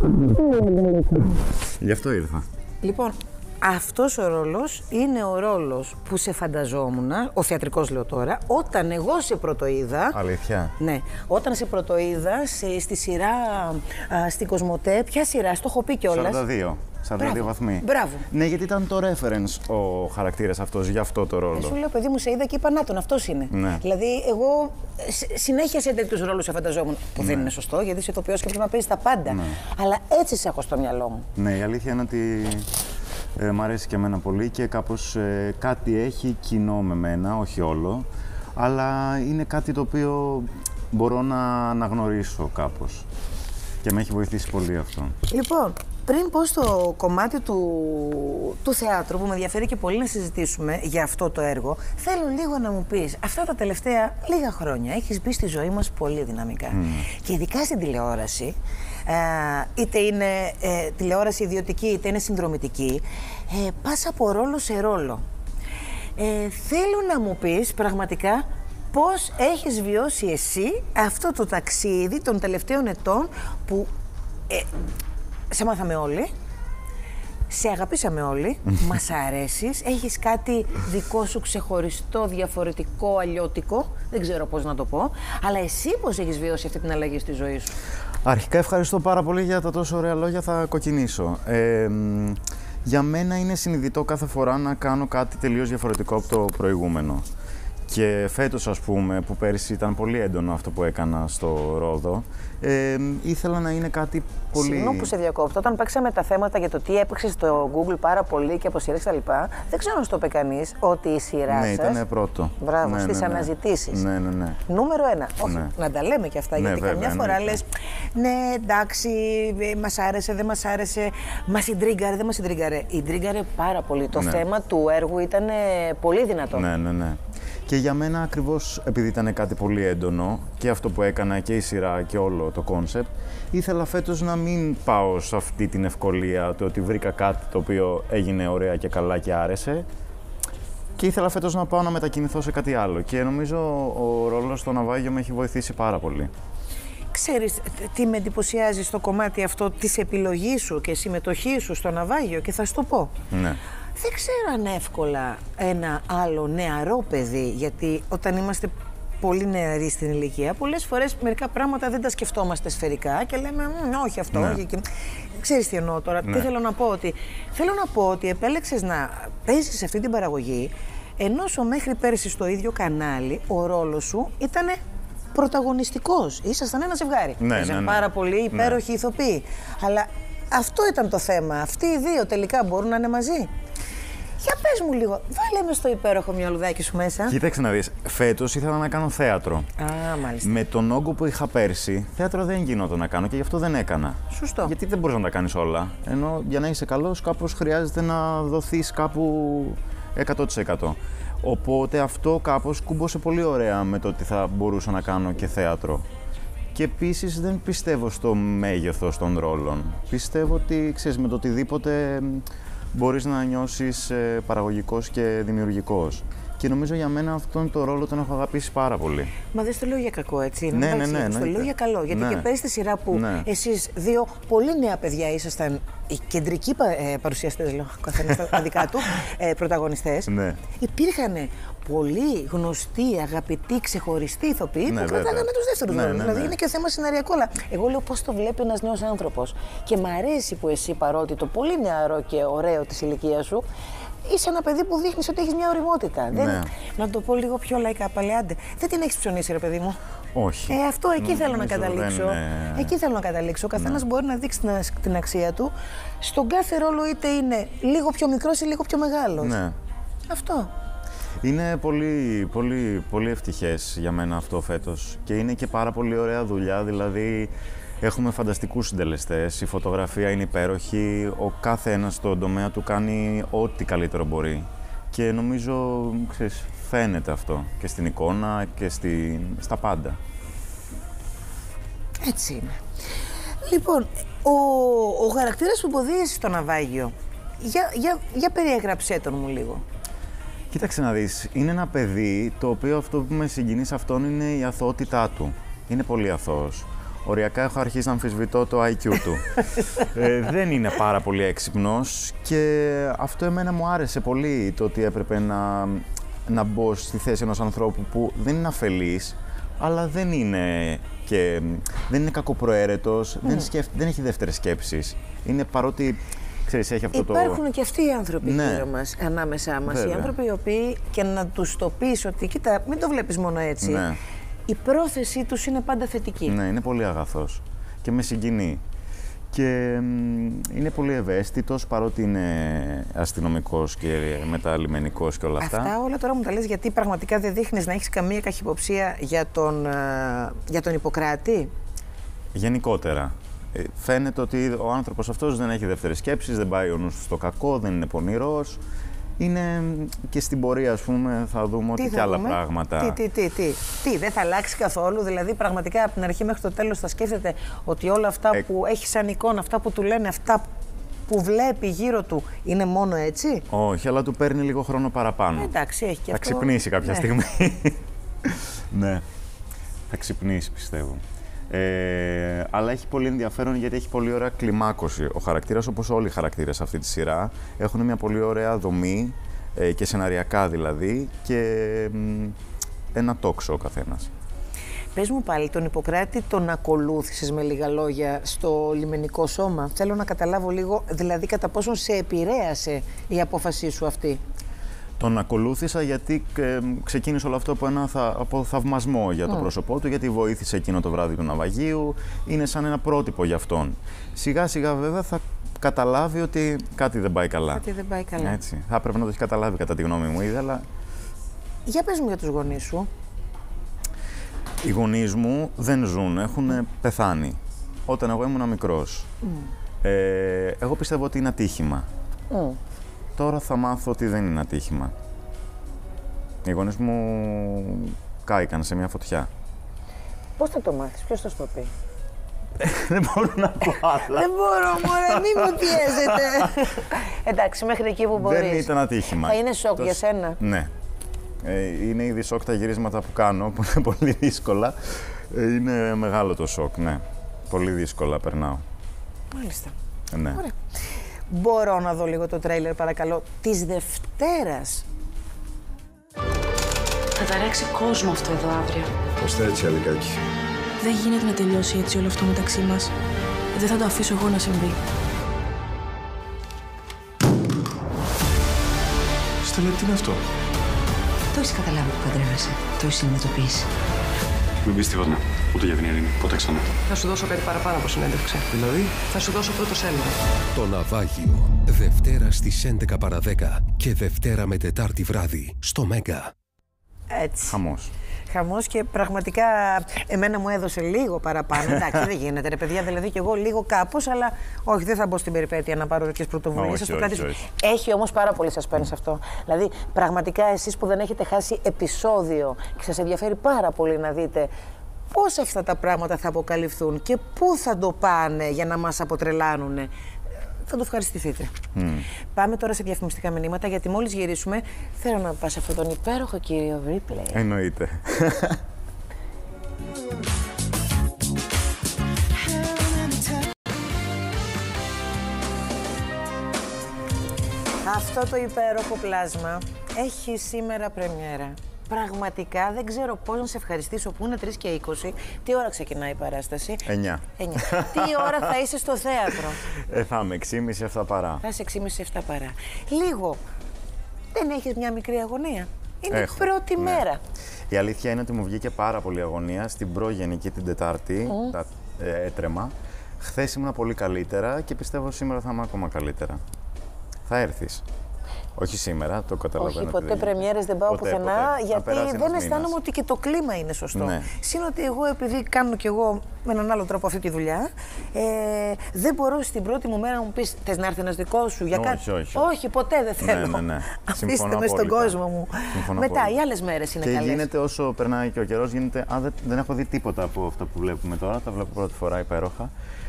πάλι. Γι' αυτό ήρθα. Λοιπόν, αυτός ο ρόλος είναι ο ρόλος που σε φανταζόμουν, ο θεατρικός λέω τώρα, όταν εγώ σε πρωτοείδα. Αλήθεια. Ναι, όταν σε πρωτοείδα σε, στη σειρά α, στην Κοσμοτέ, ποια σειρά, το έχω πει κιόλας. σαράντα δύο. σαράντα δύο βαθμοί. Μπράβο. Ναι, γιατί ήταν το reference ο χαρακτήρας αυτός για αυτό το ρόλο. Ε, σου λέω, παιδί μου, σε είδα και είπα να τον, αυτός είναι. Ναι. Δηλαδή, εγώ συνέχεια σε τέτοιους ρόλους σε φανταζόμουν. Που ναι. δεν είναι σωστό, γιατί είσαι ηθοποιός και πρέπει να παίζεις τα πάντα. Ναι. Αλλά έτσι σε έχω στο μυαλό μου. Ναι, η αλήθεια είναι ότι ε, μ' αρέσει και εμένα πολύ και κάπως ε, κάτι έχει κοινό με μένα, όχι όλο. Αλλά είναι κάτι το οποίο μπορώ να αναγνωρίσω κάπως. Και με έχει βοηθήσει πολύ αυτό. Λοιπόν, πριν πω στο κομμάτι του, του θεάτρου, που με ενδιαφέρει και πολύ να συζητήσουμε για αυτό το έργο, θέλω λίγο να μου πεις, αυτά τα τελευταία λίγα χρόνια έχεις μπει στη ζωή μας πολύ δυναμικά. Mm. Και ειδικά στην τηλεόραση, ε, είτε είναι ε, τηλεόραση ιδιωτική, είτε είναι συνδρομητική, ε, πας από ρόλο σε ρόλο. Ε, θέλω να μου πεις πραγματικά πώς έχεις βιώσει εσύ αυτό το ταξίδι των τελευταίων ετών που ε, σε μάθαμε όλοι, σε αγαπήσαμε όλοι, μας αρέσεις, έχεις κάτι δικό σου ξεχωριστό, διαφορετικό, αλλιώτικο, δεν ξέρω πώς να το πω, αλλά εσύ πώς έχεις βιώσει αυτή την αλλαγή στη ζωή σου? Αρχικά ευχαριστώ πάρα πολύ για τα τόσο ωραία λόγια, θα κοκκινήσω. Ε, για μένα είναι συνειδητό κάθε φορά να κάνω κάτι τελείως διαφορετικό από το προηγούμενο. Και φέτος, ας πούμε, που πέρυσι ήταν πολύ έντονο αυτό που έκανα στο Ρόδο, ε, ήθελα να είναι κάτι πολύ... Συγγνώμη που σε διακόπτω, όταν παίξαμε τα θέματα για το τι έπαιξες στο Google πάρα πολύ και από σειρές τα λοιπά, δεν ξέρω αν στο είπε κανείς ότι η σειρά ναι, σας... Ναι, ήταν πρώτο. Μπράβο, ναι, στις ναι, ναι. αναζητήσεις. Ναι, ναι, ναι. Νούμερο ένα. Όχι, ναι. να τα λέμε και αυτά, ναι, γιατί βέβαια, καμιά ναι, φορά ναι. λες, ναι, εντάξει, μας άρεσε, δεν μας άρεσε, μας συντρίγκαρε, δεν μας συντρίγκαρε. Ιντρίγκαρε πάρα πολύ. Το ναι. θέμα του έργου ήταν πολύ δυνατό. Ναι, ναι, ναι. Και για μένα ακριβώς επειδή ήταν κάτι πολύ έντονο και αυτό που έκανα και η σειρά και όλο το κόνσεπτ, ήθελα φέτος να μην πάω σε αυτή την ευκολία, το ότι βρήκα κάτι το οποίο έγινε ωραία και καλά και άρεσε, και ήθελα φέτος να πάω να μετακινηθώ σε κάτι άλλο και νομίζω ο ρόλος στο ναυάγιο με έχει βοηθήσει πάρα πολύ. Ξέρεις τι με εντυπωσιάζει στο κομμάτι αυτό της επιλογής σου και συμμετοχής σου στο ναυάγιο, και θα σου το πω. Ναι. Δεν ξέρω αν εύκολα ένα άλλο νεαρό παιδί, γιατί όταν είμαστε πολύ νεαροί στην ηλικία, πολλές φορές μερικά πράγματα δεν τα σκεφτόμαστε σφαιρικά και λέμε όχι αυτό. Ναι. Και... Ξέρεις τι εννοώ τώρα, ναι. τι θέλω να πω, ότι θέλω να πω ότι επέλεξες να παίζεις σε αυτή την παραγωγή, ενώ σου μέχρι πέρσι στο ίδιο κανάλι ο ρόλος σου ήταν πρωταγωνιστικός. Ήσασταν ένα ζευγάρι. Ναι, Ήσασταν ναι, ναι. πάρα πολύ υπέροχοι ναι. ηθοποιοί. Αλλά αυτό ήταν το θέμα. Αυτοί οι δύο τελικά μπορούν να είναι μαζί. Για πες μου λίγο, βάλε με στο υπέροχο μυαλουδάκι σου μέσα. Κοίταξε να δεις, φέτος ήθελα να κάνω θέατρο. Α, μάλιστα. Με τον όγκο που είχα πέρσι, θέατρο δεν γινόταν να κάνω και γι' αυτό δεν έκανα. Σωστό. Γιατί δεν μπορείς να τα κάνεις όλα. Ενώ για να είσαι καλός, κάπως χρειάζεται να δοθείς κάπου εκατό τοις εκατό. Οπότε αυτό κάπως κούμπωσε πολύ ωραία με το ότι θα μπορούσα να κάνω και θέατρο. Και επίσης δεν πιστεύω στο μέγεθος των ρόλων. Πιστεύω ότι, ξέρεις, με το οτιδήποτε μπορείς να νιώσεις ε, παραγωγικός και δημιουργικός. Και νομίζω για μένα αυτόν τον ρόλο τον έχω αγαπήσει πάρα πολύ. Μα δεν στο λέω για κακό, έτσι. Ναι, ναι, ναι, ναι. Στο λέω για καλό. Γιατί ναι. και παίζει τη σειρά που ναι. εσείς δύο πολύ νέα παιδιά ήσασταν οι κεντρικοί ε, παρουσιαστές, λέω, καθένας τα δικά του, ε, πρωταγωνιστές. Ναι. Υπήρχαν πολύ γνωστοί, αγαπητοί, ξεχωριστοί ηθοποιοί ναι, που κρατάγανε τους δεύτερους ναι, ρόλους. ναι, ναι. Δηλαδή είναι και θέμα σεναριακό. Αλλά εγώ λέω πώς το βλέπει ένας νέος άνθρωπος. Και μ' αρέσει που εσύ, παρότι το πολύ νεαρό και ωραίο της ηλικίας σου, είσαι ένα παιδί που δείχνεις ότι έχεις μια ωριμότητα. Ναι. Δεν, να το πω λίγο πιο λαϊκά πάλι, άντε. Δεν την έχεις ψωνίσει, ρε παιδί μου. Όχι. Ε, αυτό εκεί Νομίζω θέλω να καταλήξω. δεν, ε... Εκεί θέλω να καταλήξω. Ο καθένας ναι. μπορεί να δείξει την, την αξία του. Στον κάθε ρόλο είτε είναι λίγο πιο μικρός ή λίγο πιο μεγάλος. Ναι. Αυτό. Είναι πολύ, πολύ, πολύ ευτυχές για μένα αυτό φέτος και είναι και πάρα πολύ ωραία δουλειά, δηλαδή έχουμε φανταστικούς συντελεστές, η φωτογραφία είναι υπέροχη, ο κάθε ένας στον τομέα του κάνει ό,τι καλύτερο μπορεί και νομίζω, ξέρεις, φαίνεται αυτό και στην εικόνα και στη, στα πάντα. Έτσι είναι. Λοιπόν, ο, ο χαρακτήρας που υποδίεσαι στο ναυάγιο, για, για, για περιέγραψέ τον μου λίγο. Κοίταξε να δεις, είναι ένα παιδί το οποίο αυτό που με συγκινεί σε αυτόν είναι η αθωότητά του. Είναι πολύ αθώος. Οριακά έχω αρχίσει να αμφισβητώ το άι κιου του. ε, δεν είναι πάρα πολύ έξυπνος και αυτό εμένα μου άρεσε πολύ, το ότι έπρεπε να, να μπω στη θέση ενός ανθρώπου που δεν είναι αφελής, αλλά δεν είναι, και, δεν είναι κακοπροαίρετος, mm. δεν, σκεφ, δεν έχει δεύτερες σκέψεις. Είναι παρότι... Ξέρεις, έχει αυτό Υπάρχουν το... και αυτοί οι άνθρωποι ναι. γύρω μας, ανάμεσά μας. Βέβαια. Οι άνθρωποι οι οποίοι και να τους το πεις ότι κοίτα, μην το βλέπεις μόνο έτσι. Ναι. Η πρόθεσή τους είναι πάντα θετική. Ναι, είναι πολύ αγαθός και με συγκινεί. Και μ, είναι πολύ ευαίσθητος, παρότι είναι αστυνομικός και μεταλιμενικός και όλα αυτά. Αυτά όλα τώρα μου τα λες γιατί πραγματικά δεν δείχνεις να έχεις καμία καχυποψία για τον, για τον Ιπποκράτη. Γενικότερα. Φαίνεται ότι ο άνθρωπος αυτός δεν έχει δεύτερες σκέψεις, δεν πάει ο νους του στο κακό, δεν είναι πονηρός. Είναι και στην πορεία, ας πούμε, θα δούμε ότι και άλλα δούμε? πράγματα. Τι, τι, τι, τι, τι, δεν θα αλλάξει καθόλου, δηλαδή πραγματικά από την αρχή μέχρι το τέλος θα σκέφτεται ότι όλα αυτά ε... που έχει σαν εικόνα, αυτά που του λένε, αυτά που βλέπει γύρω του, είναι μόνο έτσι. Όχι, αλλά του παίρνει λίγο χρόνο παραπάνω. Ε, εντάξει, έχει και θα αυτό. Θα ξυπνήσει κάποια ναι. στιγμή. Ναι, θα ξυπνήσει πιστεύω. Ε, αλλά έχει πολύ ενδιαφέρον γιατί έχει πολύ ωραία κλιμάκωση. Ο χαρακτήρας, όπως όλοι οι χαρακτήρες σε αυτή τη σειρά, έχουν μια πολύ ωραία δομή ε, και σεναριακά δηλαδή και μ, ένα τόξο ο καθένας. Πες μου πάλι, τον Ιπποκράτη τον ακολούθησες με λίγα λόγια στο λιμενικό σώμα. Θέλω να καταλάβω λίγο, δηλαδή κατά πόσον σε επηρέασε η απόφασή σου αυτή. Τον ακολούθησα γιατί ε, ξεκίνησε όλο αυτό από ένα θα, από θαυμασμό για το mm. πρόσωπό του, γιατί βοήθησε εκείνο το βράδυ του ναυαγίου. Είναι σαν ένα πρότυπο για αυτόν. Σιγά σιγά βέβαια θα καταλάβει ότι κάτι δεν πάει καλά. Κάτι δεν πάει καλά. Έτσι. Θα έπρεπε να το έχει καταλάβει κατά τη γνώμη μου ήδη, αλλά... Για πες μου για τους γονείς σου. Οι γονείς μου δεν ζουν, έχουν πεθάνει. Όταν εγώ ήμουν μικρός. Mm. Ε, εγώ πιστεύω ότι είναι ατύχημα. Mm. Τώρα θα μάθω ότι δεν είναι ατύχημα. Οι γονείς μου κάηκαν σε μια φωτιά. Πώς θα το μάθεις, ποιος θα σου το πει? Δεν μπορώ να πω άλλα. Δεν μπορώ, μωρέ, μη μου πιέζετε. Εντάξει, μέχρι εκεί που μπορείς. Δεν ήταν ατύχημα. Θα είναι σοκ για σένα. Ναι. Ε, είναι ήδη σοκ τα γυρίσματα που κάνω, που είναι πολύ δύσκολα. Ε, είναι μεγάλο το σοκ, ναι. Πολύ δύσκολα περνάω. Μάλιστα. Ναι. Ωραία. Μπορώ να δω λίγο το τρέιλερ, παρακαλώ, της Δευτέρας. Θα ταράξει κόσμο αυτό εδώ αύριο. Πώς θα έτσι, Αλικάκη? Δεν γίνεται να τελειώσει έτσι όλο αυτό μεταξύ μας. Δεν θα το αφήσω εγώ να συμβεί. Στέλλα, τι είναι αυτό? Το έχεις καταλάβει που παντρεύεσαι. Το έχεις συνειδητοποιήσει. Μην πεις τίποτα. Ούτε για την ειρήνη. Πότε ξανά. Θα σου δώσω κάτι παραπάνω από συνέντευξη. Δηλαδή? Θα σου δώσω πρώτο σέλιδο. Το ναυάγιο. Δευτέρα στις έντεκα παρά δέκα και Δευτέρα με Τετάρτη βράδυ στο Μέγκα. Έτσι. Χαμός. Χαμός και πραγματικά εμένα μου έδωσε λίγο παραπάνω. Εντάξει, δεν γίνεται ρε παιδιά, δηλαδή και εγώ λίγο κάπως, αλλά όχι, δεν θα μπω στην περιπέτεια να πάρω τέτοιες πρωτοβουλίες. Σας το κρατήσω. Έχει όμως πάρα πολύ suspense αυτό. Δηλαδή, πραγματικά εσείς που δεν έχετε χάσει επεισόδιο και σας ενδιαφέρει πάρα πολύ να δείτε πώς αυτά τα πράγματα θα αποκαλυφθούν και πού θα το πάνε για να μας αποτρελάνουνε, θα το ευχαριστηθείτε. Mm. Πάμε τώρα σε διαφημιστικά μηνύματα, γιατί μόλις γυρίσουμε θέλω να πας σε αυτόν τον υπέροχο κύριο Ripley. Εννοείται. Αυτό το υπέροχο πλάσμα έχει σήμερα πρεμιέρα. Πραγματικά δεν ξέρω πώς να σε ευχαριστήσω που είναι τρεις και είκοσι. Τι ώρα ξεκινάει η παράσταση? εννιά. εννιά. Τι ώρα θα είσαι στο θέατρο? Ε, θα είμαι έξι και μισή, εφτά παρά. Θα είσαι έξι και μισή, εφτά παρά. Λίγο Δεν έχεις μια μικρή αγωνία? Είναι Έχω, πρώτη ναι. μέρα. Η αλήθεια είναι ότι μου βγήκε πάρα πολύ αγωνία στην προγενική την Τετάρτη, Mm. τα ε, έτρεμα. Χθες ήμουν πολύ καλύτερα και πιστεύω σήμερα θα είμαι ακόμα καλύτερα. Θα έρθεις. Όχι σήμερα, το καταλαβαίνω. Όχι, ότι ποτέ δεν είναι. πρεμιέρες δεν πάω Ποτέ, πουθενά, ποτέ. Να γιατί περάσει δεν ένας αισθάνομαι μήνας. ότι και το κλίμα είναι σωστό. Ναι. Συν ότι εγώ, επειδή κάνω κι εγώ με έναν άλλο τρόπο αυτή τη δουλειά, ε, δεν μπορώ στην πρώτη μου μέρα να μου πεις θες να έρθει ένας δικός σου για Όχι, κάτι. όχι. Όχι, ποτέ δεν θέλω. Ναι, ναι, ναι. Αφήστε Συμφωνώ με στον απόλυτα. κόσμο μου. Συμφωνώ Μετά, απόλυτα. οι άλλες μέρες είναι και καλές. γίνεται όσο περνάει και ο καιρός, γίνεται. Α, δεν, δεν έχω δει τίποτα από αυτά που βλέπουμε τώρα. Τα βλέπω πρώτη φορά υπέροχα.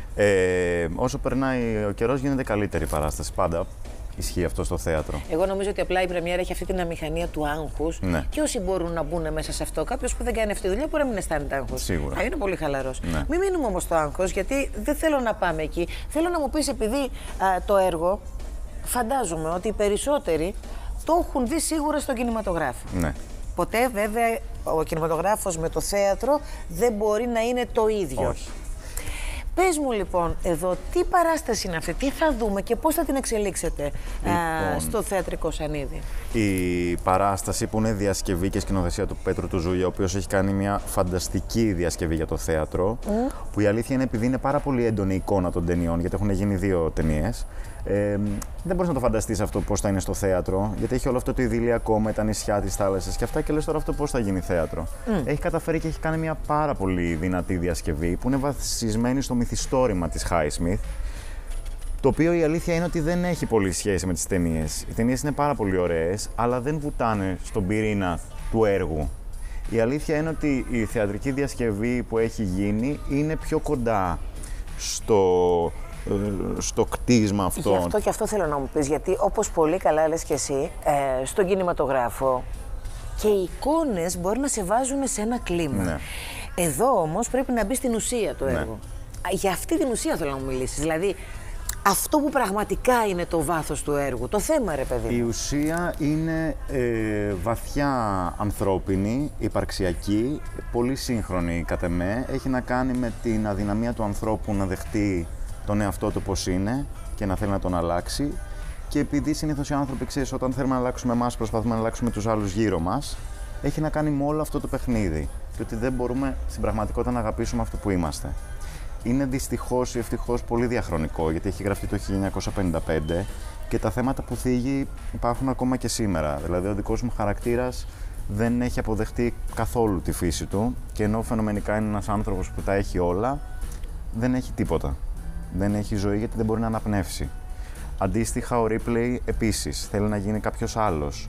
Ε, όσο περνάει ο καιρός, γίνεται καλύτερη η παράσταση. Πάντα ισχύει αυτό στο θέατρο. Εγώ νομίζω ότι απλά η πρεμιέρα έχει αυτή την αμηχανία του άγχους. Ναι. Και όσοι μπορούν να μπουν μέσα σε αυτό, κάποιο που δεν κάνει αυτή τη δουλειά μπορεί να μην αισθάνεται άγχος. Σίγουρα. Θα είναι πολύ χαλαρός. Ναι. Μην μείνουμε όμως στο άγχος, γιατί δεν θέλω να πάμε εκεί. Θέλω να μου πεις, επειδή α, το έργο, φαντάζομαι ότι οι περισσότεροι το έχουν δει σίγουρα στον κινηματογράφο. Ναι. Ποτέ βέβαια ο κινηματογράφος με το θέατρο δεν μπορεί να είναι το ίδιο. Όχι. Πες μου λοιπόν εδώ, τι παράσταση είναι αυτή, τι θα δούμε και πώς θα την εξελίξετε Λοιπόν. α, στο θεατρικό σανίδι. Η παράσταση που είναι διασκευή και σκηνοθεσία του Πέτρου του Ζούλια, ο οποίος έχει κάνει μια φανταστική διασκευή για το θέατρο, Mm. που η αλήθεια είναι επειδή είναι πάρα πολύ έντονη η εικόνα των ταινιών, γιατί έχουν γίνει δύο ταινίες. Ε, δεν μπορείς να το φανταστείς αυτό πώς θα είναι στο θέατρο, γιατί έχει όλο αυτό το ιδηλιακό με τα νησιά, τις θάλασσες και αυτά, και λες τώρα αυτό πώς θα γίνει θέατρο. Mm. Έχει καταφέρει και έχει κάνει μια πάρα πολύ δυνατή διασκευή που είναι βασισμένη στο μυθιστόρημα της Highsmith, το οποίο η αλήθεια είναι ότι δεν έχει πολύ σχέση με τις ταινίες. Οι ταινίες είναι πάρα πολύ ωραίες, αλλά δεν βουτάνε στον πυρήνα του έργου. Η αλήθεια είναι ότι η θεατρική διασκευή που έχει γίνει είναι πιο κοντά στο, ε, στο κτίσμα αυτό. Γι' αυτό και αυτό θέλω να μου πεις, γιατί όπως πολύ καλά λες και εσύ, ε, στον κινηματογράφο και οι εικόνες μπορεί να σε βάζουν σε ένα κλίμα. Ναι. Εδώ όμως πρέπει να μπει στην ουσία το Ναι. έργο. Για αυτή την ουσία θέλω να μου μιλήσεις, δηλαδή αυτό που πραγματικά είναι το βάθος του έργου, το θέμα ρε παιδί. Η ουσία είναι ε, βαθιά ανθρώπινη, υπαρξιακή, πολύ σύγχρονη κατ' εμέ. Έχει να κάνει με την αδυναμία του ανθρώπου να δεχτεί τον εαυτό του πώς είναι και να θέλει να τον αλλάξει. Και επειδή συνήθως οι άνθρωποι, ξέρεις, όταν θέλουμε να αλλάξουμε εμάς, προσπαθούμε να αλλάξουμε τους άλλους γύρω μας, έχει να κάνει με όλο αυτό το παιχνίδι. Και ότι δεν μπορούμε στην πραγματικότητα να αγαπήσουμε αυτό που είμαστε. Είναι δυστυχώς ή ευτυχώς πολύ διαχρονικό, γιατί έχει γραφτεί το χίλια εννιακόσια πενήντα πέντε και τα θέματα που θίγει υπάρχουν ακόμα και σήμερα. Δηλαδή, ο δικός μου χαρακτήρας δεν έχει αποδεχτεί καθόλου τη φύση του και ενώ φαινομενικά είναι ένας άνθρωπος που τα έχει όλα, δεν έχει τίποτα. Δεν έχει ζωή γιατί δεν μπορεί να αναπνεύσει. Αντίστοιχα, ο Ripley επίσης θέλει να γίνει κάποιος άλλος.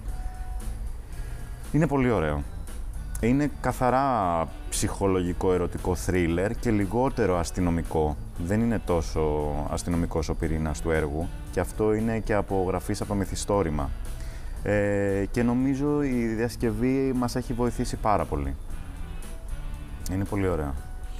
Είναι πολύ ωραίο. Είναι καθαρά ψυχολογικό ερωτικό θρίλερ και λιγότερο αστυνομικό. Δεν είναι τόσο αστυνομικός ο πυρήνας του έργου και αυτό είναι και από γραφής από μυθιστόρημα. Ε, και νομίζω η διασκευή μας έχει βοηθήσει πάρα πολύ. Είναι πολύ ωραία.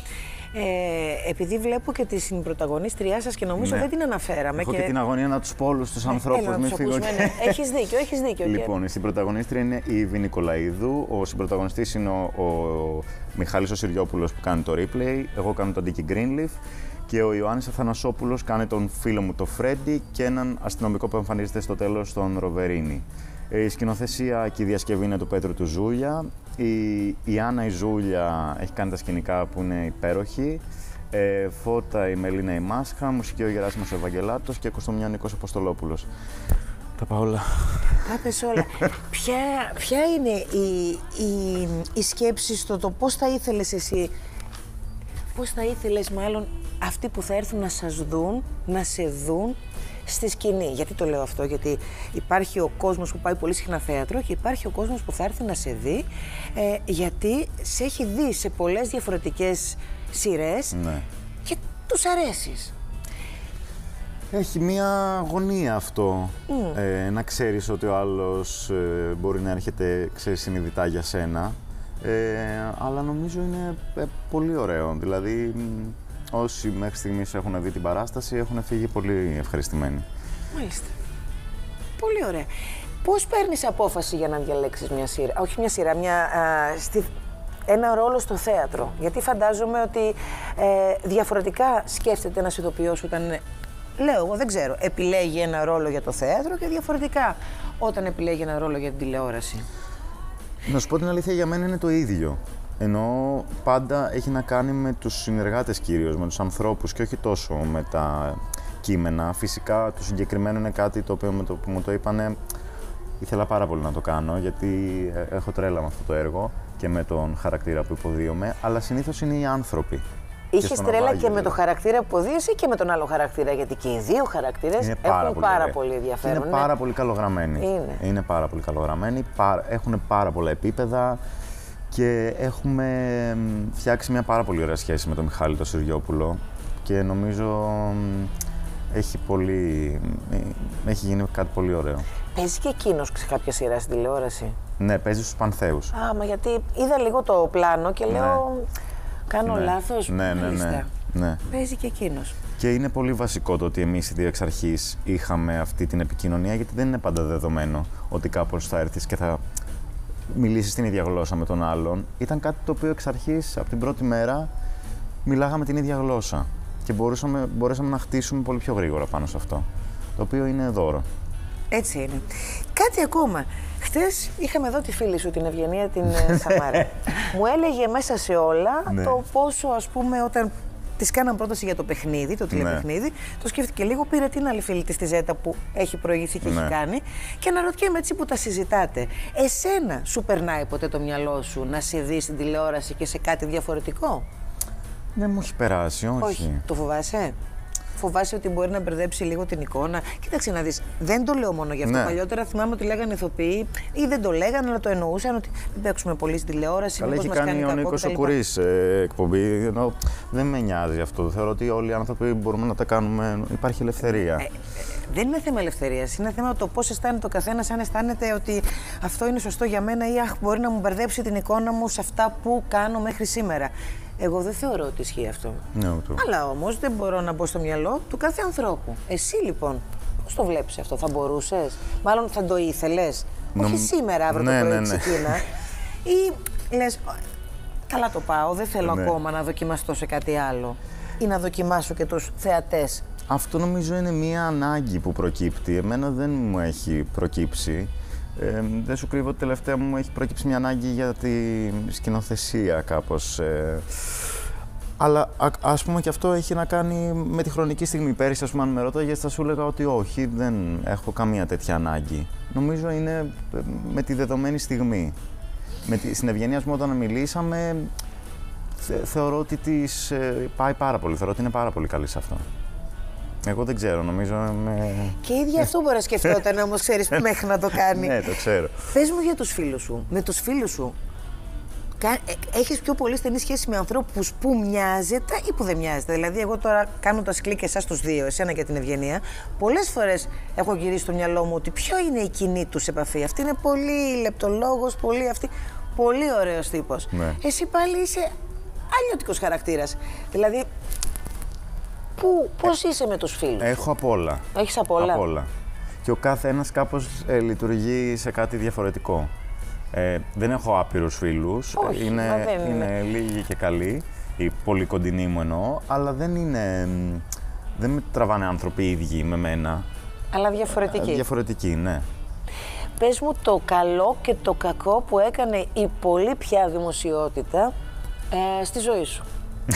Ε, επειδή βλέπω και τη συμπρωταγωνίστριά σας και νομίζω Ναι. δεν την αναφέραμε. Έχω και, και την αγωνία να τους πω όλους τους Ναι, ανθρώπους. έλα να μην τους φύγω ακούσουμε, και- ναι. Έχεις δίκιο, έχεις δίκιο. Λοιπόν, η συμπρωταγωνίστρια είναι η Ήβη Νικολαίδου, ο συμπρωταγωνιστής είναι ο, ο Μιχάλης ο Συριόπουλος που κάνει το replay, εγώ κάνω τον Ντίκη Greenleaf και ο Ιωάννης Αθανασόπουλος κάνει τον φίλο μου το Φρέντι και έναν αστυνομικό που εμφανίζεται στο τέλος, τον Ροβερίνη. Η σκηνοθεσία και η διασκευή είναι του Πέτρου του Ζούλια. Η, η Άννα η Ζούλια έχει κάνει τα σκηνικά που είναι υπέροχη. Ε, φώτα η Μελίνα η Μάσχα, μουσική ο Γεράσιμος ο Ευαγγελάτος και κοστομιά ο Νίκος Αποστολόπουλος. Τα πάω όλα. Τα πες όλα. ποια, ποια είναι η, η, η σκέψη στο το πώς θα ήθελες εσύ, πώς θα ήθελες μάλλον αυτοί που θα έρθουν να σας δουν, να σε δουν στη σκηνή. Γιατί το λέω αυτό, γιατί υπάρχει ο κόσμος που πάει πολύ συχνά θέατρο και υπάρχει ο κόσμος που θα έρθει να σε δει, ε, γιατί σε έχει δει σε πολλές διαφορετικές σειρές Ναι. και τους αρέσεις. Έχει μία αγωνία αυτό, Mm. ε, να ξέρεις ότι ο άλλος ε, μπορεί να έρχεται, ξέρεις, συνειδητά για σένα, ε, αλλά νομίζω είναι ε, πολύ ωραίο. Δηλαδή, μ, όσοι μέχρι στιγμής έχουν δει την παράσταση έχουν φύγει πολύ ευχαριστημένοι. Μάλιστα. Πολύ ωραία. Πώς παίρνεις απόφαση για να διαλέξεις μια σειρά, όχι μια σειρά, μια, α, στη, ένα ρόλο στο θέατρο. Γιατί φαντάζομαι ότι ε, διαφορετικά σκέφτεται ένας ηθοποιός όταν Λέω εγώ, δεν ξέρω. Επιλέγει ένα ρόλο για το θέατρο και διαφορετικά όταν επιλέγει ένα ρόλο για την τηλεόραση. Να σου πω την αλήθεια, για μένα είναι το ίδιο. Ενώ πάντα έχει να κάνει με τους συνεργάτες κυρίως, με τους ανθρώπους και όχι τόσο με τα κείμενα. Φυσικά το συγκεκριμένο είναι κάτι το οποίο με το που μου το είπανε ήθελα πάρα πολύ να το κάνω, γιατί έχω τρέλα με αυτό το έργο και με τον χαρακτήρα που υποδίωμαι, αλλά συνήθως είναι οι άνθρωποι. Είχες τρέλα και με το χαρακτήρα που υποδίεσαι ή και με τον άλλο χαρακτήρα, γιατί και οι δύο χαρακτήρες έχουν πάρα πολύ, πάρα πολύ ενδιαφέρον. Είναι πάρα πολύ καλογραμμένοι. Είναι. είναι πάρα πολύ καλογραμμένοι, έχουν πάρα πολλά επίπεδα και έχουμε φτιάξει μια πάρα πολύ ωραία σχέση με τον Μιχάλη τον Συριόπουλο και νομίζω έχει, πολύ, έχει γίνει κάτι πολύ ωραίο. Παίζει και εκείνος σε κάποια σειρά στην τηλεόραση. Ναι, παίζει στους Πανθέους. Α, μα γιατί είδα λίγο το πλάνο και λέω, ναι. κάνω ναι. λάθος. Ναι, ναι, ναι, ναι. Παίζει και εκείνος. Και είναι πολύ βασικό το ότι εμείς οι δύο εξ αρχής είχαμε αυτή την επικοινωνία, γιατί δεν είναι πάντα δεδομένο ότι κάπως θα έρθεις και θα μιλήσεις την ίδια γλώσσα με τον άλλον. Ήταν κάτι το οποίο εξ αρχής, από την πρώτη μέρα, μιλάγαμε την ίδια γλώσσα και μπορούσαμε, μπορέσαμε να χτίσουμε πολύ πιο γρήγορα πάνω σε αυτό, το οποίο είναι δώρο. Έτσι είναι. Κάτι ακόμα. Χτες είχαμε εδώ τη φίλη σου, την Ευγενία, την Σαμάρα. Μου έλεγε μέσα σε όλα ναι. το πόσο, ας πούμε, όταν της κάναν πρόταση για το παιχνίδι, το τηλεπαιχνίδι, ναι. το σκέφτηκε λίγο, πήρε την άλλη φίλη της, τη Ζέτα, που έχει προηγηθεί και ναι. έχει κάνει. Και αναρωτιέμαι έτσι που τα συζητάτε. Εσένα σου περνάει ποτέ το μυαλό σου να σε δει στην τηλεόραση και σε κάτι διαφορετικό? Δεν μου έχει περάσει, όχι. Όχι. Το φοβάσαι? Φοβάσαι ότι μπορεί να μπερδέψει λίγο την εικόνα? Κοίταξε να δεις, δεν το λέω μόνο γι' αυτό. Ναι. Παλιότερα θυμάμαι ότι λέγανε ηθοποιοί ή δεν το λέγανε, αλλά το εννοούσαν ότι δεν παίξουμε πολύ στην τηλεόραση. Καλά, έχει κάνει ο Νίκος ο Κουρής ε, εκπομπή. Ενώ δεν με νοιάζει αυτό. Θεωρώ ότι όλοι οι άνθρωποι μπορούμε να τα κάνουμε. Υπάρχει ελευθερία. Ε, ε, δεν είναι θέμα ελευθερίας. Είναι θέμα το πώς αισθάνεται ο καθένας, αν αισθάνεται ότι αυτό είναι σωστό για μένα ή αχ, μπορεί να μου μπερδέψει την εικόνα μου σε αυτά που κάνω μέχρι σήμερα. Εγώ δεν θεωρώ ότι ισχύει αυτό. Ναι, το... Αλλά όμως δεν μπορώ να μπω στο μυαλό του κάθε ανθρώπου. Εσύ λοιπόν, πώς το βλέπεις αυτό, θα μπορούσες? Μάλλον θα το ήθελες? Νομ... Όχι σήμερα, αύριο ναι, το πρωί ναι, ναι. ξεκίνα. Ή λες, καλά το πάω, δεν θέλω ναι. ακόμα να δοκιμαστώ σε κάτι άλλο. Ή να δοκιμάσω και τους θεατές. Αυτό νομίζω είναι μία ανάγκη που προκύπτει. Εμένα δεν μου έχει προκύψει. Ε, δεν σου κρύβω ότι τελευταία μου έχει προκύψει μια ανάγκη για τη σκηνοθεσία κάπως. Ε, αλλά α, ας πούμε και αυτό έχει να κάνει με τη χρονική στιγμή. Πέρυσι, ας πούμε, αν με ρώταγες, θα σου έλεγα ότι όχι, δεν έχω καμία τέτοια ανάγκη. Νομίζω είναι με τη δεδομένη στιγμή. Με τη, στην Ευγενία, ας πούμε, όταν μιλήσαμε, θε, θεωρώ ότι της ε, πάει πάρα πολύ, θεωρώ ότι είναι πάρα πολύ καλή σε αυτό. Εγώ δεν ξέρω, νομίζω με... Και ίδια αυτό μπορεί να σκεφτόταν, όμως ξέρεις μέχρι να το κάνει. Ναι, το ξέρω. Πες μου για τους φίλους σου. Με τους φίλους σου, έχεις πιο πολύ στενή σχέση με ανθρώπους που μοιάζεται ή που δεν μοιάζεται? Δηλαδή, εγώ τώρα κάνοντας κλικ εσάς τους δύο, εσένα και την Ευγενία, πολλές φορές έχω γυρίσει στο μυαλό μου ότι ποιο είναι η κοινή τους επαφή. Αυτή είναι πολύ λεπτολόγος, πολύ αυτή. Πολύ ωραίος τύπος. Ναι. Εσύ πάλι είσαι αλλιώτικος χαρακτήρας. Δηλαδή, Πού, πώς είσαι με τους φίλους? Έχω απ' όλα. Έχεις απ' όλα. Απ' όλα. Και ο κάθε ένας κάπως ε, λειτουργεί σε κάτι διαφορετικό. Ε, δεν έχω άπειρους φίλους. Όχι, είναι, δεν είναι. είναι λίγοι και καλοί, ή πολύ κοντινοί μου εννοώ, αλλά δεν είναι... Δεν με τραβάνε άνθρωποι ίδιοι με μένα. Αλλά διαφορετικοί. Ε, διαφορετικοί, ναι. Πες μου το καλό και το κακό που έκανε η πολύ πια δημοσιότητα ε, στη ζωή σου.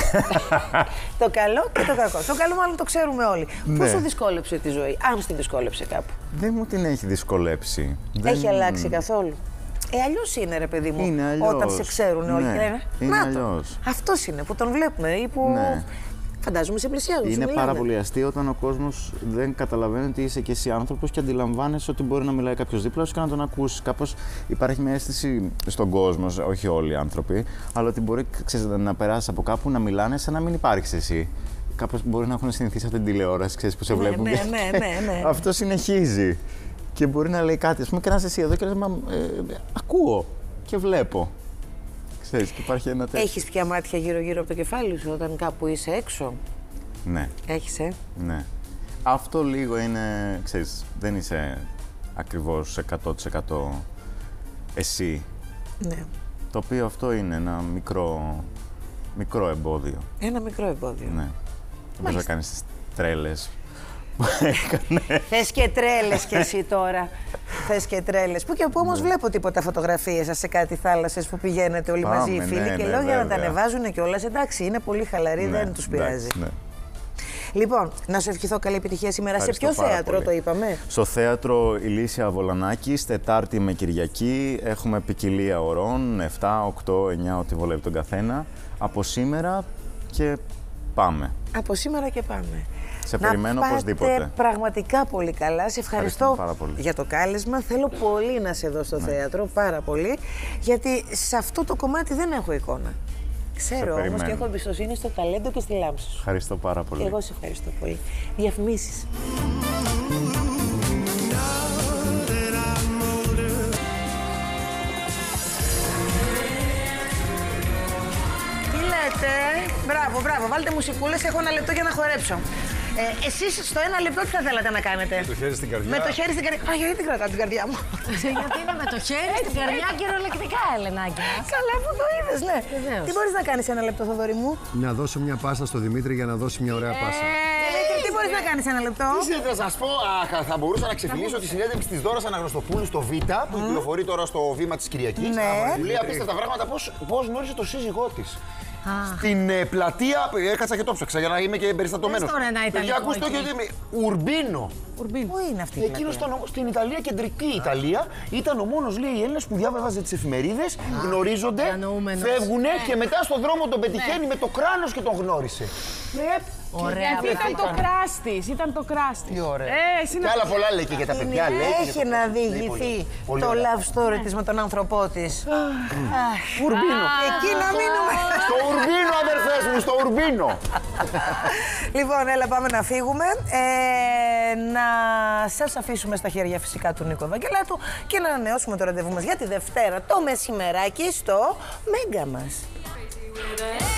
Το καλό και το κακό. Το καλό μάλλον το ξέρουμε όλοι. Ναι. Πώς σου δυσκόλεψε τη ζωή, αν στη δυσκόλεψε κάπου? Δεν μου την έχει δυσκολέψει. Έχει δεν... αλλάξει καθόλου? Ε, αλλιώς είναι, ρε παιδί μου. Είναι αλλιώς. Όταν σε ξέρουν όλοι. Ναι, είναι να αλλιώς. Αυτός είναι που τον βλέπουμε ή που... Ναι. Φαντάζομαι σε πλησιάζουν. Είναι πάρα πολύ αστείο όταν ο κόσμος δεν καταλαβαίνει ότι είσαι και εσύ άνθρωπος και αντιλαμβάνεσαι ότι μπορεί να μιλάει κάποιος δίπλα σου και να τον ακούσεις. Κάπως υπάρχει μια αίσθηση στον κόσμο, όχι όλοι οι άνθρωποι, αλλά ότι μπορεί, ξέρεις, να περάσει από κάπου να μιλάνε σαν να μην υπάρχεις εσύ. Κάπως μπορεί να έχουν συνηθίσει αυτή την τηλεόραση, ξέρεις, που σε ναι, βλέπουν. Ναι, ναι, ναι, ναι. Αυτό συνεχίζει. Και μπορεί να λέει κάτι, ας πούμε, και να είσαι εσύ εδώ και να λέει, ε, ακούω και βλέπω. Ξέρεις, και υπάρχει ένα τέτοιο. Έχεις πια μάτια γύρω-γύρω από το κεφάλι σου όταν κάπου είσαι έξω? Ναι. Έχεις, ε? Ναι. Αυτό λίγο είναι, ξέρεις, δεν είσαι ακριβώς εκατό τοις εκατό εσύ. Ναι. Το οποίο αυτό είναι ένα μικρό, μικρό εμπόδιο. Ένα μικρό εμπόδιο. Ναι. Δεν μπορείς να κάνεις τις τρέλες που έκανε. Θες και τρέλες κι εσύ τώρα. Θες και τρέλες. Που και που όμως βλέπω τίποτα φωτογραφίες σας σε κάτι θάλασσες που πηγαίνετε όλοι Πάμε, μαζί οι φίλοι ναι, και ναι, λέω για να τα βέβαια. ανεβάζουν κιόλας. Εντάξει, είναι πολύ χαλαροί, Ναι, δεν τους πειράζει. εντάξει, ναι. Λοιπόν, να σου ευχηθώ καλή επιτυχία σήμερα. Ευχαριστώ σε ποιο πάρα θέατρο πολύ. το είπαμε? Στο θέατρο Ηλίσια Βολανάκης, Τετάρτη με Κυριακή. Έχουμε ποικιλία ωρών, επτά, οκτώ, εννιά, ό,τι βολεύει τον καθένα. Από σήμερα και πάμε. Από σήμερα και πάμε. Σε να περιμένω πάτε οπωσδήποτε. πραγματικά πολύ καλά. Σε ευχαριστώ πάρα πολύ. για το κάλεσμα. Θέλω πολύ να σε δω στο Ναι. θέατρο, πάρα πολύ. Γιατί σε αυτό το κομμάτι δεν έχω εικόνα. Ξέρω όμως περιμένω. και έχω εμπιστοσύνη στο ταλέντο και στη λάμψη σου. Ευχαριστώ πάρα πολύ. Και εγώ σε ευχαριστώ πολύ. Διαφημίσεις. Τι λέτε? Μπράβο, μπράβο. Βάλτε μουσικούλες. Έχω ένα λεπτό για να χορέψω. Ε, εσείς στο ένα λεπτό τι θα θέλατε να κάνετε? Με το χέρι στην καρδιά. Με το χέρι στην καρδιά. Α, γιατί την κρατάω την καρδιά μου. Γιατί είναι με το χέρι στην καρδιά κυριολεκτικά, Ελενάκη. Καλά, που το είδες, ναι. Βεβαίως. Τι μπορείς να κάνεις ένα λεπτό, Θοδωρή μου? Να δώσω μια πάσα στο Δημήτρη για να δώσει μια ωραία πάσα. Δημήτρη, τι μπορείς να κάνεις ένα λεπτό? Τι θα σας πω, αχ, θα μπορούσα να ξεφυλίσω τη συνέντευξη της Δώρας Αναγνωστοπούλου στο Β, που κυκλοφορεί τώρα στο βήμα της Κυριακής. Ναι. Μου λέει απίστευτα πράγματα πώς, πώς γνώρισε το σύζυγό της. Στην ε, πλατεία, έκατσα και το ψάξα για να είμαι και εμπεριστατωμένος. Πες τώρα ένα ιταλικό Για ακούστε εκεί. ότι είμαι Ουρμπίνο. Πού είναι αυτή η Εκείνος πλατεία? ήταν στην Ιταλία, κεντρική Ιταλία. Ήταν ο μόνος, λέει, Έλληνας που διάβαζε τις εφημερίδες, γνωρίζονται, διανοούμενος. φεύγουνε και μετά στον δρόμο τον πετυχαίνει με το κράνος και τον γνώρισε. Ωραία. Γιατί ήταν το κράστης, ήταν το κράστης. Τι ωραία. Ε, εσύ Και να- άλλα πολλά λέει και για τα παιδιά, λέει. και Έχει για το- να Ναι, διηγηθεί πολύ- πολύ το ωραία. love story της με τον άνθρωπό της. Ουρμπίνο. Εκεί να μείνουμε. Στο Ουρμπίνο, αδερφές μου, στο Ουρμπίνο. Λοιπόν, έλα πάμε να φύγουμε. Ε, να σας αφήσουμε στα χέρια φυσικά του Νίκο Ευαγγελάτου και να ανανεώσουμε το ραντεβού μας για τη Δευτέρα το μεσημεράκι στο Μέγκα μας.